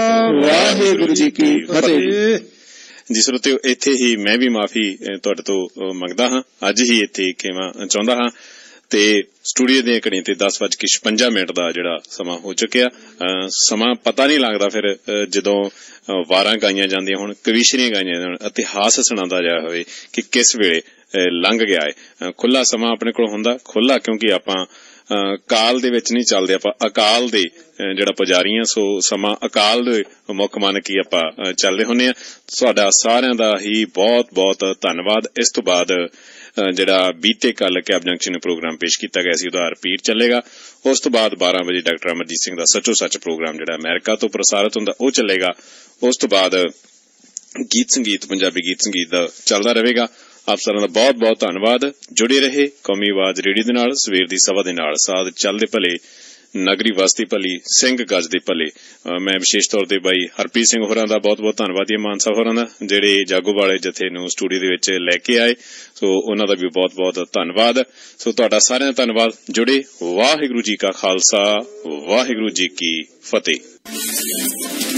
ਵਾਹਿਗੁਰੂ ਜੀ ਕੀ ਫਤਿਹ। ਜੀ ਸਰੋਤਿਓ, ਇੱਥੇ ਹੀ ਮੈਂ ਵੀ ਮਾਫੀ ਤੁਹਾਡੇ ਤੋਂ ਮੰਗਦਾ ਹਾਂ, ਅੱਜ ਹੀ ਇੱਥੇ ਕਹਿਣਾ ਚਾਹੁੰਦਾ ਹਾਂ ਤੇ ਸਟੂਡੀਓ ਦੀਆਂ ਘੜੀਆਂ ਤੇ ਦਸ ਵੱਜ ਕੇ ਛਪੰਜਾ ਮਿੰਟ ਦਾ ਜਿਹੜਾ ਸਮਾਂ ਹੋ ਚੁੱਕਿਆ। ਸਮਾਂ ਪਤਾ ਨਹੀਂ ਲੱਗਦਾ ਫਿਰ ਜਦੋਂ ਵਾਰਾਂ ਗਾਈਆਂ ਜਾਂਦੀਆਂ ਹੋਣ, ਕਵੀਸ਼ਰੀਆਂ ਗਾਈਆਂ ਜਾਣ, ਇਤਿਹਾਸ ਸੁਣਾਉਂਦਾ ਜਾ ਹੋਵੇ ਕਿ ਕਿਸ ਵੇਲੇ ਲੰਘ ਗਿਆ ਹੈ। ਖੁੱਲਾ ਸਮਾਂ ਆਪਣੇ ਕੋਲ ਹੁੰਦਾ, ਖੁੱਲਾ ਕਿਉਂਕਿ ਆਪਾਂ ਕਾਲ ਦੇ ਵਿੱਚ ਨਹੀਂ ਚੱਲਦੇ, ਆਪਾਂ ਅਕਾਲ ਦੇ ਜਿਹੜਾ ਪੁਜਾਰੀ ਆ। ਸੋ ਸਮਾਂ ਅਕਾਲ ਦੇ ਮੁੱਖ ਮੰਨ ਕੇ ਆਪਾਂ ਚੱਲਦੇ ਹੁੰਦੇ ਆ। ਤੁਹਾਡਾ ਸਾਰਿਆਂ ਦਾ ਹੀ ਬਹੁਤ ਬਹੁਤ ਧੰਨਵਾਦ। ਇਸ ਤੋਂ ਬਾਅਦ ਜਿਹੜਾ ਬੀਤੇ ਕੱਲ ਕੈਬ ਜੰਕਸ਼ਨ ਪ੍ਰੋਗਰਾਮ ਪੇਸ਼ ਕੀਤਾ ਗਿਆ ਸੀ ਉਹਦਾ ਰਿਪੀਟ ਚੱਲੇਗਾ। ਉਸ ਤੋਂ ਬਾਅਦ ਬਾਰਾਂ ਵਜੇ ਡਾਕਟਰ ਅਮਰਜੀਤ ਸਿੰਘ ਦਾ ਸੱਚੋ ਸੱਚ ਪ੍ਰੋਗਰਾਮ ਜਿਹੜਾ ਅਮਰੀਕਾ ਤੋਂ ਪ੍ਰਸਾਰਿਤ ਹੁੰਦਾ ਉਹ ਚੱਲੇਗਾ। ਉਸ ਤੋਂ ਬਾਅਦ ਗੀਤ ਸੰਗੀਤ, ਪੰਜਾਬੀ ਗੀਤ ਸੰਗੀਤ ਦਾ ਚੱਲਦਾ ਰਹੇਗਾ। ਆਪ ਸਾਰਿਆਂ ਦਾ ਬਹੁਤ ਬਹੁਤ ਧੰਨਵਾਦ। ਜੁੜੇ ਰਹੇ ਕੌਮੀ ਆਵਾਜ਼ ਰੇਡੀਓ ਦੇ ਨਾਲ, ਸਵੇਰ ਦੀ ਸਵਾ ਦੇ ਨਾਲ। ਸਾਧ ਚੱਲਦੇ ਭਲੇ, ਨਗਰੀ ਵਸਤੀ ਭਲੀ, ਸਿੰਘ ਗੱਜਦੇ ਭਲੇ। ਮੈਂ ਵਿਸ਼ੇਸ਼ ਤੌਰ ਤੇ ਬਾਈ ਹਰਪ੍ਰੀਤ ਸਿੰਘ ਹੋਰਾਂ ਦਾ ਬਹੁਤ ਬਹੁਤ ਧੰਨਵਾਦੀ, ਮਾਨ ਸਾਹਿਬ ਹੋਰਾਂ ਦਾ, ਜਿਹੜੇ ਜਾਗੋਵਾਲੇ ਜਥੇ ਨੂੰ ਸਟੂਡੀਓ ਦੇ ਵਿੱਚ ਲੈ ਕੇ ਆਏ। ਸੋ ਉਹਨਾਂ ਦਾ ਵੀ ਬਹੁਤ ਬਹੁਤ ਧੰਨਵਾਦ। ਸੋ ਤੁਹਾਡਾ ਸਾਰਿਆਂ ਦਾ ਧੰਨਵਾਦ। ਜੁੜੇ। ਵਾਹਿਗੁਰੂ ਜੀ ਕਾ ਖਾਲਸਾ, ਵਾਹਿਗੁਰੂ ਜੀ ਕੀ ਫਤਿਹ।